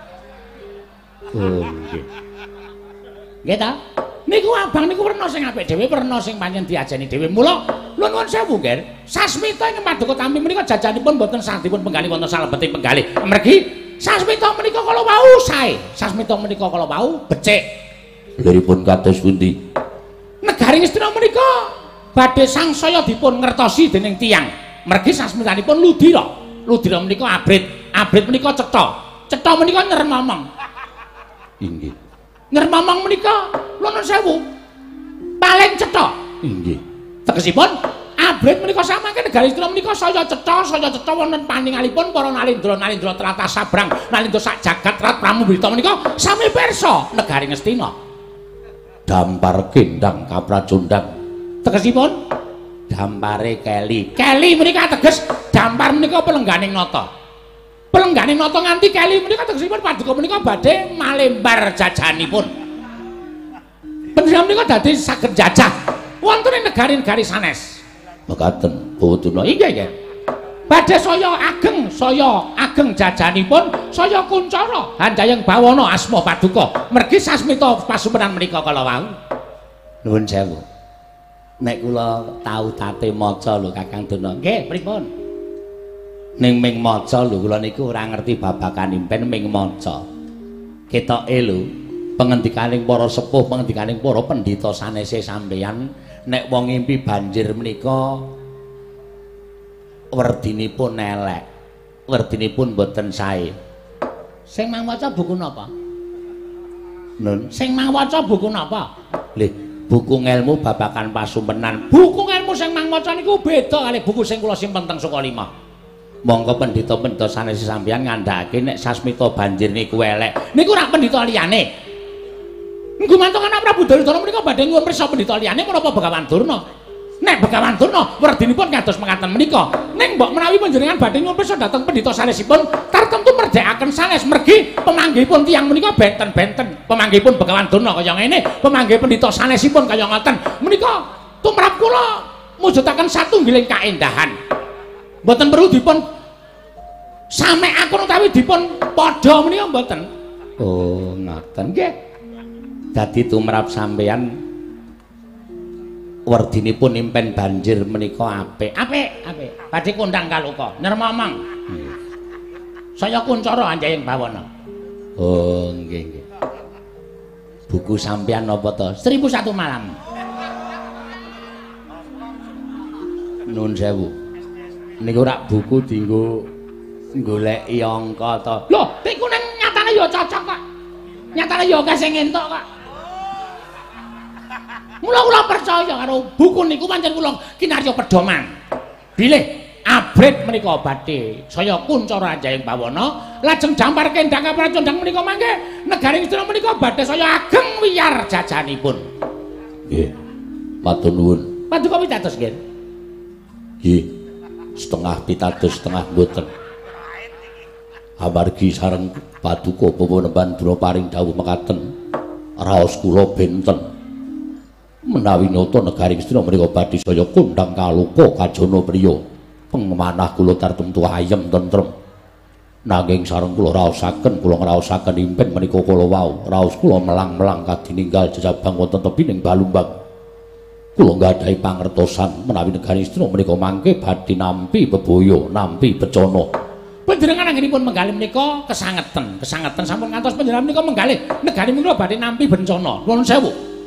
Oh, nggih. Nggih ta? Niku abang niku werna sing apik dhewe, werna sing pancen diajeni dhewe. Mula nuwun sewu, Ger. Sasmita ing Paduka Tampi menika jajanipun boten sah dipun penggalih wonten salebeting penggalih. Amargi sasmita menika kala wau sae. Sasmita menika kala wau becik. Liripun kados pundi? Negari Ngastina menika badhe sangsaya dipun ngertosi dening tiyang. Mergi sasmitanipun Ludira. Ludira menika abrit, abrit menika cetha. Cetha menika nyermamang. Inggih. Nyermamang menika nuwun sewu. Paling cetha. Inggih. Tegesipun abrit menika samangke negari Ngastina menika saya cetha, saya cetha wonten paningalipun para nalindra-nalindra tlatah sabrang, nalindra sak jagat rat pramubrita menika sami pirsa negari Ngastina. Dampar kendang kapracundang. Tegesipun Dampare keli. Keli menika teges dampar menika pelengganing nata. Pelengganing nata nganti keli menika tegesipun Paduka menika badhe malembar jajanipun. Panjenengan menika dadi saged jajah wonten ing negari-negari sanes. Mekaten, Bawatuna. Inggih nggih. Badhe saya ageng, saya ageng jajanipun, saya kuncara Handayeng Bawana asma Paduka. Mergi sasmita pasumenan menika kala wau. Nuwun sewu. Nek kula tau tate maca lho Kakang Duna. Nggih, pripun? Ning ming maca lho kula niku ora ngerti babakan impen ming maca. Ketoke lho pengendikaning para sepuh, pengendikaning para pendhita sanese sampeyan nek wong ngimpi banjir menika werdinipun elek, werdinipun boten sae. Sing mawaca buku napa? Nun, Sing mawaca buku napa? lih, buku ngelmu babakan pasumpenan. Buku ngelmu sing mawaca niku beda kali buku sing kula simpen teng Sukalima. Monggo pendhita-pendhita sanese sampeyan ngandhakake nek sasmita banjir niku elek. Niku rak pendhita liyane. Gumantung anak Prabu Duryudana menika badhe nyuwun pirsa pendhita liyane menapa Begawan Durna. Nek Begawan Durna werdinipun kados mekaten menika. Ning mbok menawi panjenengan badhe nyuwun pirsa dhateng pendhita sanesipun tartemtu merdekaken sanes mergi pemanggihipun tiyang menika benten-benten. Pemanggihipun Begawan Durna kaya ngene, pemanggih pendhita sanesipun kaya ngoten. Menika tumrap kula mujudaken satunggiling kaendahan. Mboten perlu dipun samekaken utawi dipun padha menika mboten. Oh, ngoten. Nggih. Dadi tumrap sampeyan werdinipun impen banjir menika apik. Apik, apik. Badhe kondang kaloka, Nirmamang. Hmm. Saya kuncara Handayeng Bawana. Oh, nggih, nggih. Buku sampeyan napa to? seribu satu Malam. Nuwun sewu. Niku rak buku dienggo goleki angka to. Lho, niku nang nyatane ya cocok kok. Nyatane ya akeh sing entuk kok. Mula kula percaya karo buku niku pancen kula kinarya pedoman. Bilih abrit menika badhe saya kuncara Handayeng Bawana lajeng jampar kendang kapracundang menika mangke negari Ngastina menika badhe saya ageng wiyar jajanipun. Nggih. Matur nuwun. Paduka pitados nggih. Nggih. Setengah pitados setengah mboten. Amargi sareng Paduka Pawanemban Dura paring dawuh mekaten. Raos kula benten. Menawi nyoto negari Ngastina menika badhe saya kondang kaloka kajana priya pengemanah kula tartemtu ayem tentrem nanging sareng kula raosaken kula ngraosaken impen menika kala wau raos kula melang-melang kadininggal jejabang wonten tebining Balumbang kula nggadahi pangertosan menawi negari Ngastina menika mangke badhe nampi bebaya nampi becana panjenengan anggenipun menggalih menika kesangeten kesangeten sampun ngantos panjenengan menika menggalih negari menika badhe nampi bencana nuwun sewu.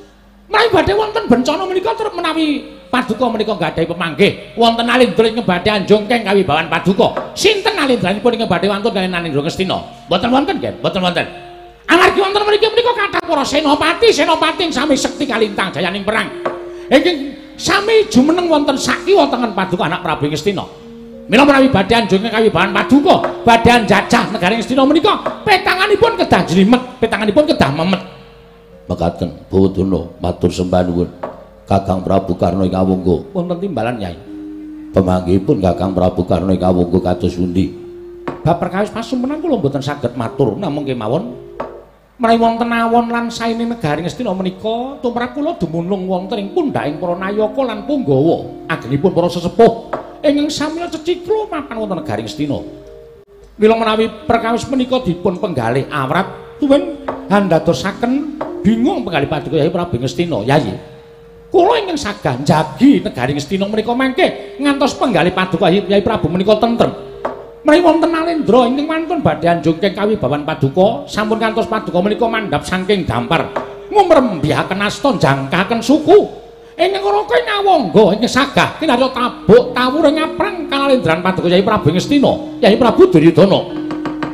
Menawi badhe wonten bencana menika terus menawi paduka menika gadhahi pemanggih wonten Alindra ing badhe anjungkeng kawibawan paduka. Sinten alindranipun ing badhe wantun kaliyan Alindra Ngastina? Mboten wonten nggih, mboten wonten. Amargi wonten mriki menika kathah para senopati, senopati ing sami sekti kalintang jayaning perang. Ingkang sami jumeneng wonten sakiwa tengen paduka anak Prabu Ngastina. Mila menawi badhe anjungkeng kawibawan paduka, badhe njajah negari Ngastina menika, petanganipun kedah jlimet, petanganipun kedah memet. Mekaten Bawadana matur sembah nuwun Kakang Prabu Karna ing Kawungga wonten timbalan Nyai. Pamanggihipun Kakang Prabu Karna ing Kawungga kados pundi? Bab perkawis pasumpenan kula mboten saged matur namung kemawon menawi wonten awon lan saene negari Ngastina menika tumrap kula dumunung wonten ing pundhaking para nayaka lan punggawa agengipun para sesepuh ingkang sami ceciklo mapan wonten negari Ngastina. Mila menawi perkawis menika dipun penggalih awrat tuwin handadosaken bingung penggalih paduka Yai Prabu Ngastina. Yayi, kula ingkang sagah njagi negari Ngastina menika mangke ngantos penggalih paduka Yai Prabu menika tentrem. Menawi wonten Alendra ingkang mantun badhe anjungkeng kawibawan paduka, sampun kantos paduka menika mandhap saking dampar ngumrembyahaken asta jangkaken suku. Ingkang raka nyawangga ingkang sagah kinarya tabuk tawuring aprang kalendran paduka Yai Prabu Ngastina, Yai Prabu Duryudana.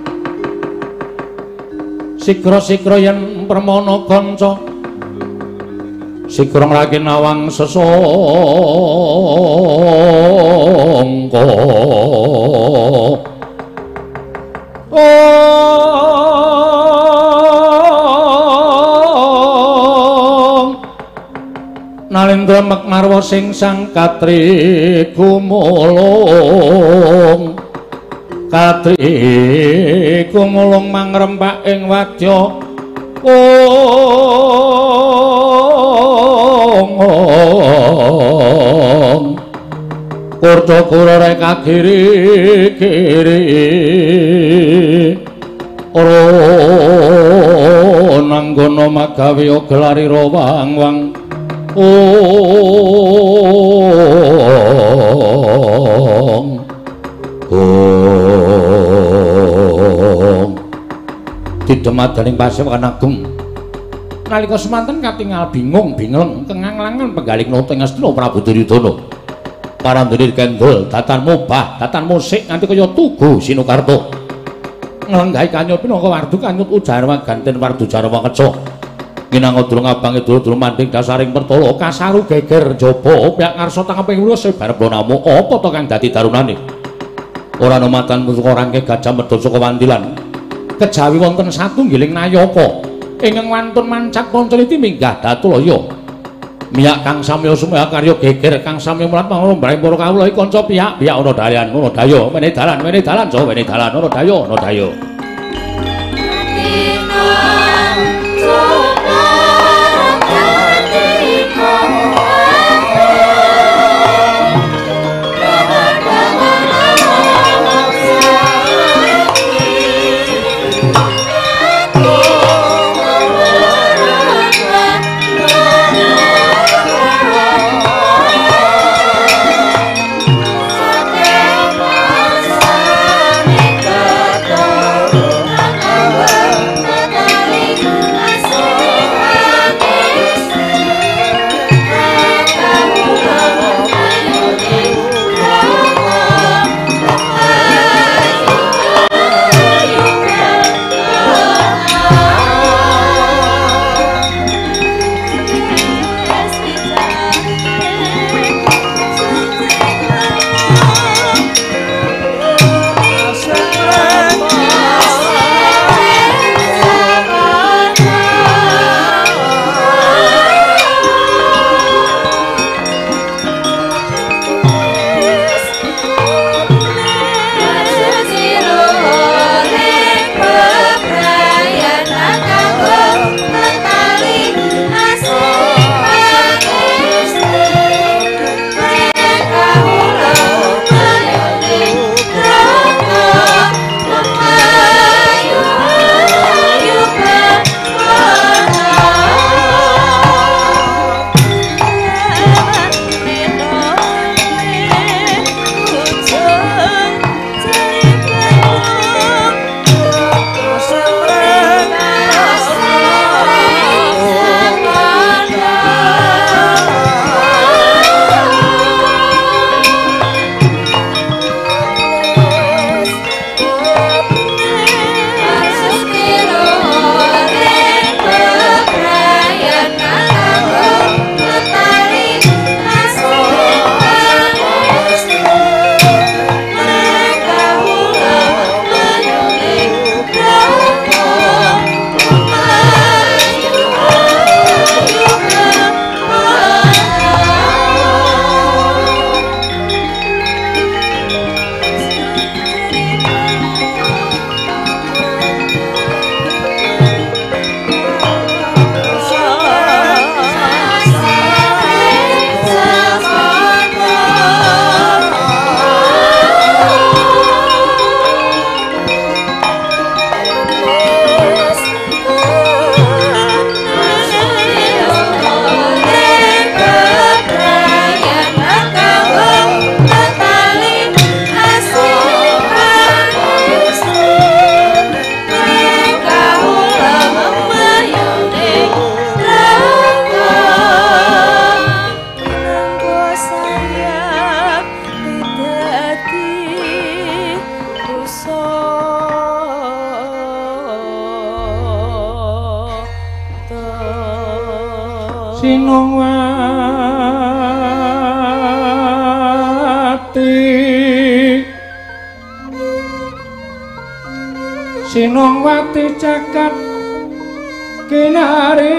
Sigra-sigra yen permana kanca sigra nglaki nawang sesangka oh Nalendra Mekmarwa sing sang katri gumulung Katri kumulung mangrembak ing wadya ong kurca kurare kagiri-giri ora nanggana magawe gelari wang-wang ong didemadaning Pasewakan Agung nalika semanten katingal bingung bingleng kenganglangan penggalih nata Ngastina Prabu Duryudana parandene kendel datan mubah datan musik nganti kaya tugu Sinukarta nglenggahi kanyut pinangka wardu kanyut ujarwa ganten wardu jarwa keca ginang durung abange durung manding dasaring pertala kasaru geger jaba pihak ngarsa tangeping kula sebarep namu apa to kang dadi darunane ora nomatan pusuka rangke gajah medhot saka wantilan kejawi wonten satunggiling nayaka ingkang wantun mancak Pancaliti minggah Datulaya miyak kang samya sumaya karya geger kang samya mulat pangrombaning para kawula iki kanca pihak pihak ana dalan ana daya mene dalan mene dalan Jawa mene dalan ana daya ana daya Sinongwati Sinongwati jagat kinari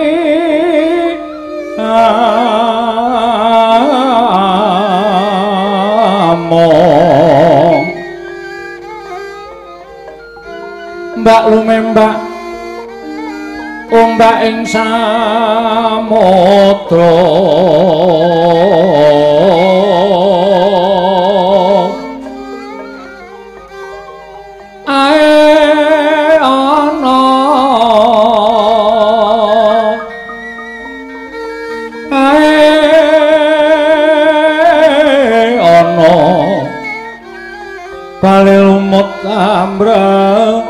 among mbak lumembak ombak ing samudra ae ana ae ana bali lumut ambreng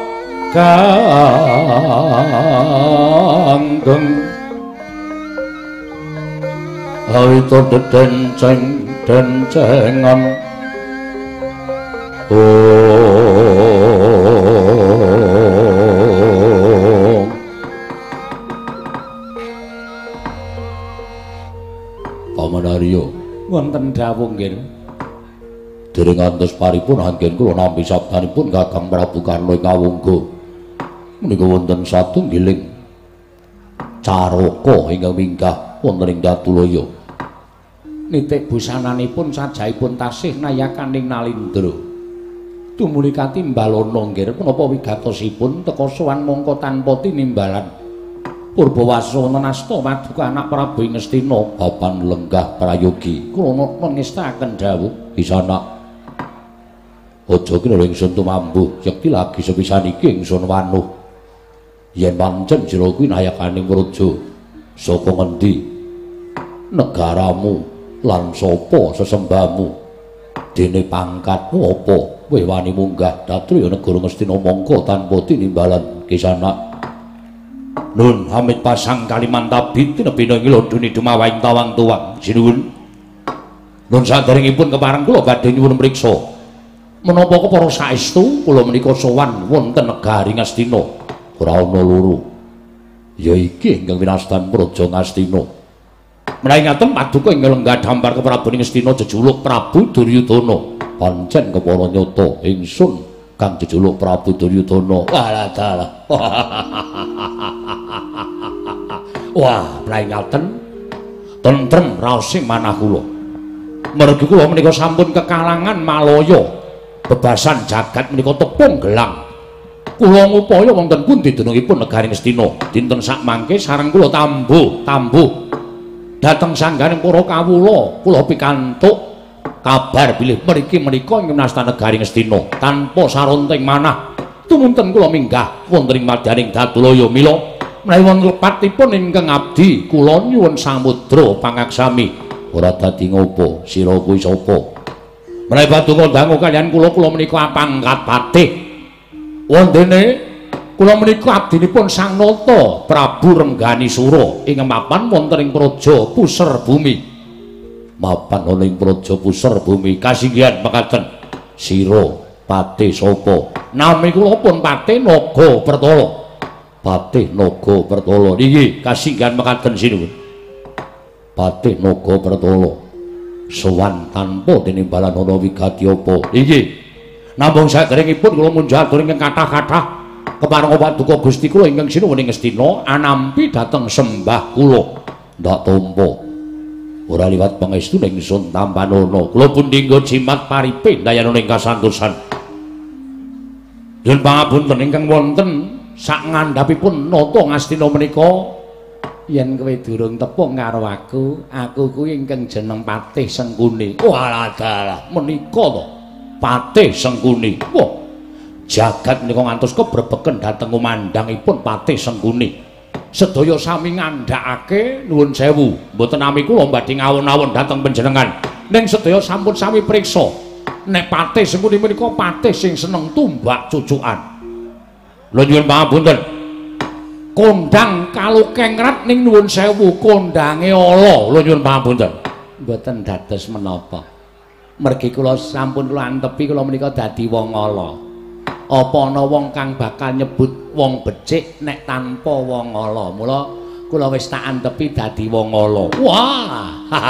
kanggeng awita denceng dencengan oh Paman Arya wonten dawuh nggih dereng ngantos paripun anggen kula nampi sabdanipun Kakang Prabu Karna ing Awangga menika wonten satunggiling caraka ingkang minggah wonten ing Datulaya. Nitik busananipun sajaipun tasih nayakaning Nalindra. Tumuli katimbalana nggih menapa wigatosipun teka sowan mangka tanpa tinimbalan. Purbawasa wonten asta Paduka anak Prabu Ngastina bapan lenggah prayogi. Kula mengestaken dawuh Kisana. Aja kira ingsun tumambuh yekti lagi sepisan iki ingsun wanuh. Yen pancen sira kuwi nayakaning praja saka ngendi negaramu lan sapa sesembahmu dene pangkatmu apa kowe wani munggah Datulya negara Ngastina mangka tanpa tinimbalan Kisana. Nun Hamid pasang Kalimantabi tinebina ngiloduni dumawahing tawang tuwang sinuwun. Nun saderengipun kepareng kula badhe nyuwun mriksa menapa kepara saestu kula menika sowan wonten negari Ngastina. Ora ana loro. Ya iki ingkang winastan Praja Ngastina. Menawi ngaten Paduka ing lenggah dampar keprabon Ngastina jejuluk Prabu Duryudana. Pancen kepara nyata ingsun kang jejuluk Prabu Duryudana. Walah dalah. Wah, menawi ngaten tentrem raosing manah kula. Mergi kula menika sampun kekalangan malaya. Bebasan jagat menika tepung gelang. Kula ngupaya wonten pundi dunungipun negari Ngastina dinten sak mangke sareng kula tambuh tambuh dhateng sangganing para kawula kula pikantuk kabar bilih mriki menika ing nasta negari Ngastina tanpa saronting manah tumunten kula minggah wonten ing madyaning Datulaya mila menawi wonten lepatipun ingkang abdi kula nyuwun samudra pangaksami ora dadi ngopo sira kuwi sapa menawi Paduka dangu kaliyan kula kula menika pangkat patih wondene kula menika abdinipun Sang Nata Prabu Renggani Sura ing mapan wonten ing Praja Puser Bumi. Mapan ana ing Praja Puser Bumi kasinggihan mekaten sira patih sapa? Nami kula pun Patih Naga Pertala. Patih Naga Pertala niki kasinggihan mekaten sinuwun. Patih Naga Pertala sowan tanpa tinimbalan ana wigati apa? Nggih. Namung saderengipun kula munjal atur ingkang kathah-kathah kepareng Paduka Gusti kula ingkang sinuwun ing Ngastina anampi dhateng sembah kula ndak tampa ora liwat pangestu ingsun tampanana kula pun dinggo jimat paripe dayana ing kasantosan yen pangapunten ingkang wonten sak ngandhapipun nata Ngastina menika yen kowe durung tepung karo aku aku kuwi ingkang jeneng Patih Sengkuni walah dalah menika to Patih Sengkuni. Wah, jagat menika ngantos kebrebeken dhateng kumandhangipun Patih Sengkuni. Sedaya sami ngandhakake nuwun sewu, mboten nami kula badhe ngawon-awon dhateng panjenengan. Ning sedaya sampun sami priksa. Nek Patih Sengkuni menika patih sing seneng tumbak cucukan. Lha nyuwun pangapunten. Kondang kalukengrat ning nuwun sewu, kondange ala. Lha nyuwun pangapunten. Mboten dados menapa. Mergi kula sampun kula antepi kula menika dadi wong ala. apa ana wong kang bakal nyebut wong becik nek tanpa wong ala. Mula kula wis tak antepi dadi wong ala. Wah.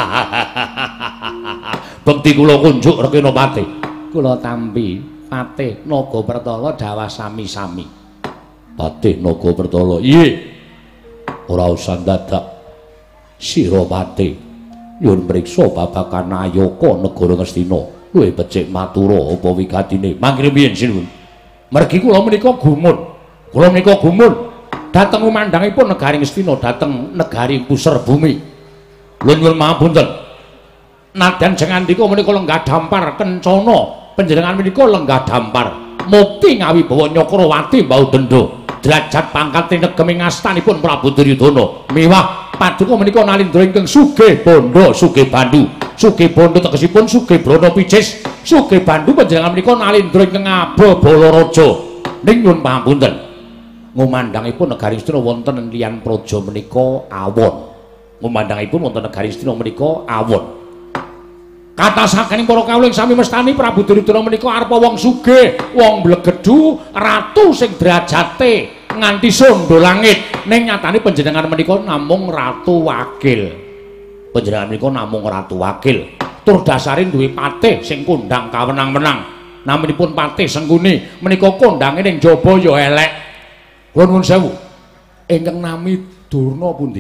Bekti kula kunjuk Rekinopati. Kula tampi Patih Nagapertala dawah sami-sami. Patih Nagapertala. Iye. Ora usah dadak. Sira Patih nyuwun mriksa babagan ayaka negara Ngastina. Luwih becik matura apa wigatine? Mangkene piye sinuwun? Mergi kula menika gumun. Kula menika gumun dhateng umandhangipun negari Ngastina, dhateng negari pusar bumi. Lha nyuwun mapunten. Nadyan sing andika menika lenggah dampar kencana, panjenengan menika lenggah dampar. Mukti ngawi bawa Nyakrawati mbau dendha. Derajat pangkate negemi ngastanipun Prabu Duryudana. Miwah paduka menika nalindra ingkang sugih bondo, sugih bandu. Sugih bondo tegesipun sugih brana picis. Sugih bandu panjenengan menika nalindra ingkang aba Balaraja. Ning nyuwun pamunten. Ngumandhangipun negari Astina wonten liyan praja menika awon. Ngumandhangipun wonten negari Astina menika awon. Kata saking para kawuling sami mestani Prabu Duryudana menika arepa wong sugih, wong blegedhu, ratu sing derajate nganti sondha langit. Ning nyatane panjenengan menika namung ratu wakil. Panjenengan menika namung ratu wakil. Tur dasare duwe patih sing kondhang kawenang-menang. Naminipun Patih Sengkuni menika kondhange ning jaba ya elek. Kula nuwun sewu. Ingkang nami Durna pundi?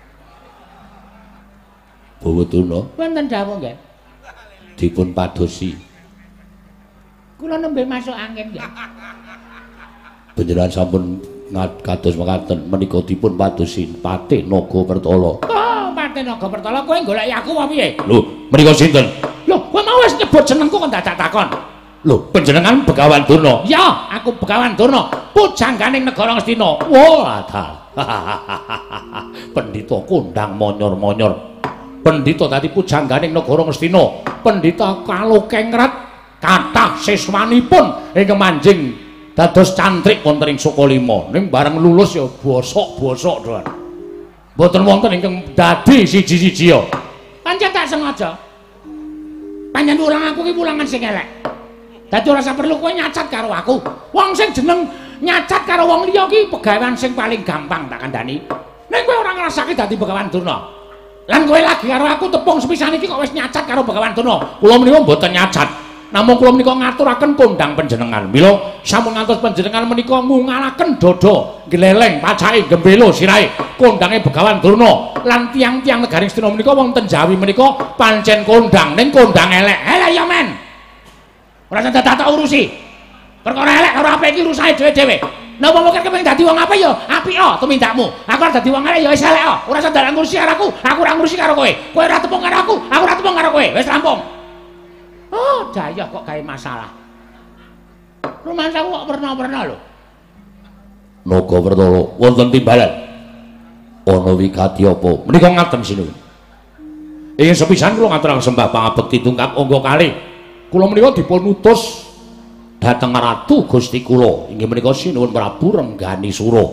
Bawa Durna. Wonten dawuh nggih. Dipun padosi. Kula nembe masuk angin nggih. Panjenengan sampun kados mekaten menika dipun padosi Patih Nagapertala. Oh, Patih Nagapertala kowe golek aku apa piye? Lho, menika sinten? Lho, kowe mau wis nyebut jenengku kok dadak takon. Lho, panjenengan Begawan Durna. Ya, aku Begawan Durna, pujangganing negara Ngastina. Wah, adal. Pendhita kondhang monyor-monyor. Pendhita dadi pujangganing negara Ngastina. Pendhita kalukengrat kathah siswanipun ingkang manjing dados cantrik wonten ing Sukalima. Ning bareng lulus ya bosok-bosok doan. Mboten wonten ingkang dadi siji-siji ya. Pancen tak sengaja. Panjenengan ulang aku ki ulangan sing elek. Dadi ora usah perlu kowe nyacat karo aku. Wong sing jeneng nyacat karo wong liya ki pegawan sing paling gampang tak kandhani. Ning kowe ora ngrasake dadi Begawan Durna. Lan kowe lagi karo aku tepung sepisan iki kok wis nyacat karo Begawan Durna. Kula menika mboten nyacat. Namung kula menika ngaturaken kondhang panjenengan. Mila sampun ngantos panjenengan menika ngungalaken dada, gleleng, pacake, gembelo sirahe kondhange Begawan Durna. Lan tiang-tiang negari Astina menika wonten Jawi menika pancen kondhang ning kondhang elek. Elek ya men. Ora tak tak urusi. Perkara elek karo apik iki urusane dhewe-dhewe. Napa mungkin kepengin dadi wong apik ya apik oh tumindakmu. Aku ora dadi wong elek ya wis elek oh. Ora usah dalan ngurusi karo aku, aku ora ngurusi karo kowe. Kowe ora tepung karo aku, aku ora tepung karo kowe. Wis rampung. Oh, jaya kok gawe masalah. Rumansaku kok pernah-pernah lho. Nagapertala wonten timbalan. Ana wigati apa? Menika ngaten sinuwun. Ing sepisan kula ngaturaken sembah pangabekti tungkap angga kalih. Kula menika dipun utus dhateng ratu Gusti kula inggih menika Sinuwun Prabu Rengganisura.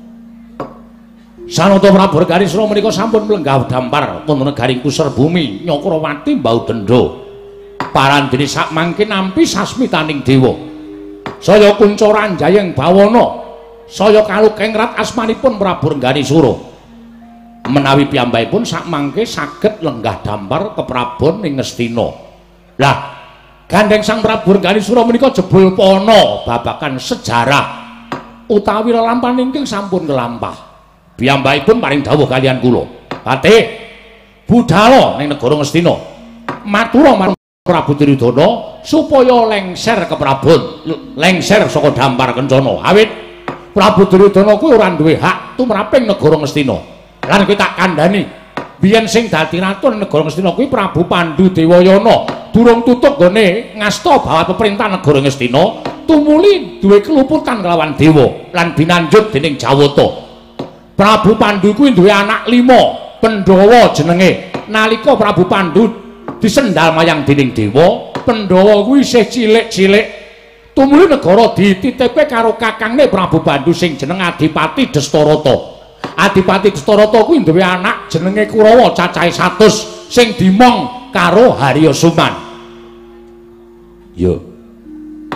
Sanata Prabu Rengganisura menika sampun mlenggah dampar wonten negari pusar bumi Nyakrawati mbau dendha. Parandene sak mangke nampi sasmitaning dewa. Saya kunca ranjayeng bawana, saya kalukengrat asmanipun Prabu Rengganisura. Menawi piyambakipun sak mangke saged lenggah dampar keprabon ing Ngastina. Lah gandeng Sang Prabu Rengganisura menika jebul pana babakan sejarah utawi lelampahan ingkang sampun kelampah. Piyambakipun paring dawuh kaliyan kula. Patih budhal ning negara Ngastina. Matura marang Prabu Duryudana supaya lengser keprabon, lengser saka dampar kencana. Awit Prabu Duryudana kuwi ora duwe hak tumraping negara Ngastina. Lan kowe tak kandhani, biyen sing dadi ratu negara Ngastina kuwi Prabu Pandhu Dewayana. Durung tutuk gone ngasta bawah peperintah negara Ngastina, tumuli duwe keluputan kelawan dewa lan binanjut dening Jawata. Prabu Pandhu kuwi duwe anak lima, Pandhawa jenenge. Nalika Prabu Pandhu disendal mayang dening dewa, Pandhawa kuwi isih cilik-cilik. Tumuli negara dititipe karo kakangne Prabu Pandhu sing jeneng Adipati Dastarata. Adipati Dastarata kuwi duwe anak jenenge Kurawa cacahe satus sing dimong karo Haryasuman. Yo.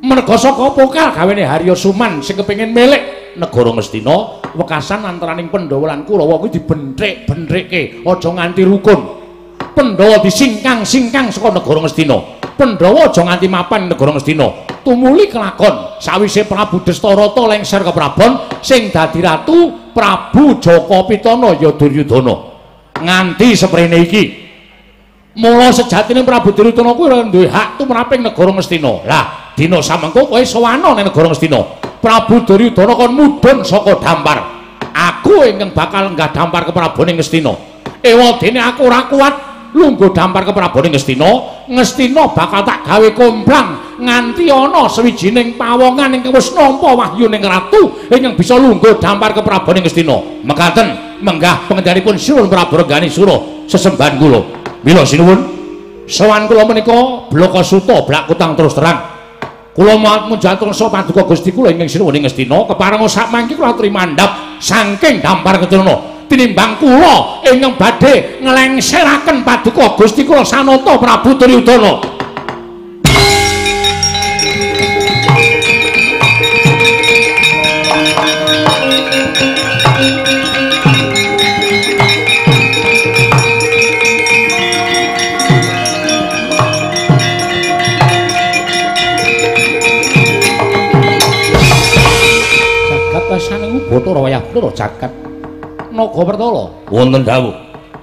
Merga saka pokal gawene Harya Suman sing kepengin melek negara Ngastina, wekasan antaraning Pandhawa lan Kurawa kuwi dibendhek-bendhekke aja nganti rukun. Pandhawa disingkang-singkang saka negara Ngastina. Pandhawa aja nganti mapan negara Ngastina. Tumuli kelakon sawise Prabu Destarata lengser ke Prabon sing dadi ratu Prabu Jaka Pitana ya Duryudana. Nganti seprene iki. Mula sejatine Prabu Duryudana kuwi ora duwe hak tumraping negara Ngastina. Lah, dina samengko kowe sowana ning negara Ngastina. Prabu Duryudana kon mudhun saka dampar. Aku ingkang bakal enggah dampar ke Prabone Ngastina. Ewadene aku ora kuat lungguh dampar ke Prabone Ngastina. Ngastina bakal tak gawe komplang nganti ana sawijining pawongan ingkang wis nampa wahyuning ratu ingkang bisa lungguh dampar ke Prabone Ngastina. Mekaten menggah pengendalipun Sinuwun Prabu Rengganisura sesembahan kula. Mila sinuwun, sowan kula menika Blakasuta blak kutang terus terang. Kula munjatur sa paduka Gusti kula ingkang sinuwuning Ngastina keparenga sakmangke kula aturi mandhap saking dampar keturuna tinimbang kula ingkang badhe nglengseraken paduka Gusti kula Sanata Prabu Duryudana. Bathara wayah Plura jagat Nagawertala wonten dawuh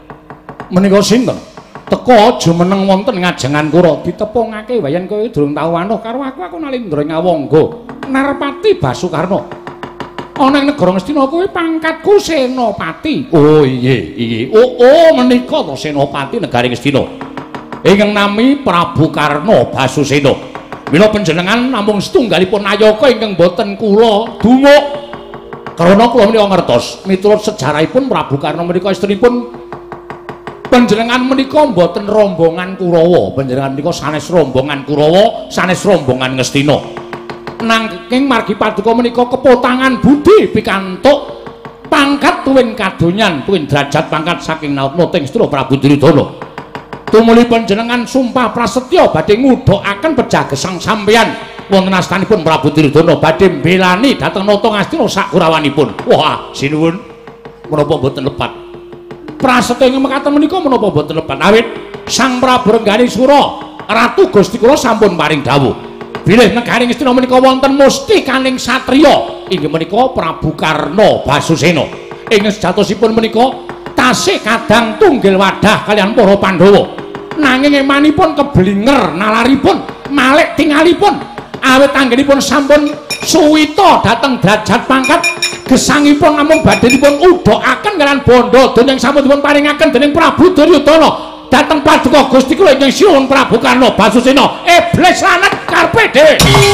menika sinten teka aja meneng wonten ngajengan kura ditepungake wayan kowe durung tau wanuh karo aku aku Nalindra Ngawangga Narpati Basukarna ana ing negara Ngastina kuwi pangkatku Senopati. Oh iya iya oh, oh menika to Senopati negari Ngastina ingkang nami Prabu Karna Basusena. Mila panjenengan namung setunggalipun nayaka ingkang boten kula dumuk. Karena kula menika ngertos miturut sejarahipun Prabu Karna menika istrinipun panjenengan menika mboten rombongan Kurawa, panjenengan menika sanes rombongan Kurawa, sanes rombongan Ngastina. Nanging margi paduka menika kepotangan budi pikantuk pangkat tuwin kadonyan, tuwin derajat pangkat saking Nating Sedulur Prabu Duryudana. Tumuli panjenengan sumpah prasetya badhe ngudhakaken pejagesang sampeyan wonten astanipun Prabu Duryudana badhe mbelani dhateng nata Ngastina sakurawanipun. Wah, sinuwun menapa boten lepat. Prasetya ing mekaten menika menapa boten lepat awit Sang Prabu Rengganisura Ratu Gusti kula sampun paring dawuh. Bilih negari Ngastina menika wonten musti kaning satriya inggih menika Prabu Karna Basusena. Ing sejatosipun menika tasih kadang tunggil wadah kalian para Pandhawa. Nanging emanipun keblinger nalaripun malih tingalipun awit anggenipun sampun suwita dhateng derajat pangkat gesangipun namung badhe dipun udhakaken kalian bondo donya ingkang sampun dipun paringaken dening Prabu Duryudana dhateng paduka Gusti kula ingkang Sinuwun Prabu Karna Basusena. Iblis lanet karepe dhewe.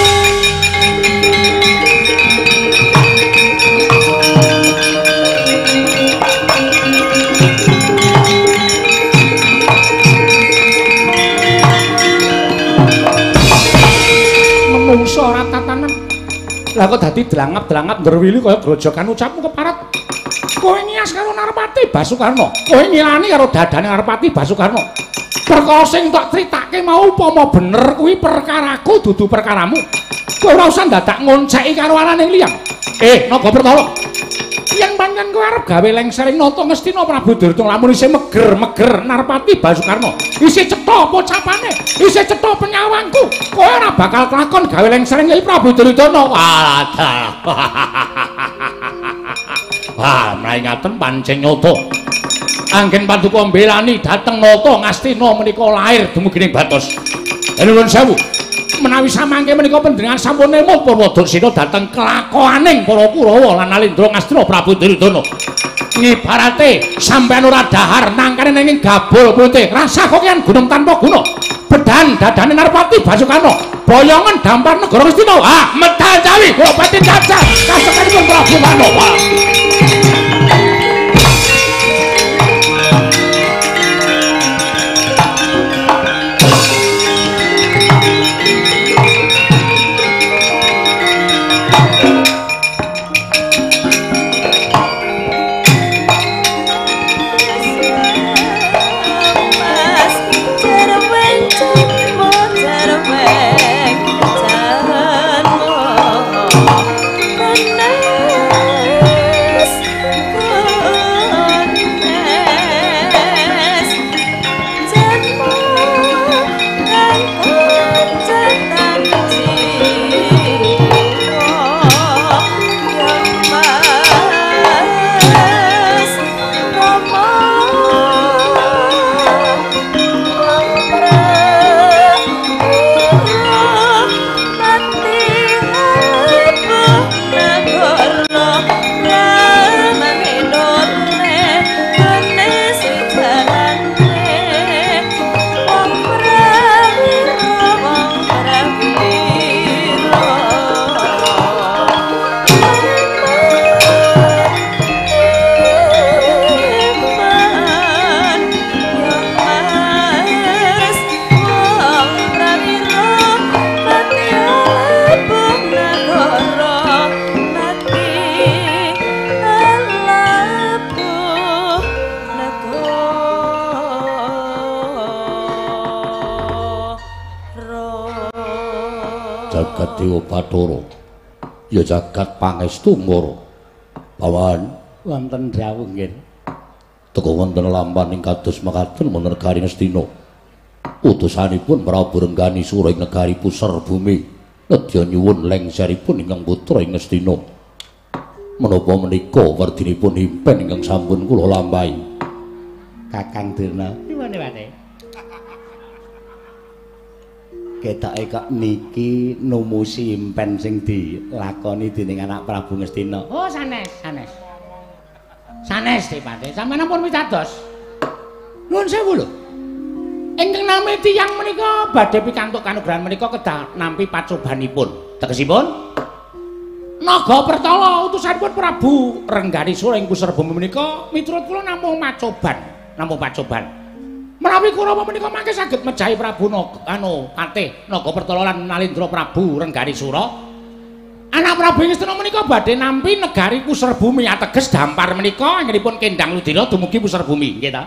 Menungso ora tatanan. Lah kok dadi delangap-delangap nderwili kaya grojokan ucapmu keparat. Kowe ngias karo Narpati Basukarna. Kowe ngilani karo dadane Narpati Basukarna. Perkara sing tak critake mau upama bener kuwi perkaraku dudu perkaramu. Kowe ora usah dadak ngonceki karo araning liyang. Eh, Nagawertala. Yen pancen kowe arep gawe lengsering nata Ngastina Prabu Duryudana lamun isih meger-meger Narpati Basukarna, isih cetha pocapane, isih cetha penyawangku, kowe ora bakal kelakon gawe lengsering iki Prabu Duryudana. Wadah. Wah, mlayu ngaten pancen nyata. Anggen paduka mbelani dhateng nata Ngastina menika lair dumugi ning Batos. Nuwun sewu. Menawi samangke menika panjenengan sampun nemut Purwodarsena dhateng kelakoaning para Kurawa lan Nalindra Ngastina Prabu Duryudana. Ngibarate sampeyan ora dahar nangkane nanging gabul putih rasa kokean gunung tanpa guna. Bedan dadane Narpati Basukarna. Boyongan dampar negara Ngastina. Ah, medal cawi kula pati cacat kasekanipun Prabu Karna. Terweng, terweng, terweng, terweng. Dewa Bathara ya jagat pangestu mara pawan wonten dawuh nggih teka wonten lampahan ing kados mekaten men negari Ngastina utusanipun Prabu Rengganisura ing negari Pusar Bumi nedya nyuwun lengseripun ingkang putra ing Ngastina menapa menika werdinipun himpen ingkang sampun kula lampahi Kakang Durna piwone Pate ketoke kok niki numusi impen sing dilakoni dening anak Prabu Ngastina. Oh, sanes, sanes. Sanes, Pate. Sampeyan pun witados. Nuwun sewu lho. Ingkang nami tiyang menika badhe pikantuk kanugrahan menika kedah nampi pacobanipun. Tegesipun Naga Pertala utusanipun Prabu Rengganisura ing Pusar Bumi menika miturut kula namung macoban, namung pacoban. Menawi Kurawa menika mangke saged mejahi Prabu Naga anu Patih Naga Pertala lan Nalindra Prabu Rengganisura. Anak Prabu Ngastina menika badhe nampi negari Pusar Bumi ateges dampar menika anggenipun Kendang Ludira dumugi Pusar Bumi, nggih ta?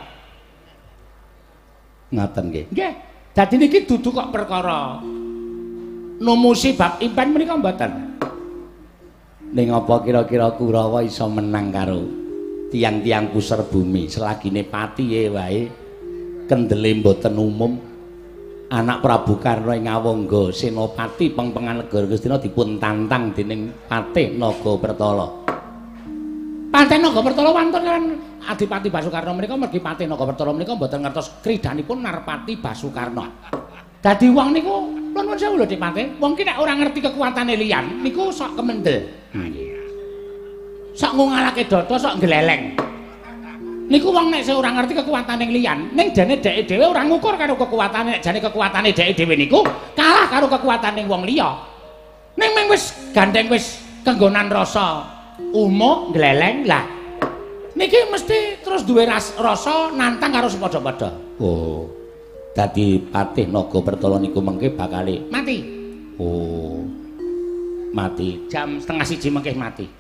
Ngaten nggih. Nggih. Dadi niki dudu kok perkara numusi bab impen menika mboten. Ning apa kira-kira Kurawa iso menang karo tiang-tiang Pusar Bumi selagine patihe wae kendele mboten umum anak Prabu Karna ing Ngawangga Senopati pengpengan negara Ngastina dipun tantang dening Patih Naga Pertala. Patih Naga Pertala wonten kan Adipati Basukarna menika mergi Patih Naga Pertala menika mboten ngertos kridanipun Narpati Basukarna. Dadi wong niku nuwun sewu lho Dik Patih, wong ki nek ora ngerti kekuatane liyan niku sok kemendel. Ha nggih. Sok ngungalake dada sok gleleng. Niku wong nek ora ngerti kekuatane liyan, ning dene dheke dhewe ora ngukur karo kekuatane, nek jane kekuatane dheke dhewe niku kalah karo kekuatane wong liya. Ning mung wis gandeng wis kenggonan rasa umuk gleleng lah. Niki mesti terus duwe rasa nantang karo sepadha-padha. Oh. Dadi Patih Naga Pertala niku mengke bakale mati. Oh. Mati jam setengah siji mengke mati.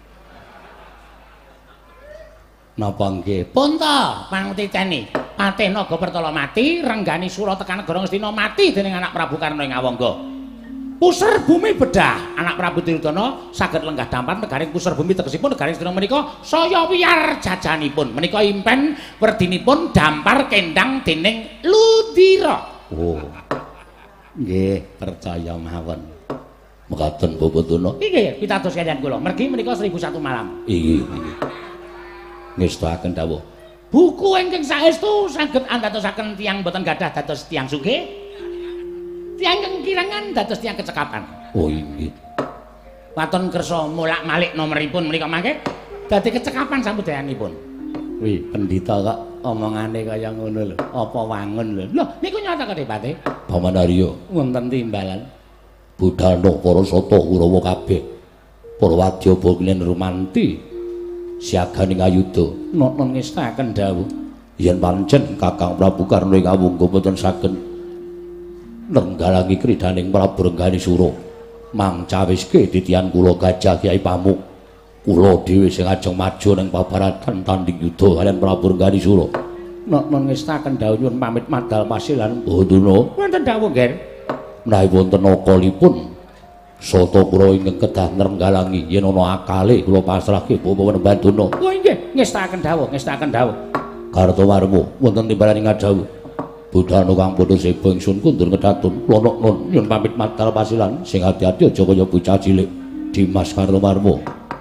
Napa nggih? Pun ta, pangtiteni. Patih Naga Pertala mati, Rengganisura tekan negara Ngastina mati dening anak Prabu Karna ing Ngawangga. Pusar Bumi bedah, anak Prabu Duryudana saged lenggah dampar negari Pusar Bumi tegesipun negari Ngastina menika saya wiyar jajanipun. Menika impen werdinipun dampar kendang dening Ludira. Oh. Nggih, percaya mawon. Mekaten Bapak Tuna. Nggih, pitados kaliyan kula. Mergi menika seribu satu malam. Nggih, nggih. Ngestaken dawuh. Buku ingkang saestu saged andhatosaken tiyang boten gadah dados tiyang sugih. Tiyang ingkang kirangan dados tiyang kecekapan. Oh inggih. Waton kersa molak-malik nomeripun menika mangke dadi kecekapan sambudayanipun. Wih, pendhita kok omongane kaya ngono lho. Apa wangun lho. Lho, niku nyata kok Patih. Paman Arya, wonten timbalan. Budhana para sata Kurawa kabeh. Para wadya boglen rumanti. Siaganing ayuda non ngestaken dawuh yen pancen Kakang Prabu Karna ing Ngawangga boten saged nenggalangi kridaning Prabu Rengganisura mangcawiske titian kula Gajah Kyai Pamuk kula dhewe sing ajeng maju ning pabaratan tanding yuda kaliyan Prabu Rengganisura non ngestaken dawuh nyuwun pamit madal pasilan Baduna wonten dawuh nggih menawi wonten akalipun Soto kula ingkang kedah nrenggalangi yen ana akale kula pasrahke Bapak Banduna. Oh nggih, ngestaken dawuh, ngestaken dawuh. Kartowarma wonten timbalan ing dawuh. Budhana kang padha seba ingsun kundur ngedatun kula nun nyuwun pamit matal pasilan sing ati-ati aja kaya bocah cilik. Dimas Kartowarma.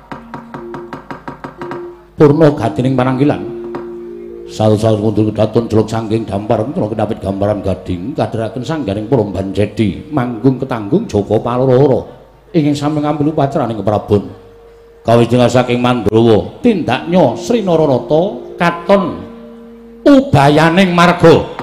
Purna gatining pananggilan. Saus-saus kundur ngedatun celuk sangking dampar kula kedapit gambaran gading kadheraken sanggaring Promban Jedi manggung ketanggung Joko Paloro ingkang sami ngambil upacaraning keprabon kawijinan saking Mandrawa tindaknya Sri Naranata katon ubayaning marga.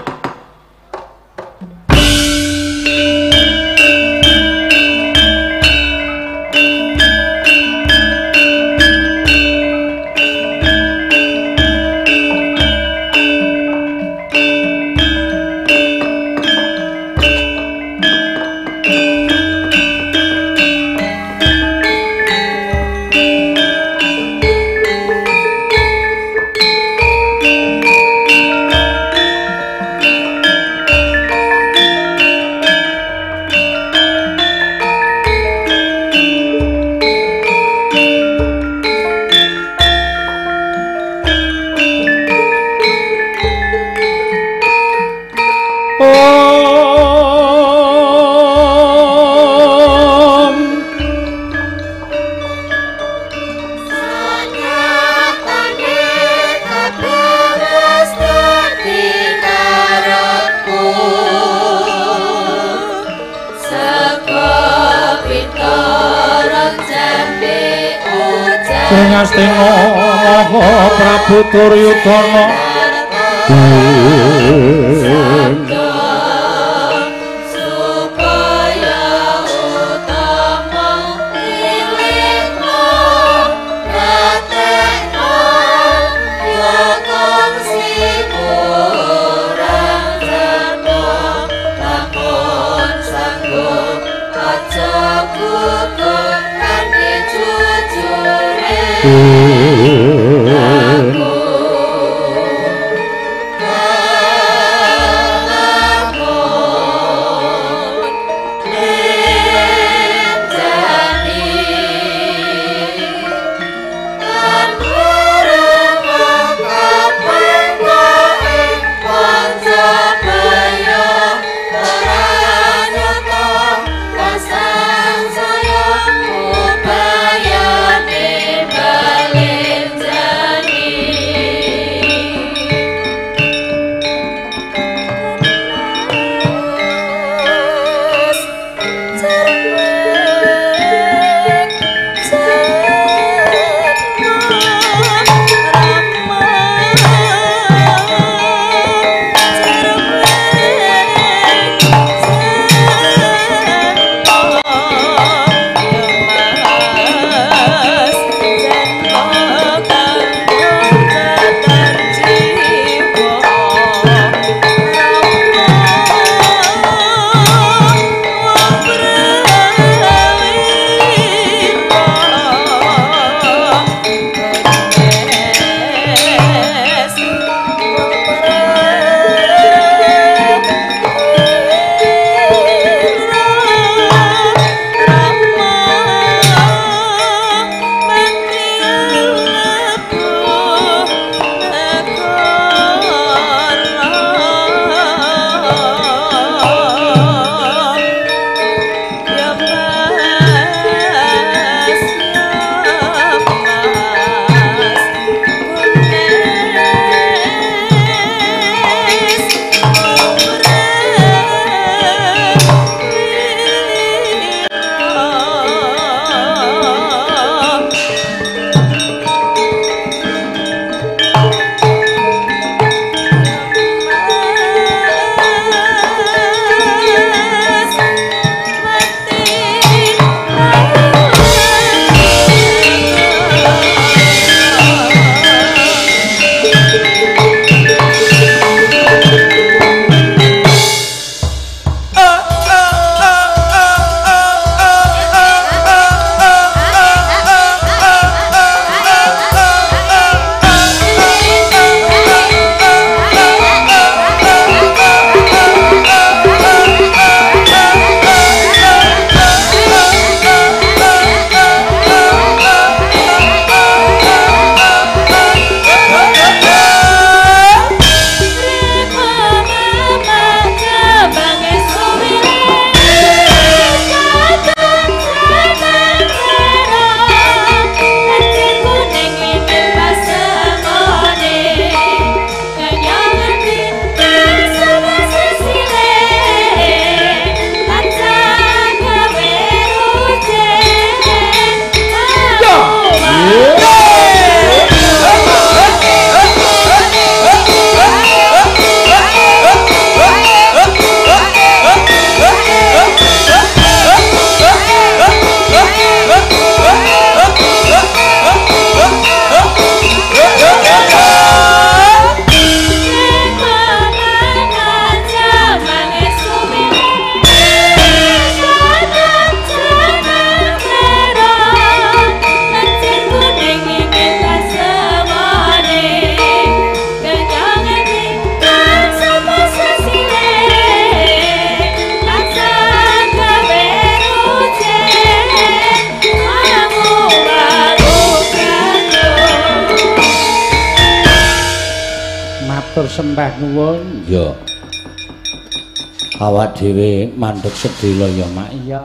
Sringastina Prabu Duryudana matur sembah nuwun. Ya. Awak dhewe mandheg sedhela ya, Mak. Iya.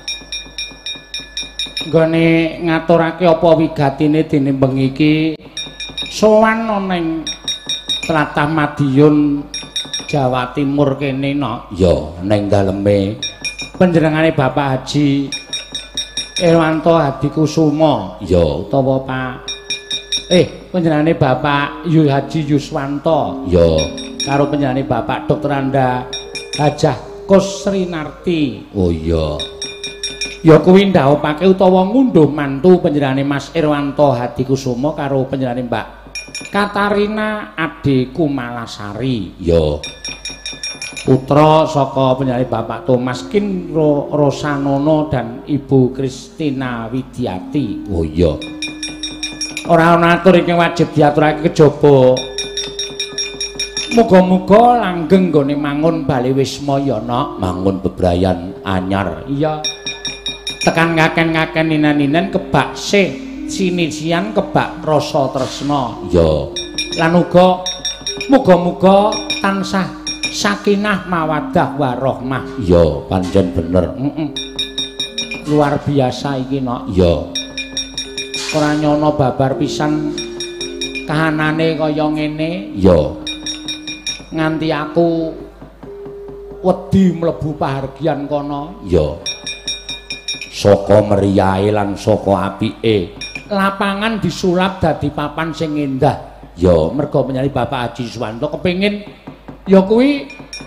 Nggone ngaturake apa wigatine dene bengi iki sowan ning tlatah Madiun Jawa Timur kene no. Ya, ning daleme panjenengane Bapak Haji Irwanto Hadikusuma. Ya, utawa Pak Eh, panjenengane Bapak Yu Haji Yuswanto. Ya. Karo panjenengane Bapak Dokter Anda Hajah Kusrinarti. Oh iya. Ya kuwi ndhawuhake utawa ngunduh mantu panjenengane Mas Irwanto Hadikusuma karo panjenengane Mbak Katarina Ade Kumalasari. Ya. Putra saka panjenengane Bapak Thomas Kinro Rosanono dan Ibu Kristina Widiati. Oh iya. Ora ana atur iki wajib diaturake kejaba. Muga-muga langgeng nggone mangun bali wismaya nak mangun bebrayan anyar. Iya. Tekan ngaken-ngaken ninan-ninan kebak sih sinisian kebak rasa tresna. Ya. Lan uga muga-muga tansah sakinah mawaddah warahmah. Ya, pancen bener. Heeh. Luar biasa iki nak. Ya. Ora nyono babar pisan kahanane kaya ngene. Ya. Nganti aku wedi mlebu pahargyan kono. Ya. Saka meriyahe lan saka apike. Lapangan disulap dadi papan sing endah. Ya, merga penyanyi Bapak Haji Swanto kepengin ya kuwi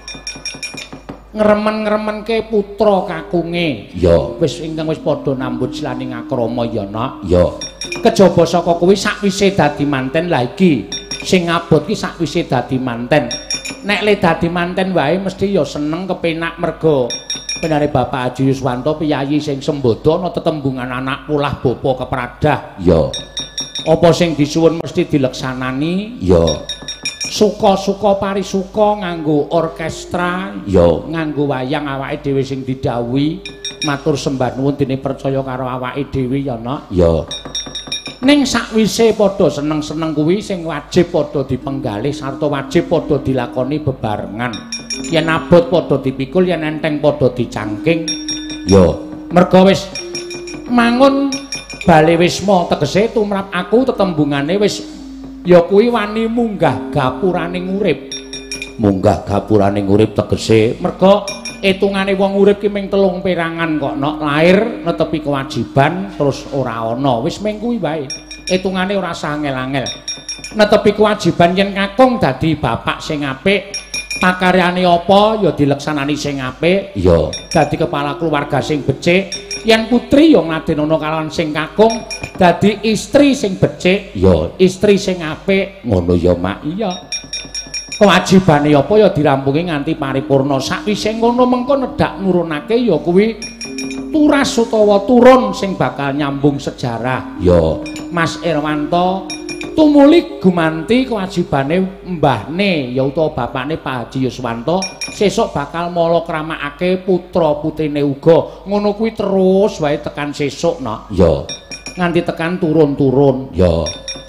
ngremen-ngremenke putra kakunge. Ya. Wis ingkang wis padha nambut silaning akrama ya nak. Ya. Kejaba saka kuwi sakwise dadi manten lah iki sing abot ki sakwise dadi manten. Nek le dadi manten wae mesti ya seneng kepenak merga penare Bapak Haji Yuswanto piyayi sing sembodo ana tetembungan anak pulah bapa kepradah. Ya. Apa sing disuwun mesti dileksanani. Ya. Suka-suka parisuka nganggo orkestra. Ya. Nganggo wayang awake dhewe sing didhawuhi. Matur sembah nuwun dene percaya karo awake dhewe ya nak. Ya. Ning sakwise padha seneng-seneng kuwi sing wajib padha dipenggalih sarta wajib padha dilakoni bebarengan. Yen abot padha dipikul, yen enteng padha dicangking. Ya. Merga wis mangun bale wisma tegese tumrap aku tetembungane wis ya kuwi wani munggah gapuraning urip. Munggah gapuraning urip tegese merga etungane wong urip ki mung telung perangan kok nok lair netepi kewajiban terus ora ana wis mung kuwi wae etungane ora usah angel-angel netepi kewajiban yen kakung dadi bapak sing apik pakaryane apa ya dileksanani sing apik ya dadi kepala keluarga sing becik yen putri ya ngladenono kalawan sing kakung dadi istri sing becik ya istri sing apik ngono ya mak iya kewajibane apa ya dirampungi nganti paripurna sakwise ngono mengko nedhak nurunake ya kuwi turas utawa turun sing bakal nyambung sejarah ya Mas Irwanto tumuli gumanti kewajibane mbahne ya utawa bapakne Pak Haji Yuswanto sesuk bakal mala kramakake putra putrine uga ngono kuwi terus wae tekan sesuk nak ya nganti tekan turun-turun ya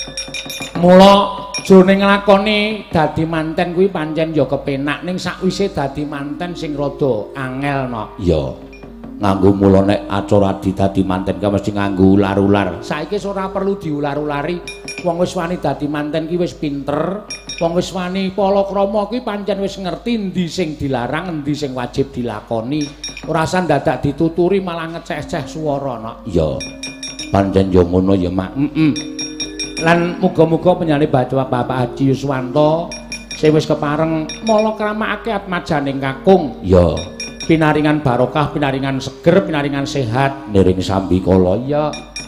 mula jroning nglakoni dadi manten kuwi pancen ya kepenak ning sakwise dadi manten sing rada angel nok. Ya. Nganggo mula nek acara dadi manten ka mesti nganggo ular-ular. Saiki ora perlu diular-ulari. Wong wis wani dadi manten ki wis pinter. Wong wis wani palakrama kuwi pancen wis ngerti endi sing dilarang, endi sing wajib dilakoni. Ora usah dadak dituturi malah ngeceh-ceh swara nok. Ya. Pancen yo ngono ya, Mak. Heeh. Mm -mm. Lan muga-muga penyane Bapak Bapak Haji Yuswanto sing wis kepareng mala kramakake atmajaning kakung. Ya. Pinaringan barokah, pinaringan seger, pinaringan sehat, niring sambikala. Ya.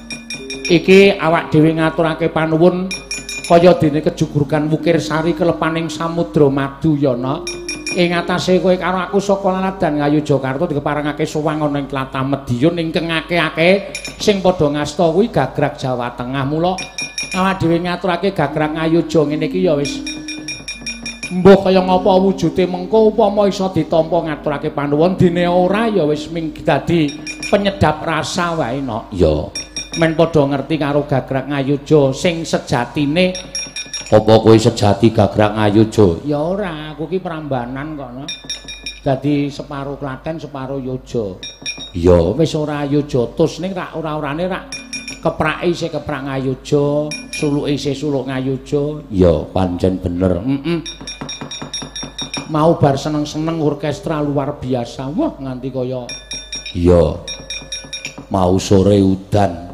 Iki awak dhewe ngaturake panuwun kaya dene kejugurukan Wukir Sari kelepaning Samudra Madu ya nak. Ing atase kowe karo aku saka Laladan Ngayu Jakarta dikeparengake suwang ana ing tlatah Medion ingkang akeh-akeh sing padha ngasta kuwi gagrag Jawa Tengah. Mula awak dhewe ngaturake gagrag Ngayuja ngene iki ya wis mbuh kaya ngapa wujude mengko upama iso ditampa ngaturake panuwun dene ora ya wis ming dadi penyedap rasa wae nok. Ya. Men padha ngerti karo gagrag Ngayuja sing sejatine apa kowe sejati gagrag Ngayuja? Ya ora, aku ki Prambanan kok nok. Dadi separo Klaten, separo Yoja. Ya, wis ora Yojatus ning rak ora-orane rak keprake isih keprak Ngayuja, suluke isih suluk Ngayuja. Ya, pancen bener. Heeh. Mau bar seneng-seneng orkestra luar biasa. Wah, nganti kaya iya. mau sore udan.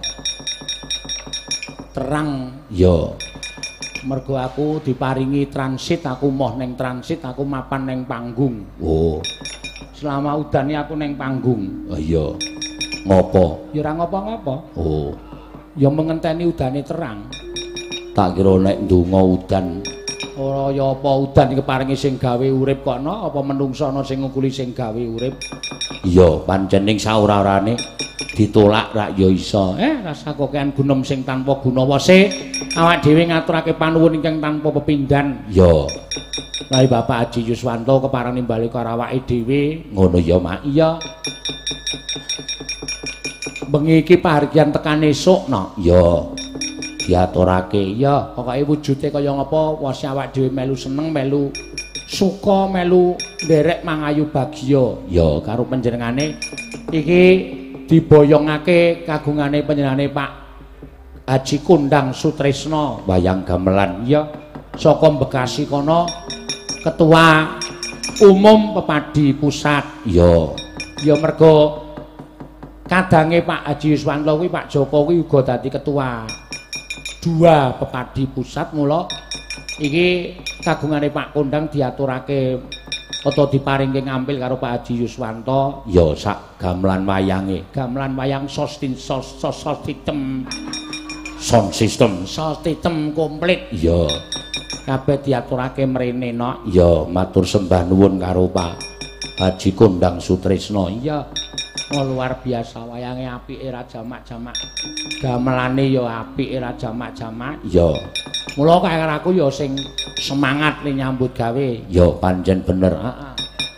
Terang. Ya. Mergo aku diparingi transit, aku moh neng transit, aku mapan neng panggung. Oh. Selama udane aku neng panggung. Oh iya. Ngopo? Ya ora ngopo-ngopo. Oh. Ya mengenteni udane terang. Tak kira nek ndonga udan. Ora ya apa udan keparingi sing gawe urip kono, apa menungsa ana sing ngukuli sing gawe urip. Iya, pancen ning saora-orane ditolak rak ya iso. Eh, rasa kokean gunem sing tanpa guna wase, awak dhewe ngaturake panuwun ingkang tanpa pepindhan. Ya. Lai Bapak Haji Yuswanto kepareng nimbali karo awake dhewe. Ngono ya, Mak. Iya. Bengi iki pahargyan tekan esuk, no. Ya. Diaturake. Iya, pokoke wujude kaya ngapa wase awak dhewe melu seneng, melu suka, melu nderek mangayu bagya. Ya, karo panjenengane iki diboyongake kagungane panjenengane Pak Haji Kondang Sutresna wayang gamelan. Iya, saka Bekasi kono ketua umum Pepadi Pusat. Iya. Ya mergo kadange Pak Haji Yuswanto kuwi Pak Joko kuwi uga dadi ketua dua Pepadi Pusat, mula iki kagungane Pak Kondang diaturake atau diparingke ngampil karo Pak Haji Yuswanto. Ya sak gamelan wayange. Gamelan wayang sostin sos sos sistem sound system sistem komplit. Ya. Kabeh diaturake mrene no. Ya, matur sembah nuwun karo Pak Haji Kondang Sutresna. Iya. Oh, luar biasa wayange apike ra jamak-jamak. Gamelane ya apike ra jamak-jamak. Ya. Mula kaya aku ya sing semangat ning nyambut gawe. Ya pancen bener. Heeh.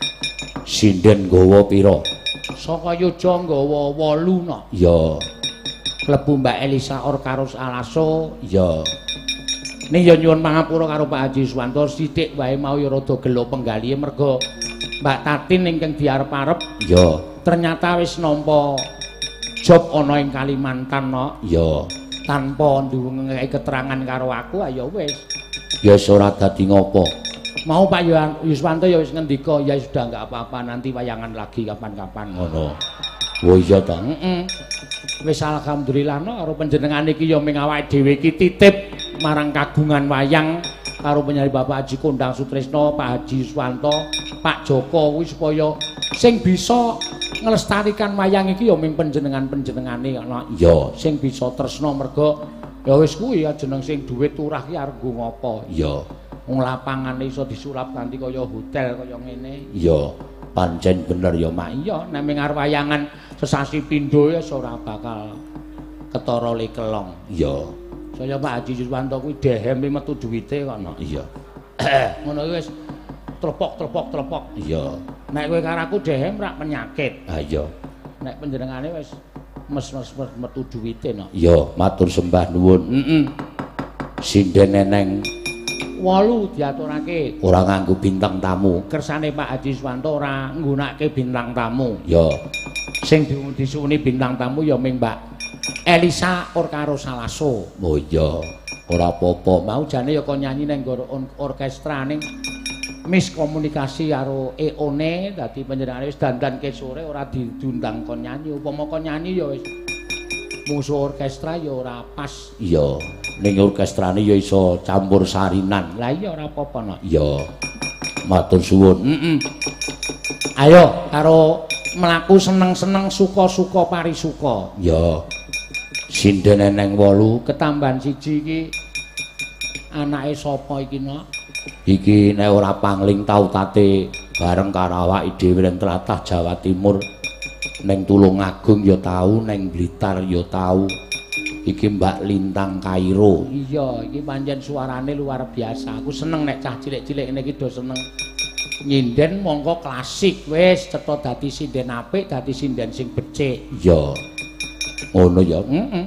Sinden nggawa pira? Saka Yoja nggawa wolu no. Ya. Klebu Mbak Elisa Orkarus Alaso. Ya. Ning ya nyuwun pangapura karo Pak Haji Swanto sithik wae mau ya rada gelo penggalihe merga Mbak Tatin ingkang diarep-arep. Ya. Ternyata wis nampa job ana ing Kalimantan no. Ya. Tanpa ndhungi keterangan karo aku ayo wis. Ya ora dadi ngopo. Mau Pak Yuswanto ya wis ngendika ya sudah enggak apa-apa nanti wayangan lagi kapan-kapan ngono. Oh iya ta. Heeh. Wis alhamdulillah no karo panjenengan iki ya ming awake dhewe iki titip marang kagungan wayang karo penyanyi Bapak Haji Kondang Sutresna, Pak Haji Yuswanto, Pak Joko kuwi supaya sing bisa nglestarikan wayang iki ya ming panjenengan-panjenengane ana. Ya, sing bisa tresna merga ya wis kuwi ya jeneng sing dhuwit turah ki arep nggo ngopo. Ya. Wong lapangane iso disulap kanthi kaya hotel kaya ngene. Ya, pancen bener ya, Mak. Iya, nek ming arep wayangan sesasi pindho ya ora bakal ketara lekelong. Ya. Saya Pak Haji Yuswanto kuwi dehem metu duwite kono. Iya. Ngono wis tlepok-tlepok-tlepok. Iya. Nek kowe karo aku dehem rak penyakit. Ah iya. Nek panjenengane wis mes-mes metu duwite no. Iya, matur sembah nuwun. Heeh. Sinden eneng wolu diaturake. Ora nganggo bintang tamu. Kersane Pak Haji Yuswanto ora nggunakake bintang tamu. Ya. Sing disuwuni bintang tamu ya ming Mbak Elisa Orkaro Salaso. Oh iya, ora apa-apa. Mau jane ya kok nyanyi ning orkestra ning miskomunikasi karo E O N E dadi panjenengane wis dandanke sore ora diundang kon nyanyi. Upama kon nyanyi ya wis musuh orkestra ya ora pas. Iya, ning orkestrane ya iso campur sarinan. Lah iya ora apa-apa no. Iya. Matur suwun. Heeh. Ayo karo mlaku seneng-seneng suka-suka parisuka. Ya. Sinden eneng wolu ketambahan siji iki anake sapa iki no? Iki nek ora pangling tau tate bareng karo awake dhewe ning tlatah Jawa Timur. Ning Tulungagung ya tau, ning Blitar ya tau. Iki Mbak Lintang Kairo. Iya, iki pancen suarane luar biasa. Aku seneng nek cah cilik-cilik ngene iki do seneng nyinden mongko klasik wis cetha dadi sinden apik, dadi sinden sing becik. Iya. Ngono ya. Heeh.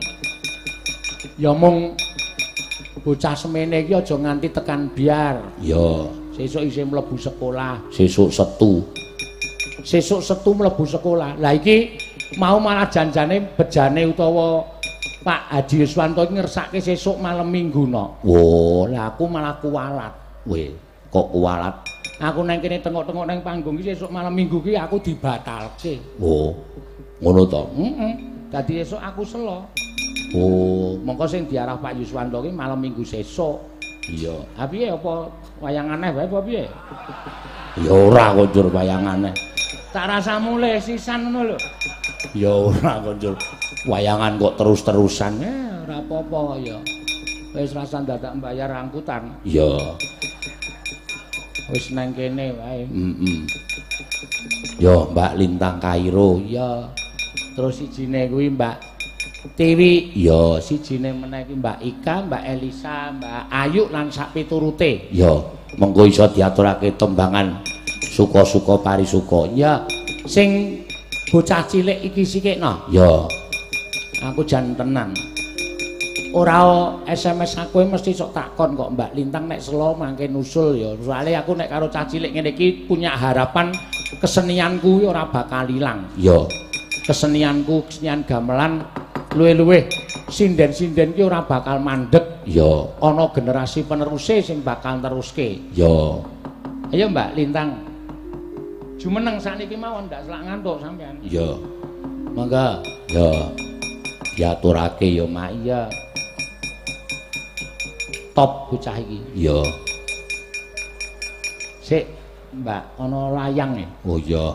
Ya mung bocah semene iki aja nganti tekan biar. Ya. Sesuk isih mlebu sekolah. Sesuk Setu. Sesuk Setu mlebu sekolah. Lah iki mau malah janjane bejane utawa Pak Haji Yuswanto iki ngersake sesuk malam Minggu no. Wo, lah aku malah kuwalat. Weh, kok kuwalat? Aku nang kene tengok-tengok nang panggung iki sesuk malam Minggu iki aku dibatalke. Oh. Ngono to. Heeh. Dadi esuk aku selo. Oh, mongko sing diarah Pak Yuswanto ki malam Minggu sesuk. Iya. Ha piye apa wayang aneh wae apa piye? Ya ora kok njur wayang aneh. Tak rasa mulih sisan ngono lho. Ya ora kok njur wayangan kok terus-terusan. Eh, ora apa-apa ya. Wis rasa dadak mbayar angkutan. Iya. Wis nang kene wae. Heeh. Yo Mbak Lintang Kairo. Iya. Terus sijine kuwi Mbak Tiwi. Iya, sijine meneh iki Mbak Ika, Mbak Elisa, Mbak Ayu lan sak piturute. Iya, mengko iso diaturake tembangan suka-suka parisuka. Iya. Sing bocah cilik iki sikikno. Iya. Aku jan tenan. Ora S M S aku mesti sok takon kok Mbak Lintang nek selo mangke nusul ya. Soale aku nek karo cah cilik ngene iki punya harapan kesenianku ora bakal ilang. Ya. Kesenianku, kesenian gamelan luwih-luwih sinden-sinden ki ora bakal mandeg. Ya. Ana generasi peneruse sing bakal teruske. Ya. Ayo Mbak Lintang. Jumeneng sakniki mawon ndak selak ngantuk sampean. Ya. Mangga. Ya. Diaturake ya Mak iya. Top bocah iki. Iya. Sik, Mbak, ana layang e. Oh iya.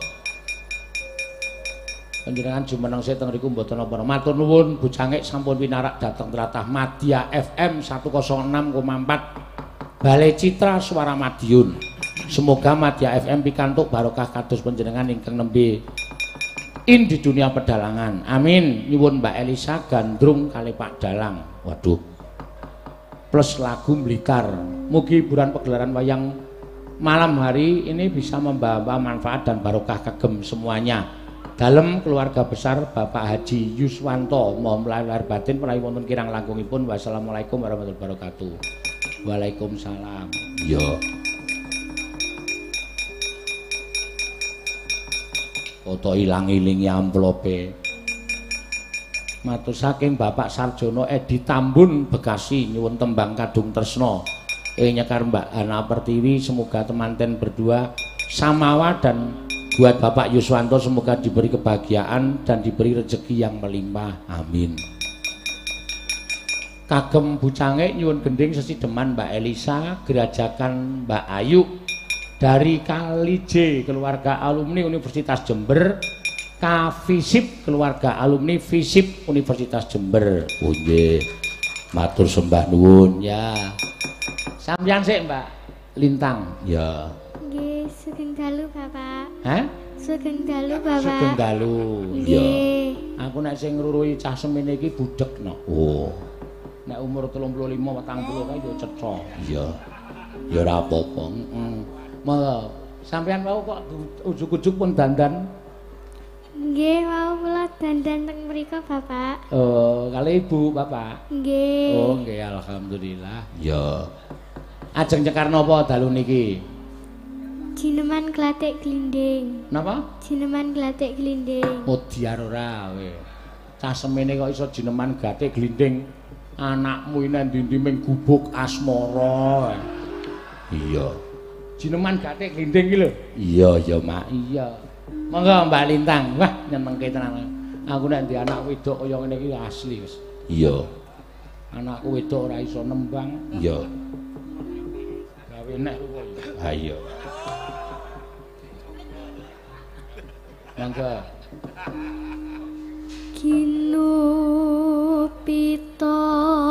Panjenengan jumeneng sik teng riku mboten napa. Matur nuwun bocangik sampun pinarak dhateng tlatah Madya F M seratus enam koma empat Balai Citra Suara Madiun. Semoga Madya F M pikantuk barokah kados panjenengan ingkang nembe in di dunia pedalangan. Amin. Nyuwun Mbak Elisa gandrung kali Pak Dalang. Waduh. Plus lagu Blitar. Mugi hiburan pegelaran wayang malam hari ini bisa membawa manfaat dan barokah kagem semuanya. Dalem keluarga besar Bapak Haji Yuswanto, mohon lahir batin menawi wonten kirang langkungipun. Wassalamualaikum warahmatullahi wabarakatuh. Waalaikumsalam. Yo. Foto ilang-ilingi amplope. Matur saking Bapak Sarjono Edi Tambun Bekasi nyuwun tembang Kadung Tresno ing nyekar Mbak Hana Pertiwi. Semoga temanten berdua samawa dan buat Bapak Yuswanto semoga diberi kebahagiaan dan diberi rezeki yang melimpah. Amin. Kagem bucange nyuwun gending sesideman Mbak Elisa, gerajakan Mbak Ayu dari Kali J keluarga alumni Universitas Jember. Kavisip keluarga alumni Visip Universitas Jember. Oh nggih. Matur sembah nuwun ya. Sampeyan sik Mbak Lintang. Ya. Nggih, sugeng dalu Bapak. Hah? Sugeng dalu Bapak. Sugeng dalu. Ya. Aku nek sing ngruruhi cah semene iki budhekno. Oh. Nek umur telung puluh lima patang puluh kae yo cetha. Iya. Ya ora apa-apa. Heeh. Monggo. Sampeyan wau kok ujug-ujug pun dandan. Nggih, wau kula dandan teng mriku, Bapak. Oh, kali Ibu, Bapak. Nggih. Oh, nggih, alhamdulillah. Ya. Ajeng cekar napa dalu niki? Jineman glatik glinding. Napa? Jineman glatik glinding. Oh, diar ora kowe. Cah semene kok iso jineman glatik glinding. Anakmu ini ndi-ndi ming gubuk asmara. Iya. Jineman glatik glinding iki lho. Iya, ya, Mak. Iya. Monggo Mbak Lintang. Wah, nyenengke tenan. Aku nek ndek anak wedok kaya ngene iki asli wis. Iya. Anakku wedok ora iso nembang. Iya. Gawe nek kowe. Ha iya. Monggo. Kinupita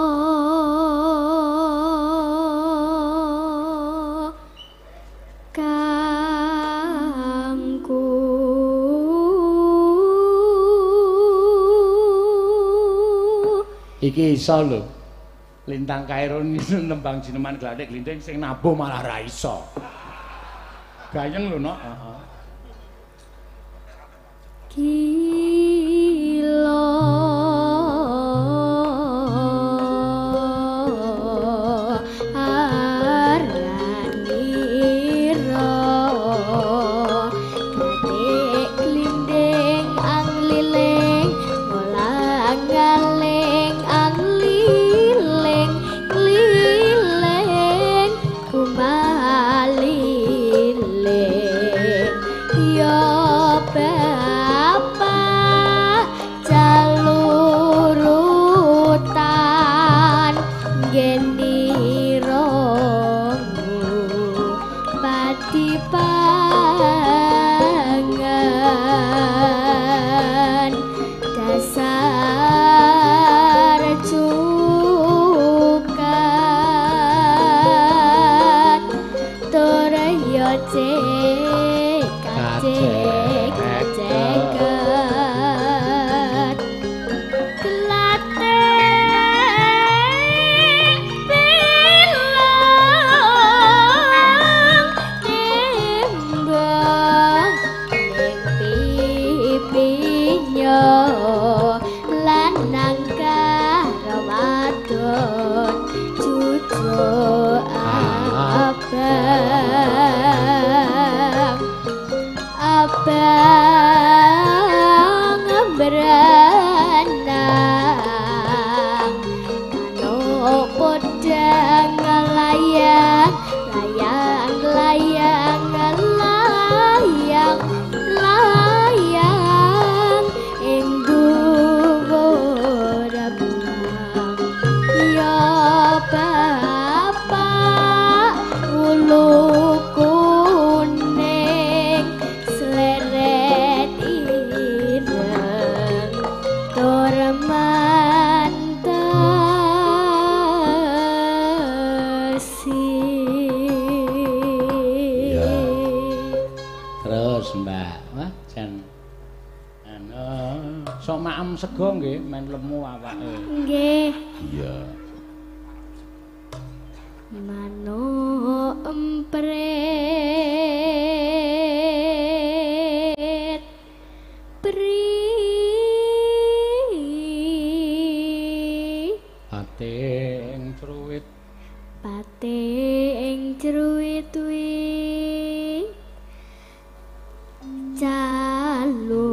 iki iso lho. Lintang Kairo nembang jineman glatik glinding sing nabuh malah ra iso. Gayeng lho, Nok. Heeh. Kilo Bapak jalur Sego nggih men lemu awake. Nggih. Iya. Mano empret pri pating cruwit pating cruwit wi calu